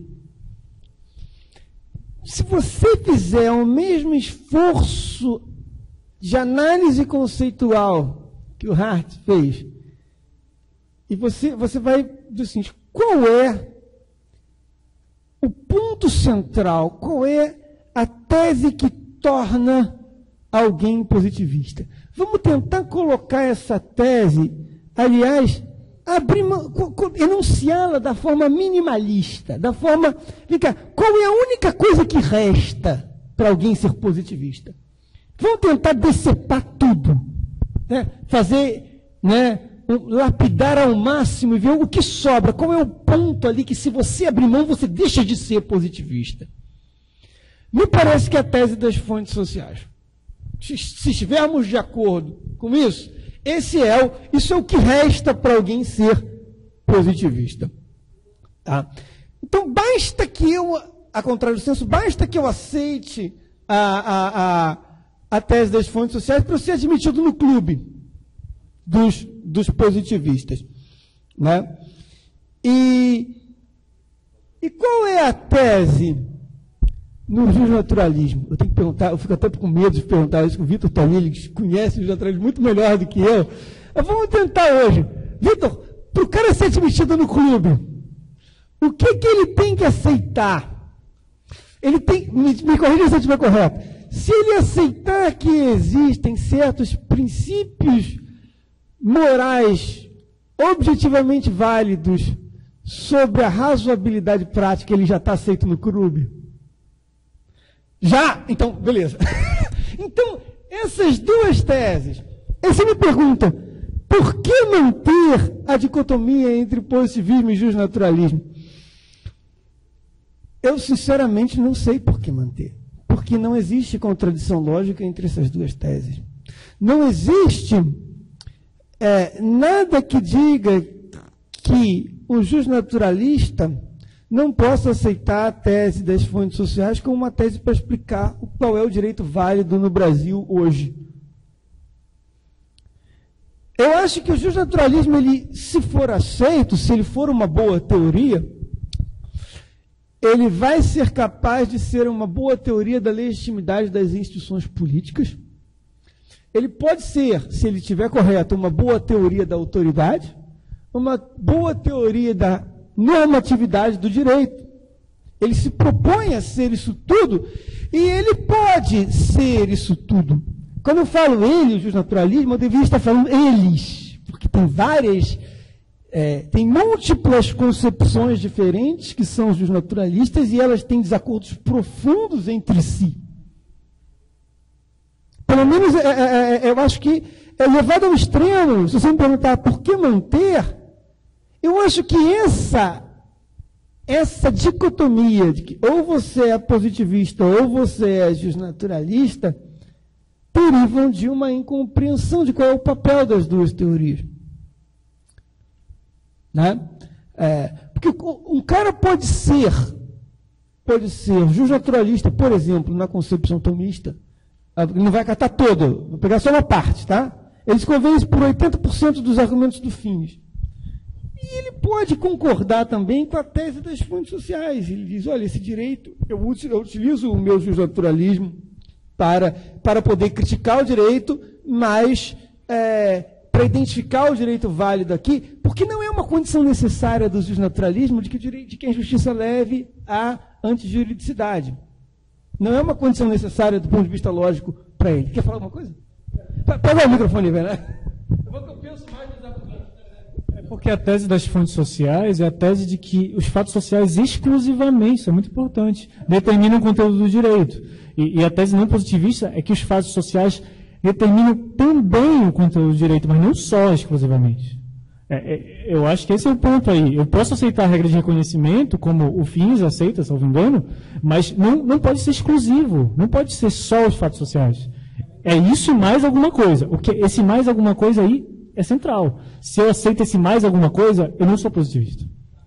[SPEAKER 1] Se você fizer o mesmo esforço de análise conceitual que o Hart fez, e você, você vai dizer assim, qual é o ponto central, qual é a tese que torna alguém positivista? Vamos tentar colocar essa tese, aliás, abrir mão, enunciá-la da forma minimalista, da forma, vem cá, qual é a única coisa que resta para alguém ser positivista? Vamos tentar decepar tudo, né? Fazer, né, lapidar ao máximo e ver o que sobra, qual é o ponto ali que se você abrir mão, você deixa de ser positivista. Me parece que é a tese das fontes sociais. Se, se estivermos de acordo com isso, esse é o, isso é o que resta para alguém ser positivista. Tá? Então, basta que eu, a contrário do senso, basta que eu aceite a, a, a, a tese das fontes sociais para eu ser admitido no clube dos, dos positivistas. Né? E, e qual é a tese no justnaturalismo? Eu tenho que perguntar, eu fico até com medo de perguntar isso, que o Vitor Tolini, que conhece o justnaturalismo muito melhor do que eu. Mas vamos tentar hoje. Vitor, para o cara ser admitido no clube, o que, que ele tem que aceitar? Ele tem, me, me corrija se eu estiver correto. Se ele aceitar que existem certos princípios morais objetivamente válidos sobre a razoabilidade prática, ele já está aceito no clube? Já? Então, beleza. Então, essas duas teses, você me pergunta, por que manter a dicotomia entre positivismo e justnaturalismo? Eu, sinceramente, não sei por que manter. Porque não existe contradição lógica entre essas duas teses. Não existe é, nada que diga que o justnaturalista não possa aceitar a tese das fontes sociais como uma tese para explicar qual é o direito válido no Brasil hoje. Eu acho que o justnaturalismo, ele, se for aceito, se ele for uma boa teoria, ele vai ser capaz de ser uma boa teoria da legitimidade das instituições políticas. Ele pode ser, se ele estiver correto, uma boa teoria da autoridade, uma boa teoria da normatividade do direito. Ele se propõe a ser isso tudo, e ele pode ser isso tudo. Quando eu falo ele, o justnaturalismo, eu deveria estar falando eles, porque tem várias, é, tem múltiplas concepções diferentes que são os justnaturalistas, e elas têm desacordos profundos entre si. Pelo menos, é, é, é, eu acho que é levado ao extremo. Se você me perguntar por que manter, eu acho que essa, essa dicotomia de que ou você é positivista ou você é justnaturalista derivam de uma incompreensão de qual é o papel das duas teorias. Né? É, porque um cara pode ser, pode ser justnaturalista, por exemplo, na concepção tomista, ele não vai catar todo, vou pegar só uma parte, tá? Ele se convence por oitenta por cento dos argumentos do Finis. E ele pode concordar também com a tese das fontes sociais. Ele diz, olha, esse direito, eu utilizo o meu justnaturalismo para, para poder criticar o direito, mas é, para identificar o direito válido aqui, porque não é uma condição necessária do justnaturalismo de que, o direito, de que a justiça leve à antijuridicidade. Não é uma condição necessária do ponto de vista lógico para ele. Quer falar alguma coisa? Pega o microfone, velho. Eu vou que eu penso mais nos argumentos.
[SPEAKER 3] É porque a tese das fontes sociais é a tese de que os fatos sociais exclusivamente, isso é muito importante, determinam o conteúdo do direito. E, e a tese não positivista é que os fatos sociais determinam também o conteúdo do direito, mas não só exclusivamente. É, é, eu acho que esse é o ponto aí. Eu posso aceitar a regra de reconhecimento, como o Finis aceita, salvo engano, mas não, não pode ser exclusivo, não pode ser só os fatos sociais. É isso mais alguma coisa. O que, esse mais alguma coisa aí é central. Se eu aceito esse mais alguma coisa, eu não sou positivista.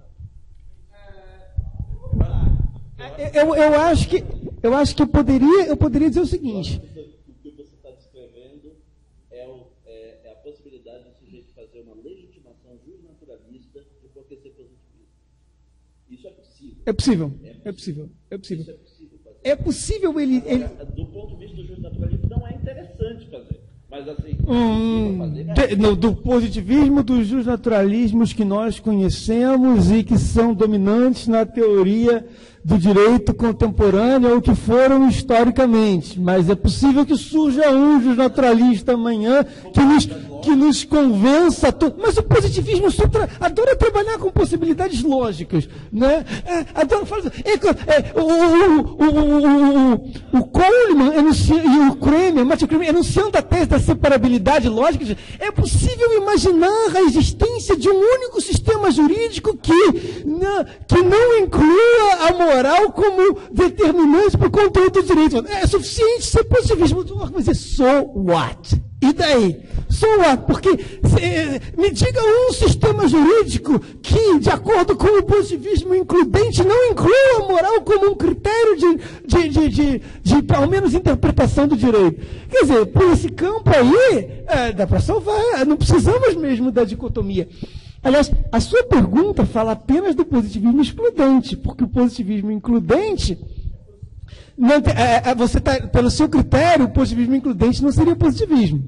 [SPEAKER 1] Eu, eu, acho, que, eu acho que eu poderia, eu poderia dizer o seguinte.
[SPEAKER 4] O que você está descrevendo é, o, é, é a possibilidade de sujeito fazer uma legitimação justnaturalista de por que ser positivista. Isso é possível.
[SPEAKER 1] É possível. É possível. É possível.
[SPEAKER 4] Isso é possível fazer.
[SPEAKER 1] É possível ele, ele...
[SPEAKER 4] Agora, do ponto de vista do justnaturalismo, não é interessante fazer. Mas assim,
[SPEAKER 1] hum,
[SPEAKER 4] fazer, né?
[SPEAKER 1] de, no, do positivismo, dos justnaturalismos que nós conhecemos e que são dominantes na teoria do direito contemporâneo ou que foram historicamente. Mas é possível que surja um justnaturalista amanhã que nos, que nos convença. To... Mas o positivismo só tra... adora trabalhar com possibilidades lógicas, né? É, adora fazer... é, é, o, o, o, o, o Coleman enuncia... e o Kramer, Matthew Kramer, enunciando a tese da separabilidade lógica, é possível imaginar a existência de um único sistema jurídico que não, que não inclua a moral como determinante para o conteúdo do direito. É suficiente ser positivismo, mas é so what? E daí? So what? Porque se, me diga um sistema jurídico que, de acordo com o positivismo includente, não inclua a moral como um critério de, de, de, de, de, de ao menos, interpretação do direito. Quer dizer, por esse campo aí, é, dá para salvar, não precisamos mesmo da dicotomia. Aliás, a sua pergunta fala apenas do positivismo excludente, porque o positivismo includente, não, é, é, você tá, pelo seu critério, o positivismo includente não seria positivismo.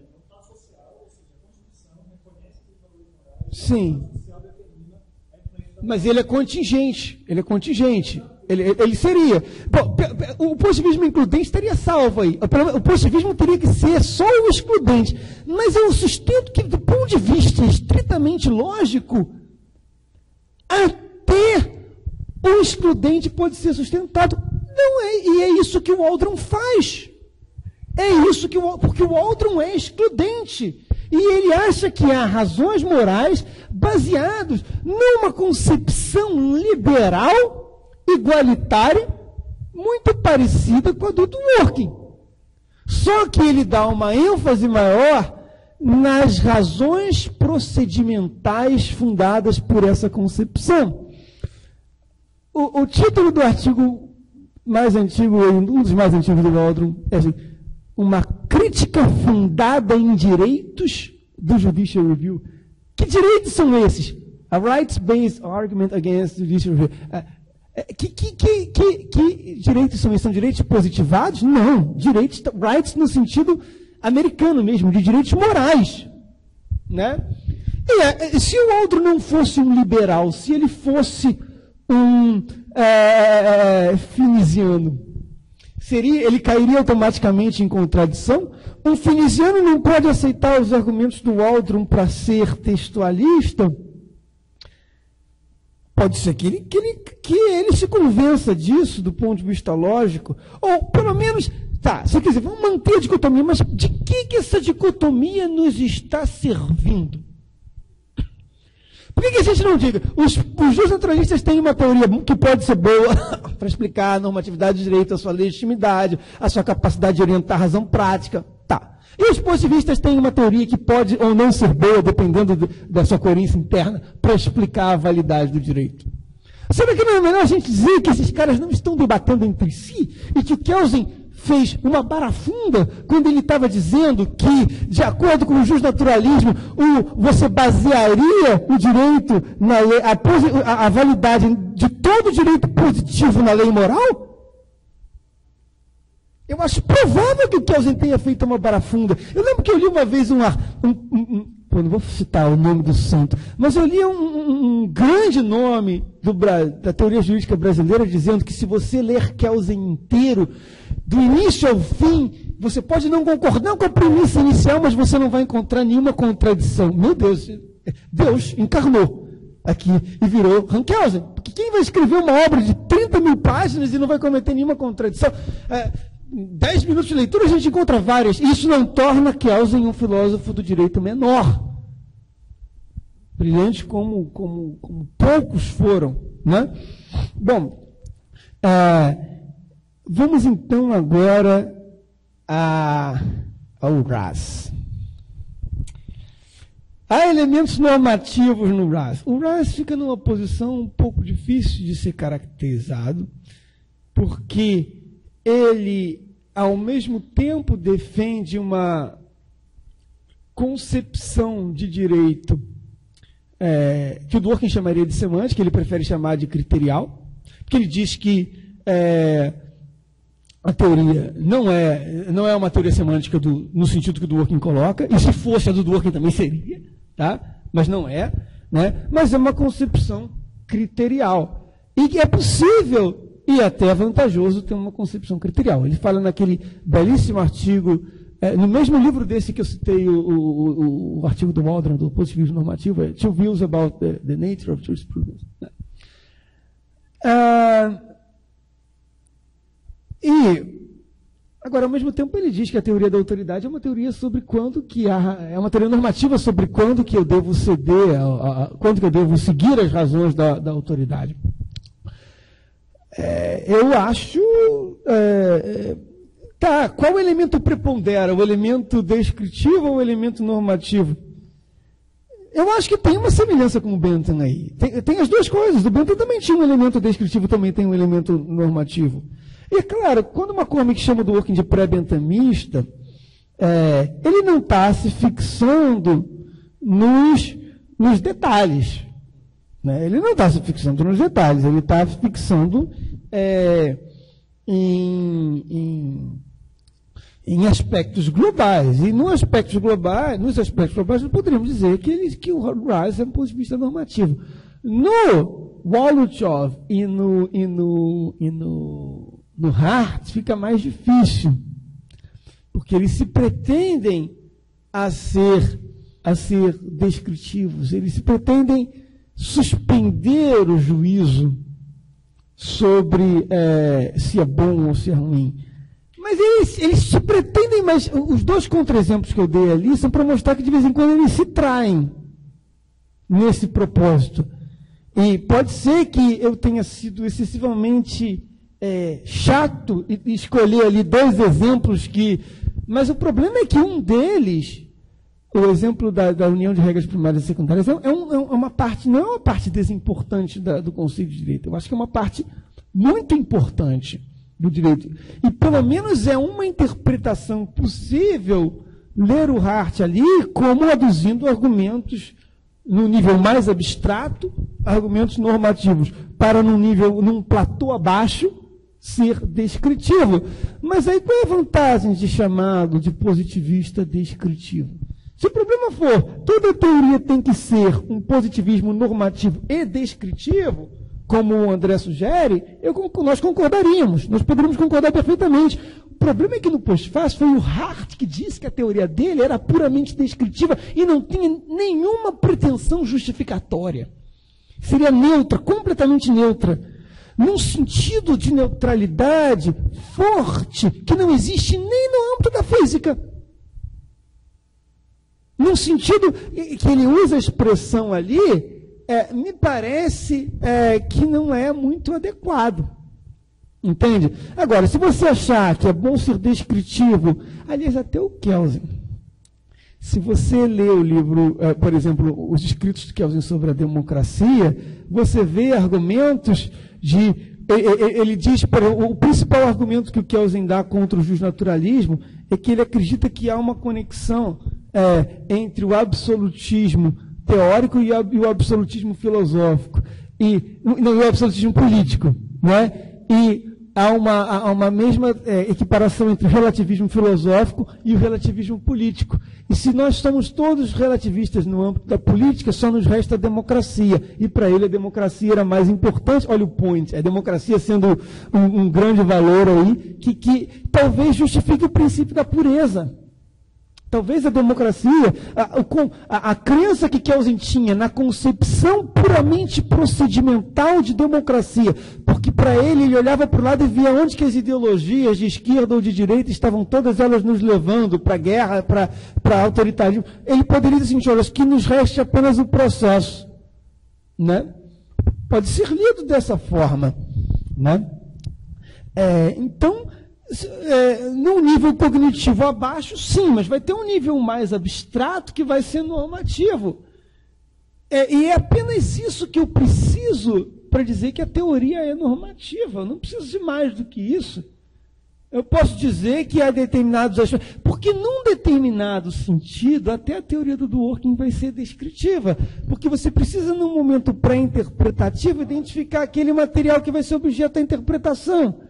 [SPEAKER 1] Sim. Mas ele é contingente, ele é contingente. Ele, ele seria. Bom, o positivismo includente estaria salvo aí. O positivismo teria que ser só o excludente. Mas eu sustento que, do ponto de vista estritamente lógico, até o excludente pode ser sustentado. Não é, e é isso que o Waldron faz. É isso que o, porque o Waldron é excludente. E ele acha que há razões morais baseadas numa concepção liberal, igualitária, muito parecida com a do Dworkin. Só que ele dá uma ênfase maior nas razões procedimentais fundadas por essa concepção. O, o título do artigo mais antigo, um dos mais antigos do Waldron, é assim, uma crítica fundada em direitos do Judicial Review. Que direitos são esses? A rights-based argument against judicial review. Uh, que, que, que, que, que direitos são esses? São direitos positivados? Não. Direitos, rights no sentido americano mesmo, de direitos morais. Né? E, se o Waldron não fosse um liberal, se ele fosse um é, finisiano, seria, ele cairia automaticamente em contradição? Um finisiano não pode aceitar os argumentos do Waldron para ser textualista? Pode ser que ele, que, ele, que ele se convença disso do ponto de vista lógico, ou pelo menos, tá, se quiser, vamos manter a dicotomia, mas de que, que essa dicotomia nos está servindo? Por que, que a gente não diga? Os, os justnaturalistas têm uma teoria que pode ser boa para explicar a normatividade do direito, a sua legitimidade, a sua capacidade de orientar a razão prática. Tá. E os positivistas têm uma teoria que pode ou não ser boa, dependendo do, da sua coerência interna, para explicar a validade do direito. Será que não é melhor a gente dizer que esses caras não estão debatendo entre si e que o Kelsen fez uma barafunda quando ele estava dizendo que, de acordo com o justnaturalismo, o, você basearia o direito na lei, a, a, a validade de todo o direito positivo na lei moral? Eu acho provável que o Kelsen tenha feito uma barafunda. Eu lembro que eu li uma vez um, um, um, um eu não vou citar o nome do santo, mas eu li um, um, um grande nome do, da teoria jurídica brasileira dizendo que se você ler Kelsen inteiro, do início ao fim, você pode não concordar com a premissa inicial, mas você não vai encontrar nenhuma contradição. Meu Deus, Deus encarnou aqui e virou Hans Kelsen. Porque quem vai escrever uma obra de trinta mil páginas e não vai cometer nenhuma contradição? É, dez minutos de leitura a gente encontra várias. Isso não torna Kelsen um filósofo do direito menor. Brilhante como, como, como poucos foram. Né? Bom, é, vamos então agora a, ao R A S. Há elementos normativos no R A S. O R A S fica numa posição um pouco difícil de ser caracterizado, porque ele, ao mesmo tempo, defende uma concepção de direito é, que o Dworkin chamaria de semântica, ele prefere chamar de criterial, porque ele diz que é, a teoria não é, não é uma teoria semântica do, no sentido que o Dworkin coloca, e se fosse a do Dworkin também seria, tá? Mas não é, né? Mas é uma concepção criterial. E que é possível e até vantajoso ter uma concepção criterial. Ele fala naquele belíssimo artigo É, no mesmo livro desse que eu citei, o, o, o, o artigo do Waldron, do positivismo normativo, é Two Views About the, the Nature of Jurisprudence. Ah, e, agora, ao mesmo tempo, ele diz que a teoria da autoridade é uma teoria sobre quando que há, é uma teoria normativa sobre quando que eu devo ceder, a, a, quando que eu devo seguir as razões da, da autoridade. É, eu acho... É, tá, qual elemento prepondera? O elemento descritivo ou o elemento normativo? Eu acho que tem uma semelhança com o Bentham aí. Tem, tem as duas coisas. O Bentham também tinha um elemento descritivo, também tem um elemento normativo. E, claro, quando o McCormick chama do working de pré-benthamista, é, ele não está se fixando nos, nos detalhes. Né? Ele não está se fixando nos detalhes, ele está fixando é, em, em, em aspectos globais. E nos aspectos globais, nos aspectos globais, nós poderíamos dizer que, ele, que o Rice é um positivista normativo. No Woluchow e no, e no, e no, no Hart fica mais difícil, porque eles se pretendem a ser, a ser descritivos, eles se pretendem suspender o juízo sobre é, se é bom ou se é ruim. Mas eles, eles se pretendem, mas os dois contra-exemplos que eu dei ali são para mostrar que de vez em quando eles se traem nesse propósito. E pode ser que eu tenha sido excessivamente é, chato e escolher ali dois exemplos que... Mas o problema é que um deles, o exemplo da, da união de regras primárias e secundárias, é, um, é uma parte, não é uma parte desimportante da, do conceito de direito. Eu acho que é uma parte muito importante do direito. E pelo menos é uma interpretação possível ler o Hart ali como aduzindo argumentos no nível mais abstrato, argumentos normativos, para num nível, num platô abaixo, ser descritivo. Mas aí qual é a vantagem de chamá-lo de positivista descritivo? Se o problema for, toda teoria tem que ser um positivismo normativo e descritivo, como o André sugere, eu, nós concordaríamos, nós poderíamos concordar perfeitamente. O problema é que no pós-fácil foi o Hart que disse que a teoria dele era puramente descritiva e não tinha nenhuma pretensão justificatória. Seria neutra, completamente neutra, num sentido de neutralidade forte que não existe nem no âmbito da física. Num sentido que ele usa a expressão ali, é, me parece é, que não é muito adequado. Entende? Agora, se você achar que é bom ser descritivo, aliás, até o Kelsen, se você lê o livro, é, por exemplo, os escritos de Kelsen sobre a democracia, você vê argumentos de... Ele diz, o principal argumento que o Kelsen dá contra o justnaturalismo é que ele acredita que há uma conexão é, entre o absolutismo teórico e o absolutismo filosófico, e, não, e o absolutismo político, não é? E há uma, há uma mesma é, equiparação entre o relativismo filosófico e o relativismo político. E se nós somos todos relativistas no âmbito da política, só nos resta a democracia. E para ele a democracia era mais importante. Olha o point, a democracia sendo um, um grande valor aí, que, que talvez justifique o princípio da pureza. Talvez a democracia, a, a, a crença que Kelsen tinha na concepção puramente procedimental de democracia, porque para ele, ele olhava para o lado e via onde que as ideologias de esquerda ou de direita estavam todas elas nos levando para a guerra, para autoritarismo. Ele poderia dizer assim, olha, que nos reste apenas o processo. Né? Pode ser lido dessa forma. Né? É, então... É, num nível cognitivo abaixo, sim, mas vai ter um nível mais abstrato que vai ser normativo. É, e é apenas isso que eu preciso para dizer que a teoria é normativa. Eu não preciso de mais do que isso. Eu posso dizer que há determinados aspectos, porque num determinado sentido, até a teoria do Dworkin vai ser descritiva, porque você precisa, num momento pré-interpretativo, identificar aquele material que vai ser objeto da interpretação.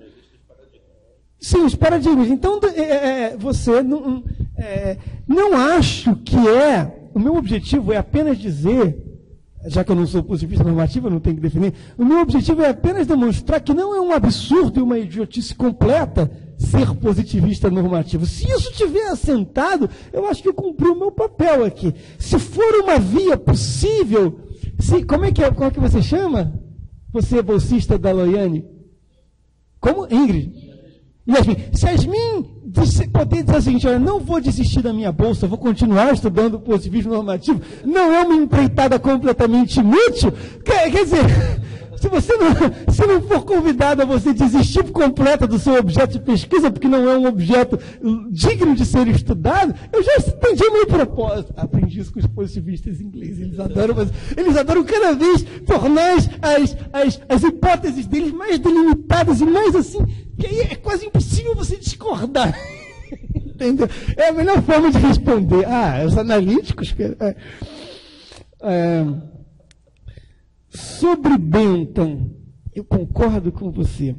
[SPEAKER 1] Sim, os paradigmas. Então, é, é, você não, é, não acho que é... O meu objetivo é apenas dizer, já que eu não sou positivista normativo, eu não tenho que definir, o meu objetivo é apenas demonstrar que não é um absurdo e uma idiotice completa ser positivista normativo. Se isso tiver assentado, eu acho que eu cumpri o meu papel aqui. Se for uma via possível, se, como, é que é, como é que você chama? Você é bolsista da Loiane? Como? Ingrid? Yasmin. Se Yasmin poder dizer o seguinte, olha, não vou desistir da minha bolsa, vou continuar estudando positivismo normativo, não é uma empreitada completamente inútil, quer, quer dizer, se você não, se não for convidado a você desistir por completo do seu objeto de pesquisa, porque não é um objeto digno de ser estudado, eu já entendi o meu propósito. Aprendi isso com os positivistas ingleses, eles adoram, eles adoram cada vez tornar as, as, as hipóteses deles mais delimitadas e mais assim, que aí é quase impossível você discordar. Entendeu? É a melhor forma de responder. Ah, os analíticos... É, é, sobre Bentham, eu concordo com você.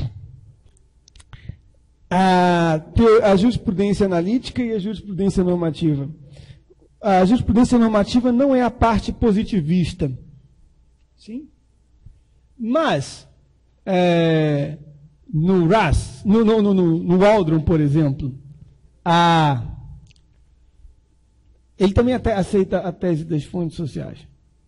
[SPEAKER 1] A, a jurisprudência analítica e a jurisprudência normativa. A jurisprudência normativa não é a parte positivista. Sim? Mas, é, no Ras, no, no, no, no Waldron, por exemplo, a, ele também até aceita a tese das fontes sociais.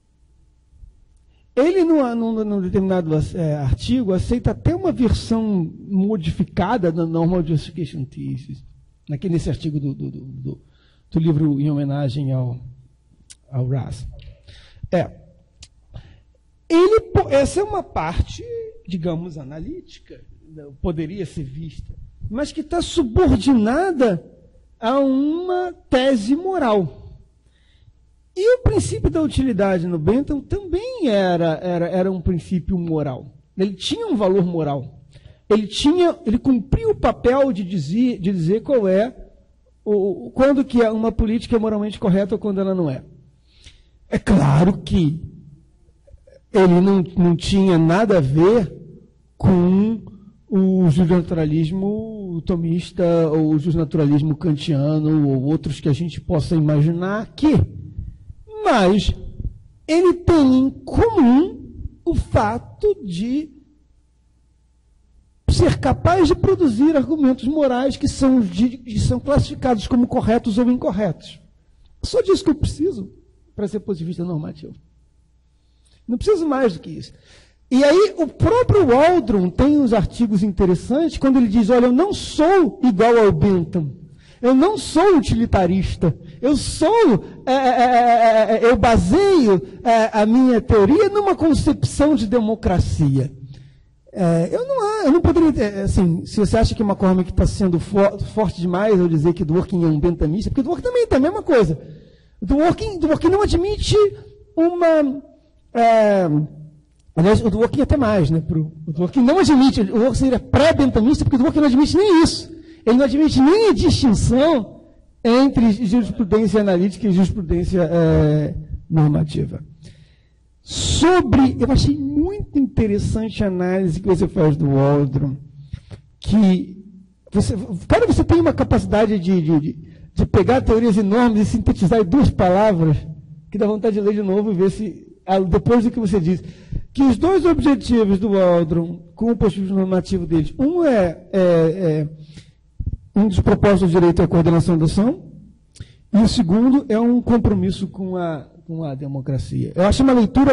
[SPEAKER 1] Ele, num, num, num determinado é, artigo, aceita até uma versão modificada da Normal Justification Thesis, naquele, nesse artigo do, do, do, do livro em homenagem ao, ao Ras. É, ele, essa é uma parte, digamos, analítica, poderia ser vista, mas que está subordinada a uma tese moral. E o princípio da utilidade no Bentham também era, era, era um princípio moral. Ele tinha um valor moral. Ele, tinha, ele cumpria o papel de dizer, de dizer qual é, o, quando que uma política é moralmente correta ou quando ela não é. É claro que ele não, não tinha nada a ver com o justnaturalismo tomista, ou o justnaturalismo kantiano, ou outros que a gente possa imaginar aqui. Mas ele tem em comum o fato de ser capaz de produzir argumentos morais que são, de, que são classificados como corretos ou incorretos. Só disso que eu preciso para ser positivista normativo. Não preciso mais do que isso. E aí o próprio Waldron tem uns artigos interessantes quando ele diz, olha, eu não sou igual ao Bentham. Eu não sou utilitarista. Eu sou, é, é, é, eu baseio é, a minha teoria numa concepção de democracia. É, eu, não, eu não poderia, assim, se você acha que uma McCormick está sendo for, forte demais eu dizer que Dworkin é um benthamista, porque Dworkin também tem a mesma coisa. Dworkin, Dworkin não admite uma... É, aliás, o Dworkin até mais, né? Pro, o Dworkin não admite, o Dworkin seria pré-benthamista, porque o Dworkin não admite nem isso. Ele não admite nem a distinção entre jurisprudência analítica e jurisprudência é, normativa. Sobre, eu achei muito interessante a análise que você faz do Waldron, que você, cara, você tem uma capacidade de, de, de pegar teorias enormes e sintetizar em duas palavras, que dá vontade de ler de novo e ver se, depois do que você diz, que os dois objetivos do Waldron com o positivismo normativo deles, um é, é, é um dos propósitos do direito é a coordenação da ação, e o segundo é um compromisso com a, com a democracia. Eu acho uma leitura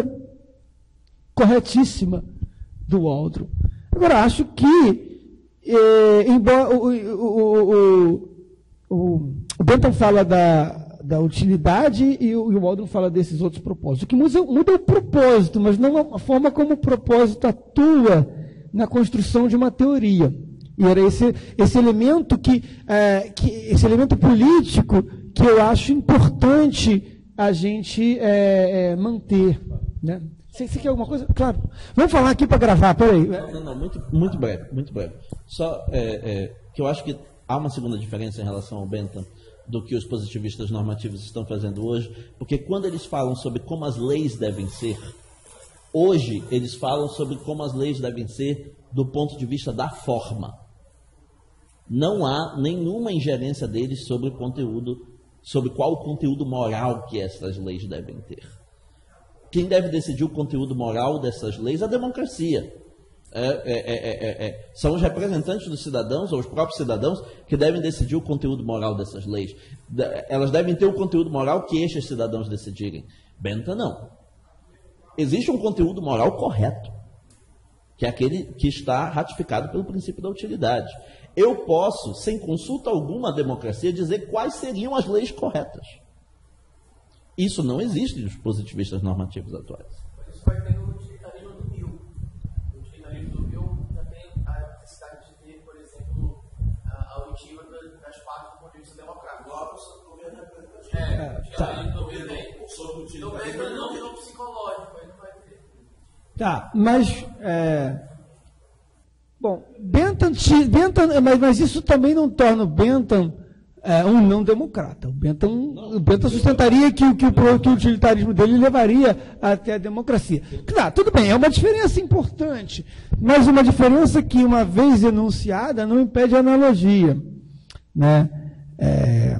[SPEAKER 1] corretíssima do Waldron. Agora, acho que, eh, embora o, o, o, o, o Bentham fala da, da utilidade e o, e o Waldron fala desses outros propósitos. O que muda, muda é o propósito, mas não a forma como o propósito atua na construção de uma teoria. E era esse, esse elemento que, é, que, esse elemento político que eu acho importante a gente é, é, manter. Né? Você, você quer alguma coisa? Claro. Vamos falar aqui para gravar, peraí.
[SPEAKER 4] Não, não, não, muito, muito breve, muito breve. Só é, é, que eu acho que há uma segunda diferença em relação ao Bentham do que os positivistas normativos estão fazendo hoje, porque quando eles falam sobre como as leis devem ser, hoje eles falam sobre como as leis devem ser do ponto de vista da forma. Não há nenhuma ingerência deles sobre o conteúdo, sobre qual o conteúdo moral que essas leis devem ter. Quem deve decidir o conteúdo moral dessas leis é a democracia. É, é, é, é, é. São os representantes dos cidadãos, ou os próprios cidadãos, que devem decidir o conteúdo moral dessas leis. Elas devem ter o conteúdo moral que estes cidadãos decidirem. Benta não. Existe um conteúdo moral correto, que é aquele que está ratificado pelo princípio da utilidade. Eu posso, sem consulta alguma à democracia, dizer quais seriam as leis corretas. Isso não existe nos positivistas normativos atuais.
[SPEAKER 5] Isso vai ter no utilitarismo do Bill. No utilitarismo do Bill já tem a necessidade de ter, por exemplo, a auditiva das partes do ponto de vista democrático. Logo, o governo representativo. É, o utilitarismo do Bill tem. Então, ele não virou psicológico, ele vai ter.
[SPEAKER 1] Tá, mas... É... Bom, Bentham, Bentham mas, mas isso também não torna o Bentham é, um não democrata. O Bentham, o Bentham sustentaria que, que, o, que o utilitarismo dele levaria até a democracia. Claro, tudo bem, é uma diferença importante, mas uma diferença que, uma vez enunciada, não impede a analogia. Né? É...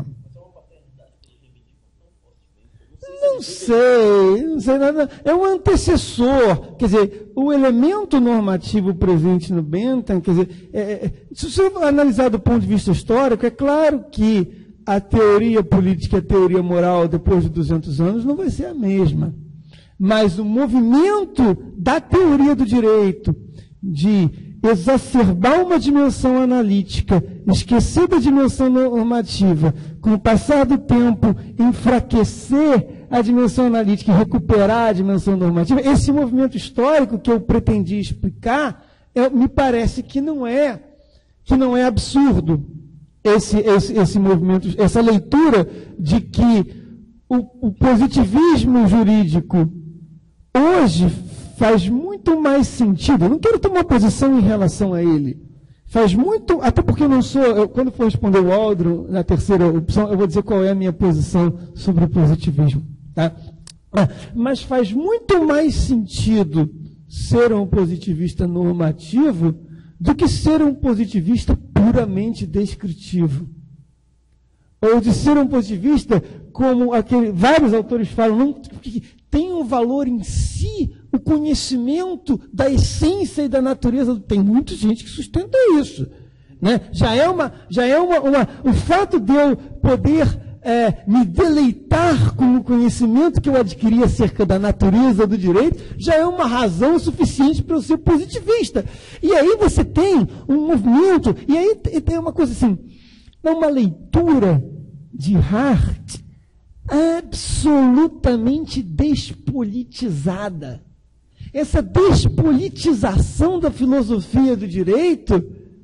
[SPEAKER 1] Não sei, não sei nada. É um antecessor. Quer dizer, o elemento normativo presente no Bentham, quer dizer, é, é, se você analisar do ponto de vista histórico, é claro que a teoria política e a teoria moral, depois de duzentos anos, não vai ser a mesma. Mas o movimento da teoria do direito de exacerbar uma dimensão analítica, esquecer da dimensão normativa, com o passar do tempo, enfraquecer a dimensão analítica e recuperar a dimensão normativa, esse movimento histórico que eu pretendi explicar, é, me parece que não é, que não é absurdo esse, esse, esse movimento, essa leitura de que o, o positivismo jurídico hoje faz muito mais sentido. Eu não quero tomar posição em relação a ele. Faz muito, até porque eu não sou, eu, quando for responder o Aldro, na terceira opção, eu vou dizer qual é a minha posição sobre o positivismo. Tá? Mas faz muito mais sentido ser um positivista normativo do que ser um positivista puramente descritivo. Ou de ser um positivista, como aquele, vários autores falam, não, que tem um valor em si o conhecimento da essência e da natureza. Tem muita gente que sustenta isso. Né? Já é uma, já é uma, uma, o fato de eu poder é, me deleitar com o conhecimento que eu adquiri acerca da natureza do direito, já é uma razão suficiente para eu ser positivista. E aí você tem um movimento, e aí tem uma coisa assim, uma leitura de Hart absolutamente despolitizada. Essa despolitização da filosofia do direito,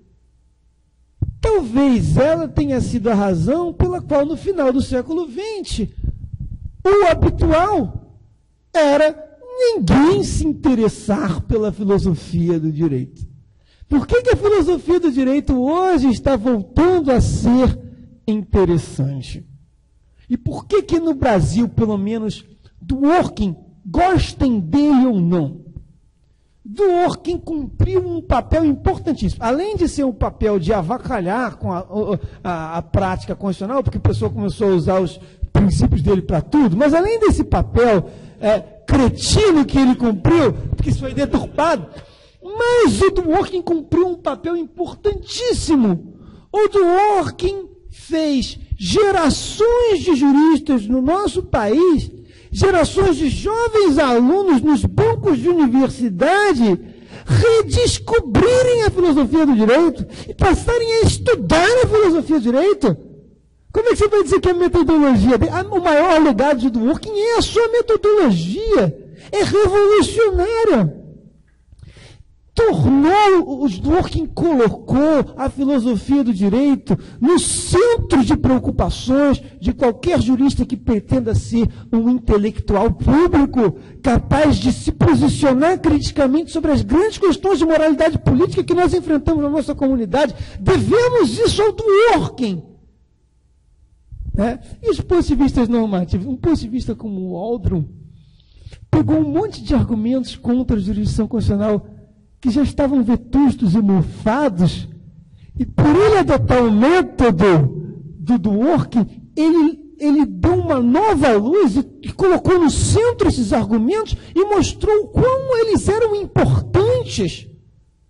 [SPEAKER 1] talvez ela tenha sido a razão pela qual, no final do século vinte, o habitual era ninguém se interessar pela filosofia do direito. Por que que a filosofia do direito hoje está voltando a ser interessante? E por que que no Brasil, pelo menos, Dworkin, gostem dele ou não, Dworkin cumpriu um papel importantíssimo. Além de ser um papel de avacalhar com a, a, a prática constitucional, porque a pessoa começou a usar os princípios dele para tudo, mas além desse papel é, cretino que ele cumpriu, porque isso foi deturpado, mas o Dworkin cumpriu um papel importantíssimo. O Dworkin fez gerações de juristas no nosso país, gerações de jovens alunos nos bancos de universidade, redescobrirem a filosofia do direito e passarem a estudar a filosofia do direito. Como é que você vai dizer que a metodologia, o maior legado de Dworkin é a sua metodologia, é revolucionária. Tornou, os Dworkin colocou a filosofia do direito no centro de preocupações de qualquer jurista que pretenda ser um intelectual público, capaz de se posicionar criticamente sobre as grandes questões de moralidade política que nós enfrentamos na nossa comunidade. Devemos isso ao Dworkin. É? E os positivistas normativos? Um positivista como o Waldron pegou um monte de argumentos contra a jurisdição constitucional que já estavam vetustos e mofados, e por ele adotar o método do Dworkin, ele, ele deu uma nova luz e, e colocou no centro esses argumentos e mostrou o quão eles eram importantes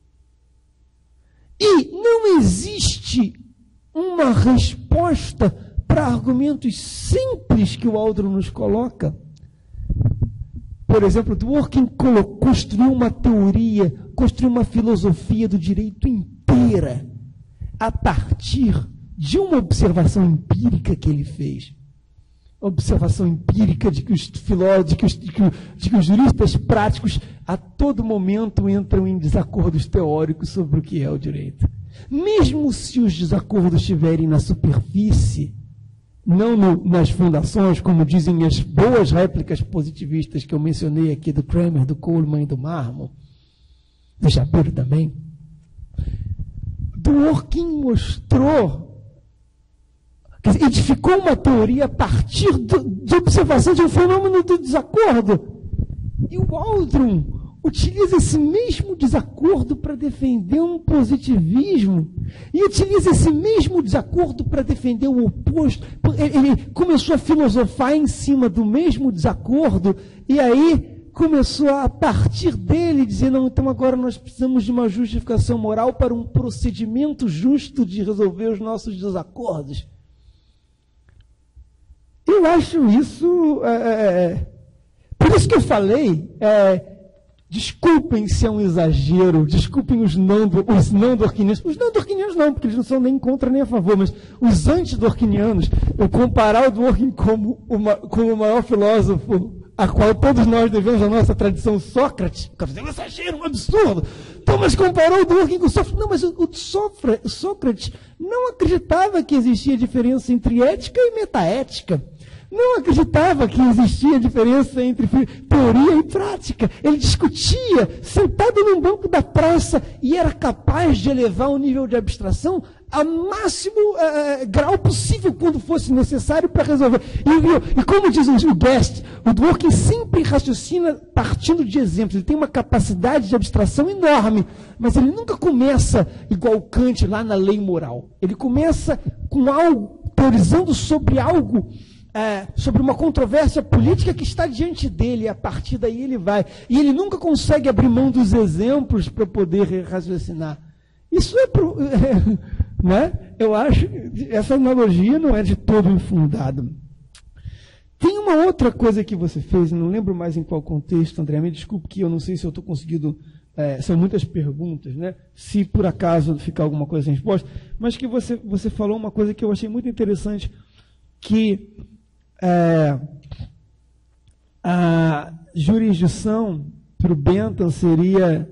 [SPEAKER 1] E não existe uma resposta para argumentos simples que o Waldron nos coloca. Por exemplo, Dworkin construiu uma teoria, construiu uma filosofia do direito inteira a partir de uma observação empírica que ele fez. Observação empírica de que os filósofos, de que os, de que, de que os juristas práticos a todo momento entram em desacordos teóricos sobre o que é o direito. Mesmo se os desacordos estiverem na superfície, não no, nas fundações, como dizem as boas réplicas positivistas que eu mencionei aqui do Kramer, do Coleman e do Marmon, do Shapiro também, Dworkin mostrou, quer dizer, edificou uma teoria a partir do, de observação de um fenômeno do desacordo. E o Waldron utiliza esse mesmo desacordo para defender um positivismo e utiliza esse mesmo desacordo para defender o oposto. Ele começou a filosofar em cima do mesmo desacordo e aí começou a, a partir dele dizer, não, então agora nós precisamos de uma justificação moral para um procedimento justo de resolver os nossos desacordos. Eu acho isso... É, por isso que eu falei... É, desculpem se é um exagero, desculpem os não, os não dorquinianos. Os não dorquinianos não, porque eles não são nem contra nem a favor, mas os antidorquinianos, eu comparar o Dworkin como, uma, como o maior filósofo a qual todos nós devemos a nossa tradição Sócrates, é um exagero, um absurdo. Thomas comparou o Dworkin com Sócrates. Não, mas o, o, Sofra, o Sócrates não acreditava que existia diferença entre ética e metaética. Não acreditava que existia diferença entre teoria e prática. Ele discutia sentado num banco da praça e era capaz de elevar o nível de abstração ao máximo uh, grau possível quando fosse necessário para resolver. E, e, e como diz o Guest, o Dworkin sempre raciocina partindo de exemplos. Ele tem uma capacidade de abstração enorme, mas ele nunca começa igual Kant lá na lei moral. Ele começa com algo, teorizando sobre algo, É, sobre uma controvérsia política que está diante dele, e a partir daí ele vai. E ele nunca consegue abrir mão dos exemplos para poder raciocinar. Isso é, pro, é, né? Eu acho que essa analogia não é de todo infundada. Tem uma outra coisa que você fez, não lembro mais em qual contexto, André, me desculpe que eu não sei se eu estou conseguindo, é, são muitas perguntas, né? Se por acaso ficar alguma coisa sem resposta, mas que você, você falou uma coisa que eu achei muito interessante, que É, a jurisdição para o Bentham seria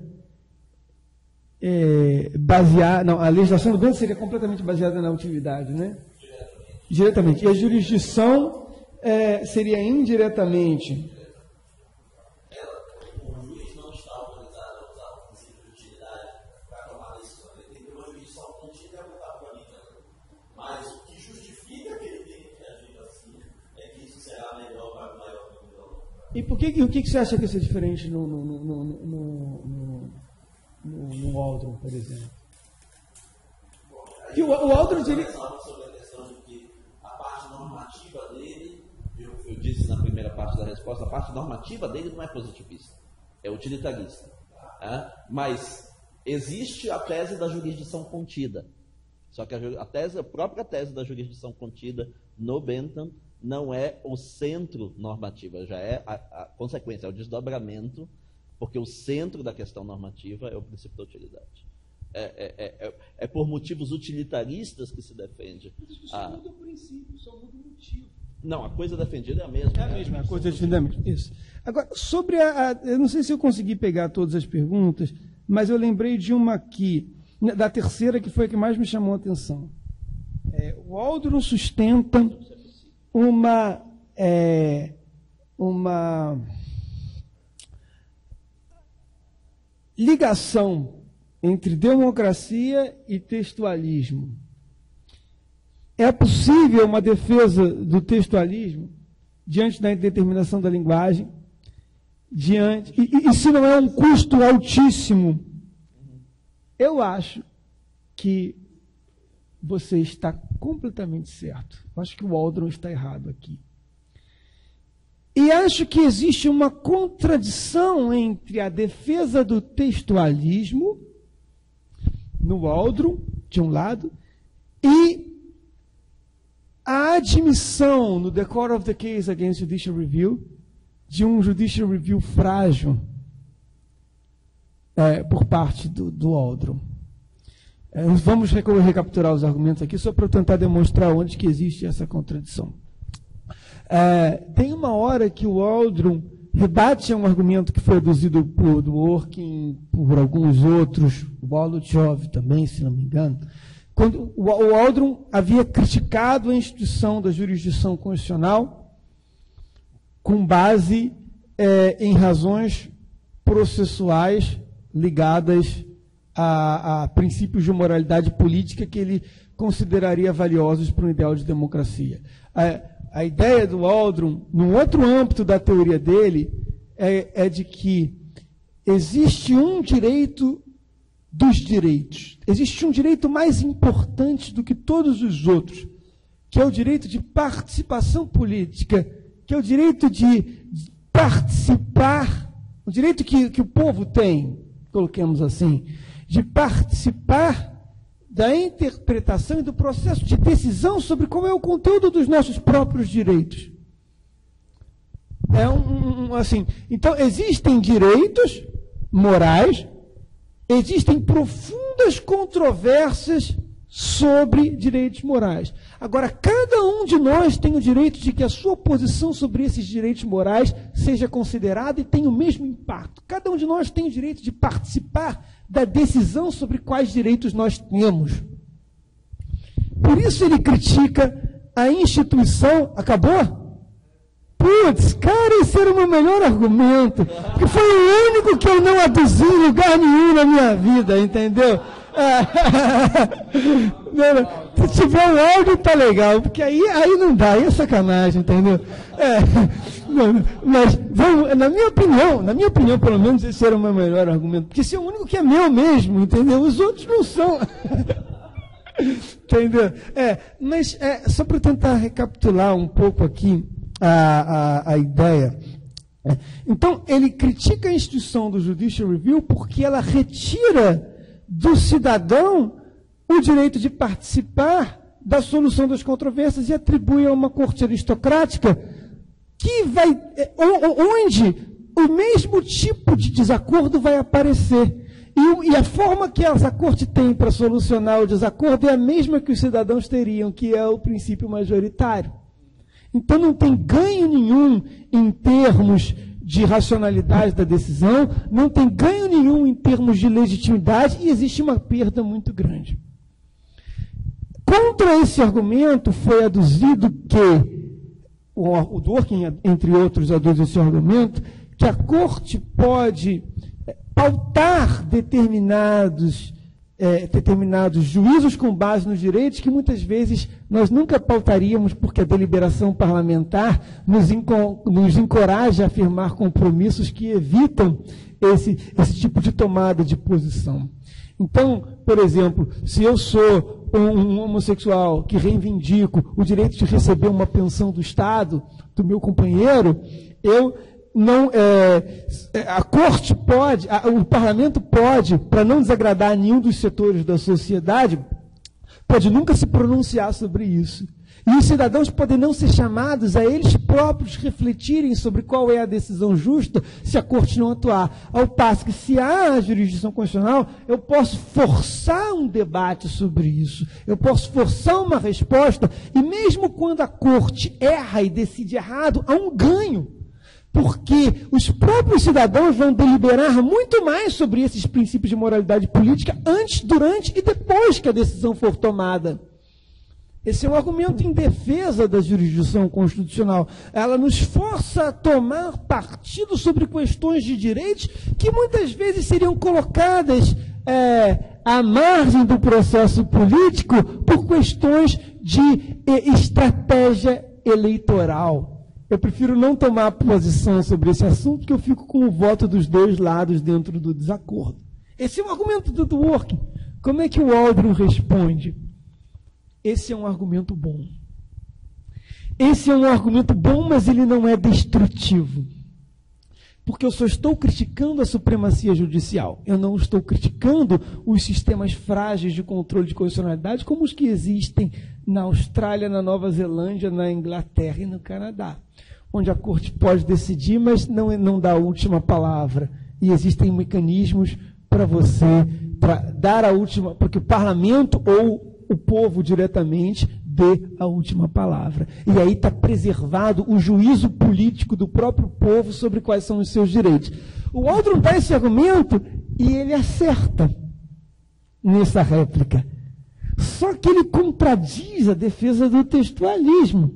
[SPEAKER 1] é, baseada, não, a legislação do Bentham seria completamente baseada na utilidade, né? Diretamente. E a jurisdição é, seria indiretamente.
[SPEAKER 5] O juiz não está autorizado a usar o princípio de utilidade para tomar decisão. Ele tem que ter uma jurisdição contínua e apontar para mim. Mas o que justifica que ele tem que agir assim é que isso será melhor para o maior número.
[SPEAKER 1] E por que, o que você acha que isso é diferente no, no, no, no, no, no, no Waldron, por exemplo? Que o, o Waldron teria...
[SPEAKER 4] sobre a questão de que a parte normativa dele, eu, eu disse na primeira parte da resposta, a parte normativa dele não é positivista, é utilitarista. É? Mas existe a tese da jurisdição contida. Só que a, a, tese, a própria tese da jurisdição contida no Bentham não é o centro normativo, já é a, a consequência, é o desdobramento, porque o centro da questão normativa é o princípio da utilidade. É, é, é, é por motivos utilitaristas que se defende.
[SPEAKER 1] Isso só a... muda o princípio, só muda o motivo.
[SPEAKER 4] Não, a coisa defendida é a mesma.
[SPEAKER 1] É a mesma, é a coisa defendida é a mesma. Isso. Agora, sobre a, a... Eu não sei se eu consegui pegar todas as perguntas, mas eu lembrei de uma aqui, da terceira, que foi a que mais me chamou a atenção. É, o Waldron sustenta uma, é, uma ligação entre democracia e textualismo. É possível uma defesa do textualismo diante da indeterminação da linguagem, diante, e, e, e se não é um custo altíssimo? Eu acho que você está completamente certo. Eu acho que o Waldron está errado aqui. E acho que existe uma contradição entre a defesa do textualismo no Waldron, de um lado, e a admissão no The Core of the Case Against Judicial Review de um Judicial Review frágil é, por parte do, do Waldron. É, vamos recapiturar os argumentos aqui só para eu tentar demonstrar onde que existe essa contradição. É, tem uma hora que o Waldron rebate um argumento que foi aduzido por Dworkin, por alguns outros, o Walutchov também, se não me engano, quando o Waldron havia criticado a instituição da jurisdição constitucional com base é, em razões processuais ligadas a, a princípios de moralidade política que ele consideraria valiosos para um ideal de democracia. A, a ideia do Waldron, num outro âmbito da teoria dele, é, é de que existe um direito dos direitos. Existe um direito mais importante do que todos os outros, que é o direito de participação política, que é o direito de participar, o direito que, que o povo tem, coloquemos assim, de participar da interpretação e do processo de decisão sobre qual é o conteúdo dos nossos próprios direitos. É um, um assim, então existem direitos morais. Existem profundas controvérsias sobre direitos morais. Agora, cada um de nós tem o direito de que a sua posição sobre esses direitos morais seja considerada e tenha o mesmo impacto. Cada um de nós tem o direito de participar da decisão sobre quais direitos nós temos. Por isso ele critica a instituição... Acabou? Putz, cara, esse era o meu melhor argumento, porque foi o único que eu não aduzi em lugar nenhum na minha vida, entendeu? Se tiver um áudio, tá legal, porque aí, aí não dá, aí é sacanagem, entendeu? É, não, mas, vamos, na minha opinião, na minha opinião, pelo menos, esse era o meu melhor argumento, porque esse é o único que é meu mesmo, entendeu? Os outros não são. Entendeu? É, mas, é, só para tentar recapitular um pouco aqui, A, a, a ideia. Então, ele critica a instituição do Judicial Review porque ela retira do cidadão o direito de participar da solução das controvérsias e atribui a uma corte aristocrática que vai, onde o mesmo tipo de desacordo vai aparecer. E, e a forma que essa corte tem para solucionar o desacordo é a mesma que os cidadãos teriam, que é o princípio majoritário. Então não tem ganho nenhum em termos de racionalidade da decisão, não tem ganho nenhum em termos de legitimidade e existe uma perda muito grande. Contra esse argumento foi aduzido que, o, o Dworkin, entre outros, aduz esse argumento, que a corte pode pautar determinados É, determinados juízos com base nos direitos que muitas vezes nós nunca pautaríamos porque a deliberação parlamentar nos, enco nos encoraja a afirmar compromissos que evitam esse, esse tipo de tomada de posição. Então, por exemplo, se eu sou um, um homossexual que reivindico o direito de receber uma pensão do Estado, do meu companheiro, eu... Não, é, a corte pode, a, o parlamento pode, para não desagradar nenhum dos setores da sociedade, pode nunca se pronunciar sobre isso. E os cidadãos podem não ser chamados a eles próprios refletirem sobre qual é a decisão justa se a corte não atuar. Ao passo que, se há a jurisdição constitucional, eu posso forçar um debate sobre isso. Eu posso forçar uma resposta, e mesmo quando a corte erra e decide errado, há um ganho. Porque os próprios cidadãos vão deliberar muito mais sobre esses princípios de moralidade política antes, durante e depois que a decisão for tomada. Esse é um argumento em defesa da jurisdição constitucional. Ela nos força a tomar partido sobre questões de direitos que muitas vezes seriam colocadas é, à margem do processo político por questões de eh, estratégia eleitoral. Eu prefiro não tomar posição sobre esse assunto, porque eu fico com o voto dos dois lados dentro do desacordo. Esse é um argumento do Dworkin. Como é que o Waldron responde? Esse é um argumento bom. Esse é um argumento bom, mas ele não é destrutivo. porque eu só estou criticando a supremacia judicial. Eu não estou criticando os sistemas frágeis de controle de constitucionalidade como os que existem na Austrália, na Nova Zelândia, na Inglaterra e no Canadá, onde a corte pode decidir, mas não, não dá a última palavra. E existem mecanismos para você, para dar a última, para que o parlamento ou o povo diretamente dê a última palavra. E aí está preservado o juízo político do próprio povo sobre quais são os seus direitos. O Waldron dá esse argumento e ele acerta nessa réplica. Só que ele contradiz a defesa do textualismo.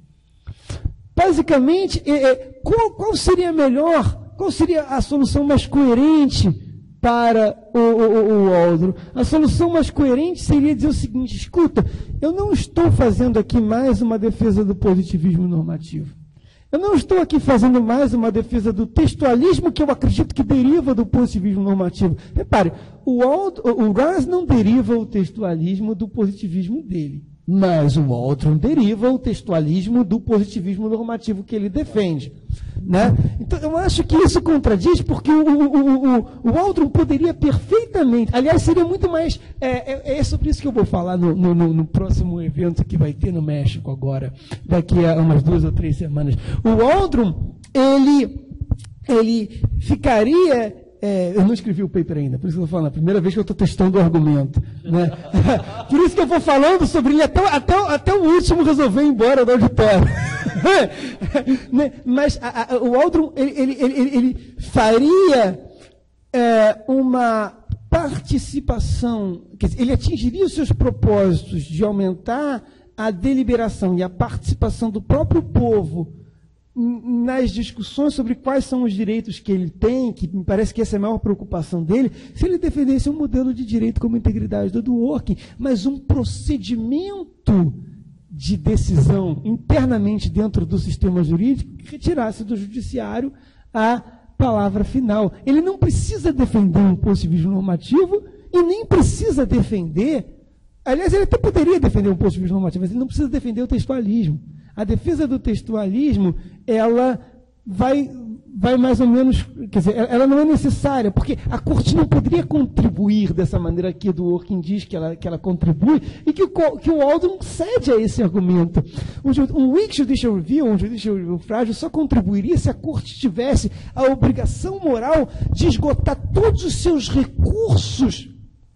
[SPEAKER 1] Basicamente, é, é, qual, qual seria melhor, qual seria a solução mais coerente para o, o, o Waldron? A solução mais coerente seria dizer o seguinte: escuta, eu não estou fazendo aqui mais uma defesa do positivismo normativo. Eu não estou aqui fazendo mais uma defesa do textualismo que eu acredito que deriva do positivismo normativo. Repare, o, Wald, o Raz não deriva o textualismo do positivismo dele, mas o Waldron deriva o textualismo do positivismo normativo que ele defende. Né? Então, eu acho que isso contradiz, porque o, o, o, o Waldron poderia perfeitamente, aliás, seria muito mais, é, é, é sobre isso que eu vou falar no, no, no próximo evento que vai ter no México agora, daqui a umas duas ou três semanas. O Waldron, ele, ele ficaria... É, eu não escrevi o paper ainda, por isso que eu estou falando, a primeira vez que eu estou testando o argumento. Né? Por isso que eu vou falando sobre ele até, até, até o último resolver ir embora do auditório. Né? Mas a, a, o Waldron, ele, ele, ele, ele faria é, uma participação, quer dizer, ele atingiria os seus propósitos de aumentar a deliberação e a participação do próprio povo nas discussões sobre quais são os direitos que ele tem, que me parece que essa é a maior preocupação dele, se ele defendesse um modelo de direito como a integridade do Dworkin, mas um procedimento de decisão internamente dentro do sistema jurídico que retirasse do judiciário a palavra final. Ele não precisa defender um positivismo normativo e nem precisa defender, aliás, ele até poderia defender um positivismo normativo, mas ele não precisa defender o textualismo. A defesa do textualismo, ela vai, vai mais ou menos, quer dizer, ela não é necessária, porque a Corte não poderia contribuir dessa maneira que o Dworkin diz que ela, que ela contribui, e que o, que o Waldron cede a esse argumento. Um, um weak judicial review, um judicial review frágil, só contribuiria se a Corte tivesse a obrigação moral de esgotar todos os seus recursos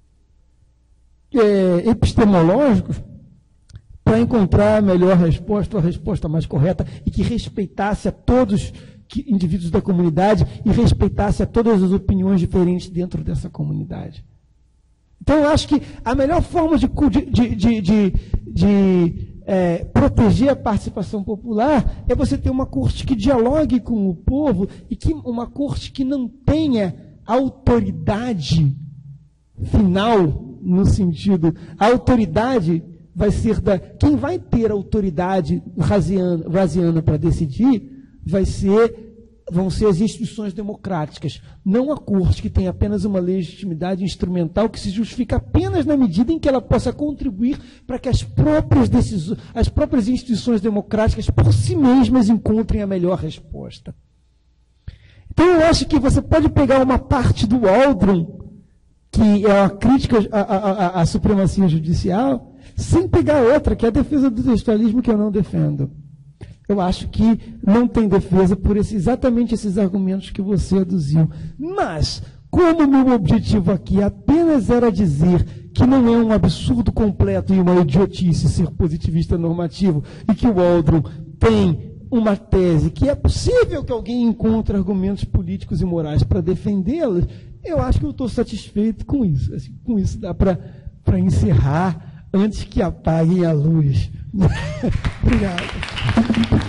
[SPEAKER 1] é, epistemológicos para encontrar a melhor resposta, a resposta mais correta, e que respeitasse a todos os indivíduos da comunidade e respeitasse a todas as opiniões diferentes dentro dessa comunidade. Então, eu acho que a melhor forma de, de, de, de, de é, proteger a participação popular é você ter uma corte que dialogue com o povo e que uma corte que não tenha autoridade final, no sentido, a autoridade vai ser da... Quem vai ter autoridade raziana, raziana para decidir vai ser, vão ser as instituições democráticas, não a corte, que tem apenas uma legitimidade instrumental que se justifica apenas na medida em que ela possa contribuir para que as próprias decisões, as próprias instituições democráticas por si mesmas encontrem a melhor resposta. Então eu acho que você pode pegar uma parte do Waldron, que é a crítica à, à, à supremacia judicial, sem pegar outra, que é a defesa do textualismo, que eu não defendo. Eu acho que não tem defesa por esse, exatamente esses argumentos que você aduziu. Mas, como meu objetivo aqui apenas era dizer que não é um absurdo completo e uma idiotice ser positivista normativo, e que o Waldron tem uma tese que é possível que alguém encontre argumentos políticos e morais para defendê-las, eu acho que eu estou satisfeito com isso. Assim, com isso dá para encerrar antes que apaguem a luz. Obrigado.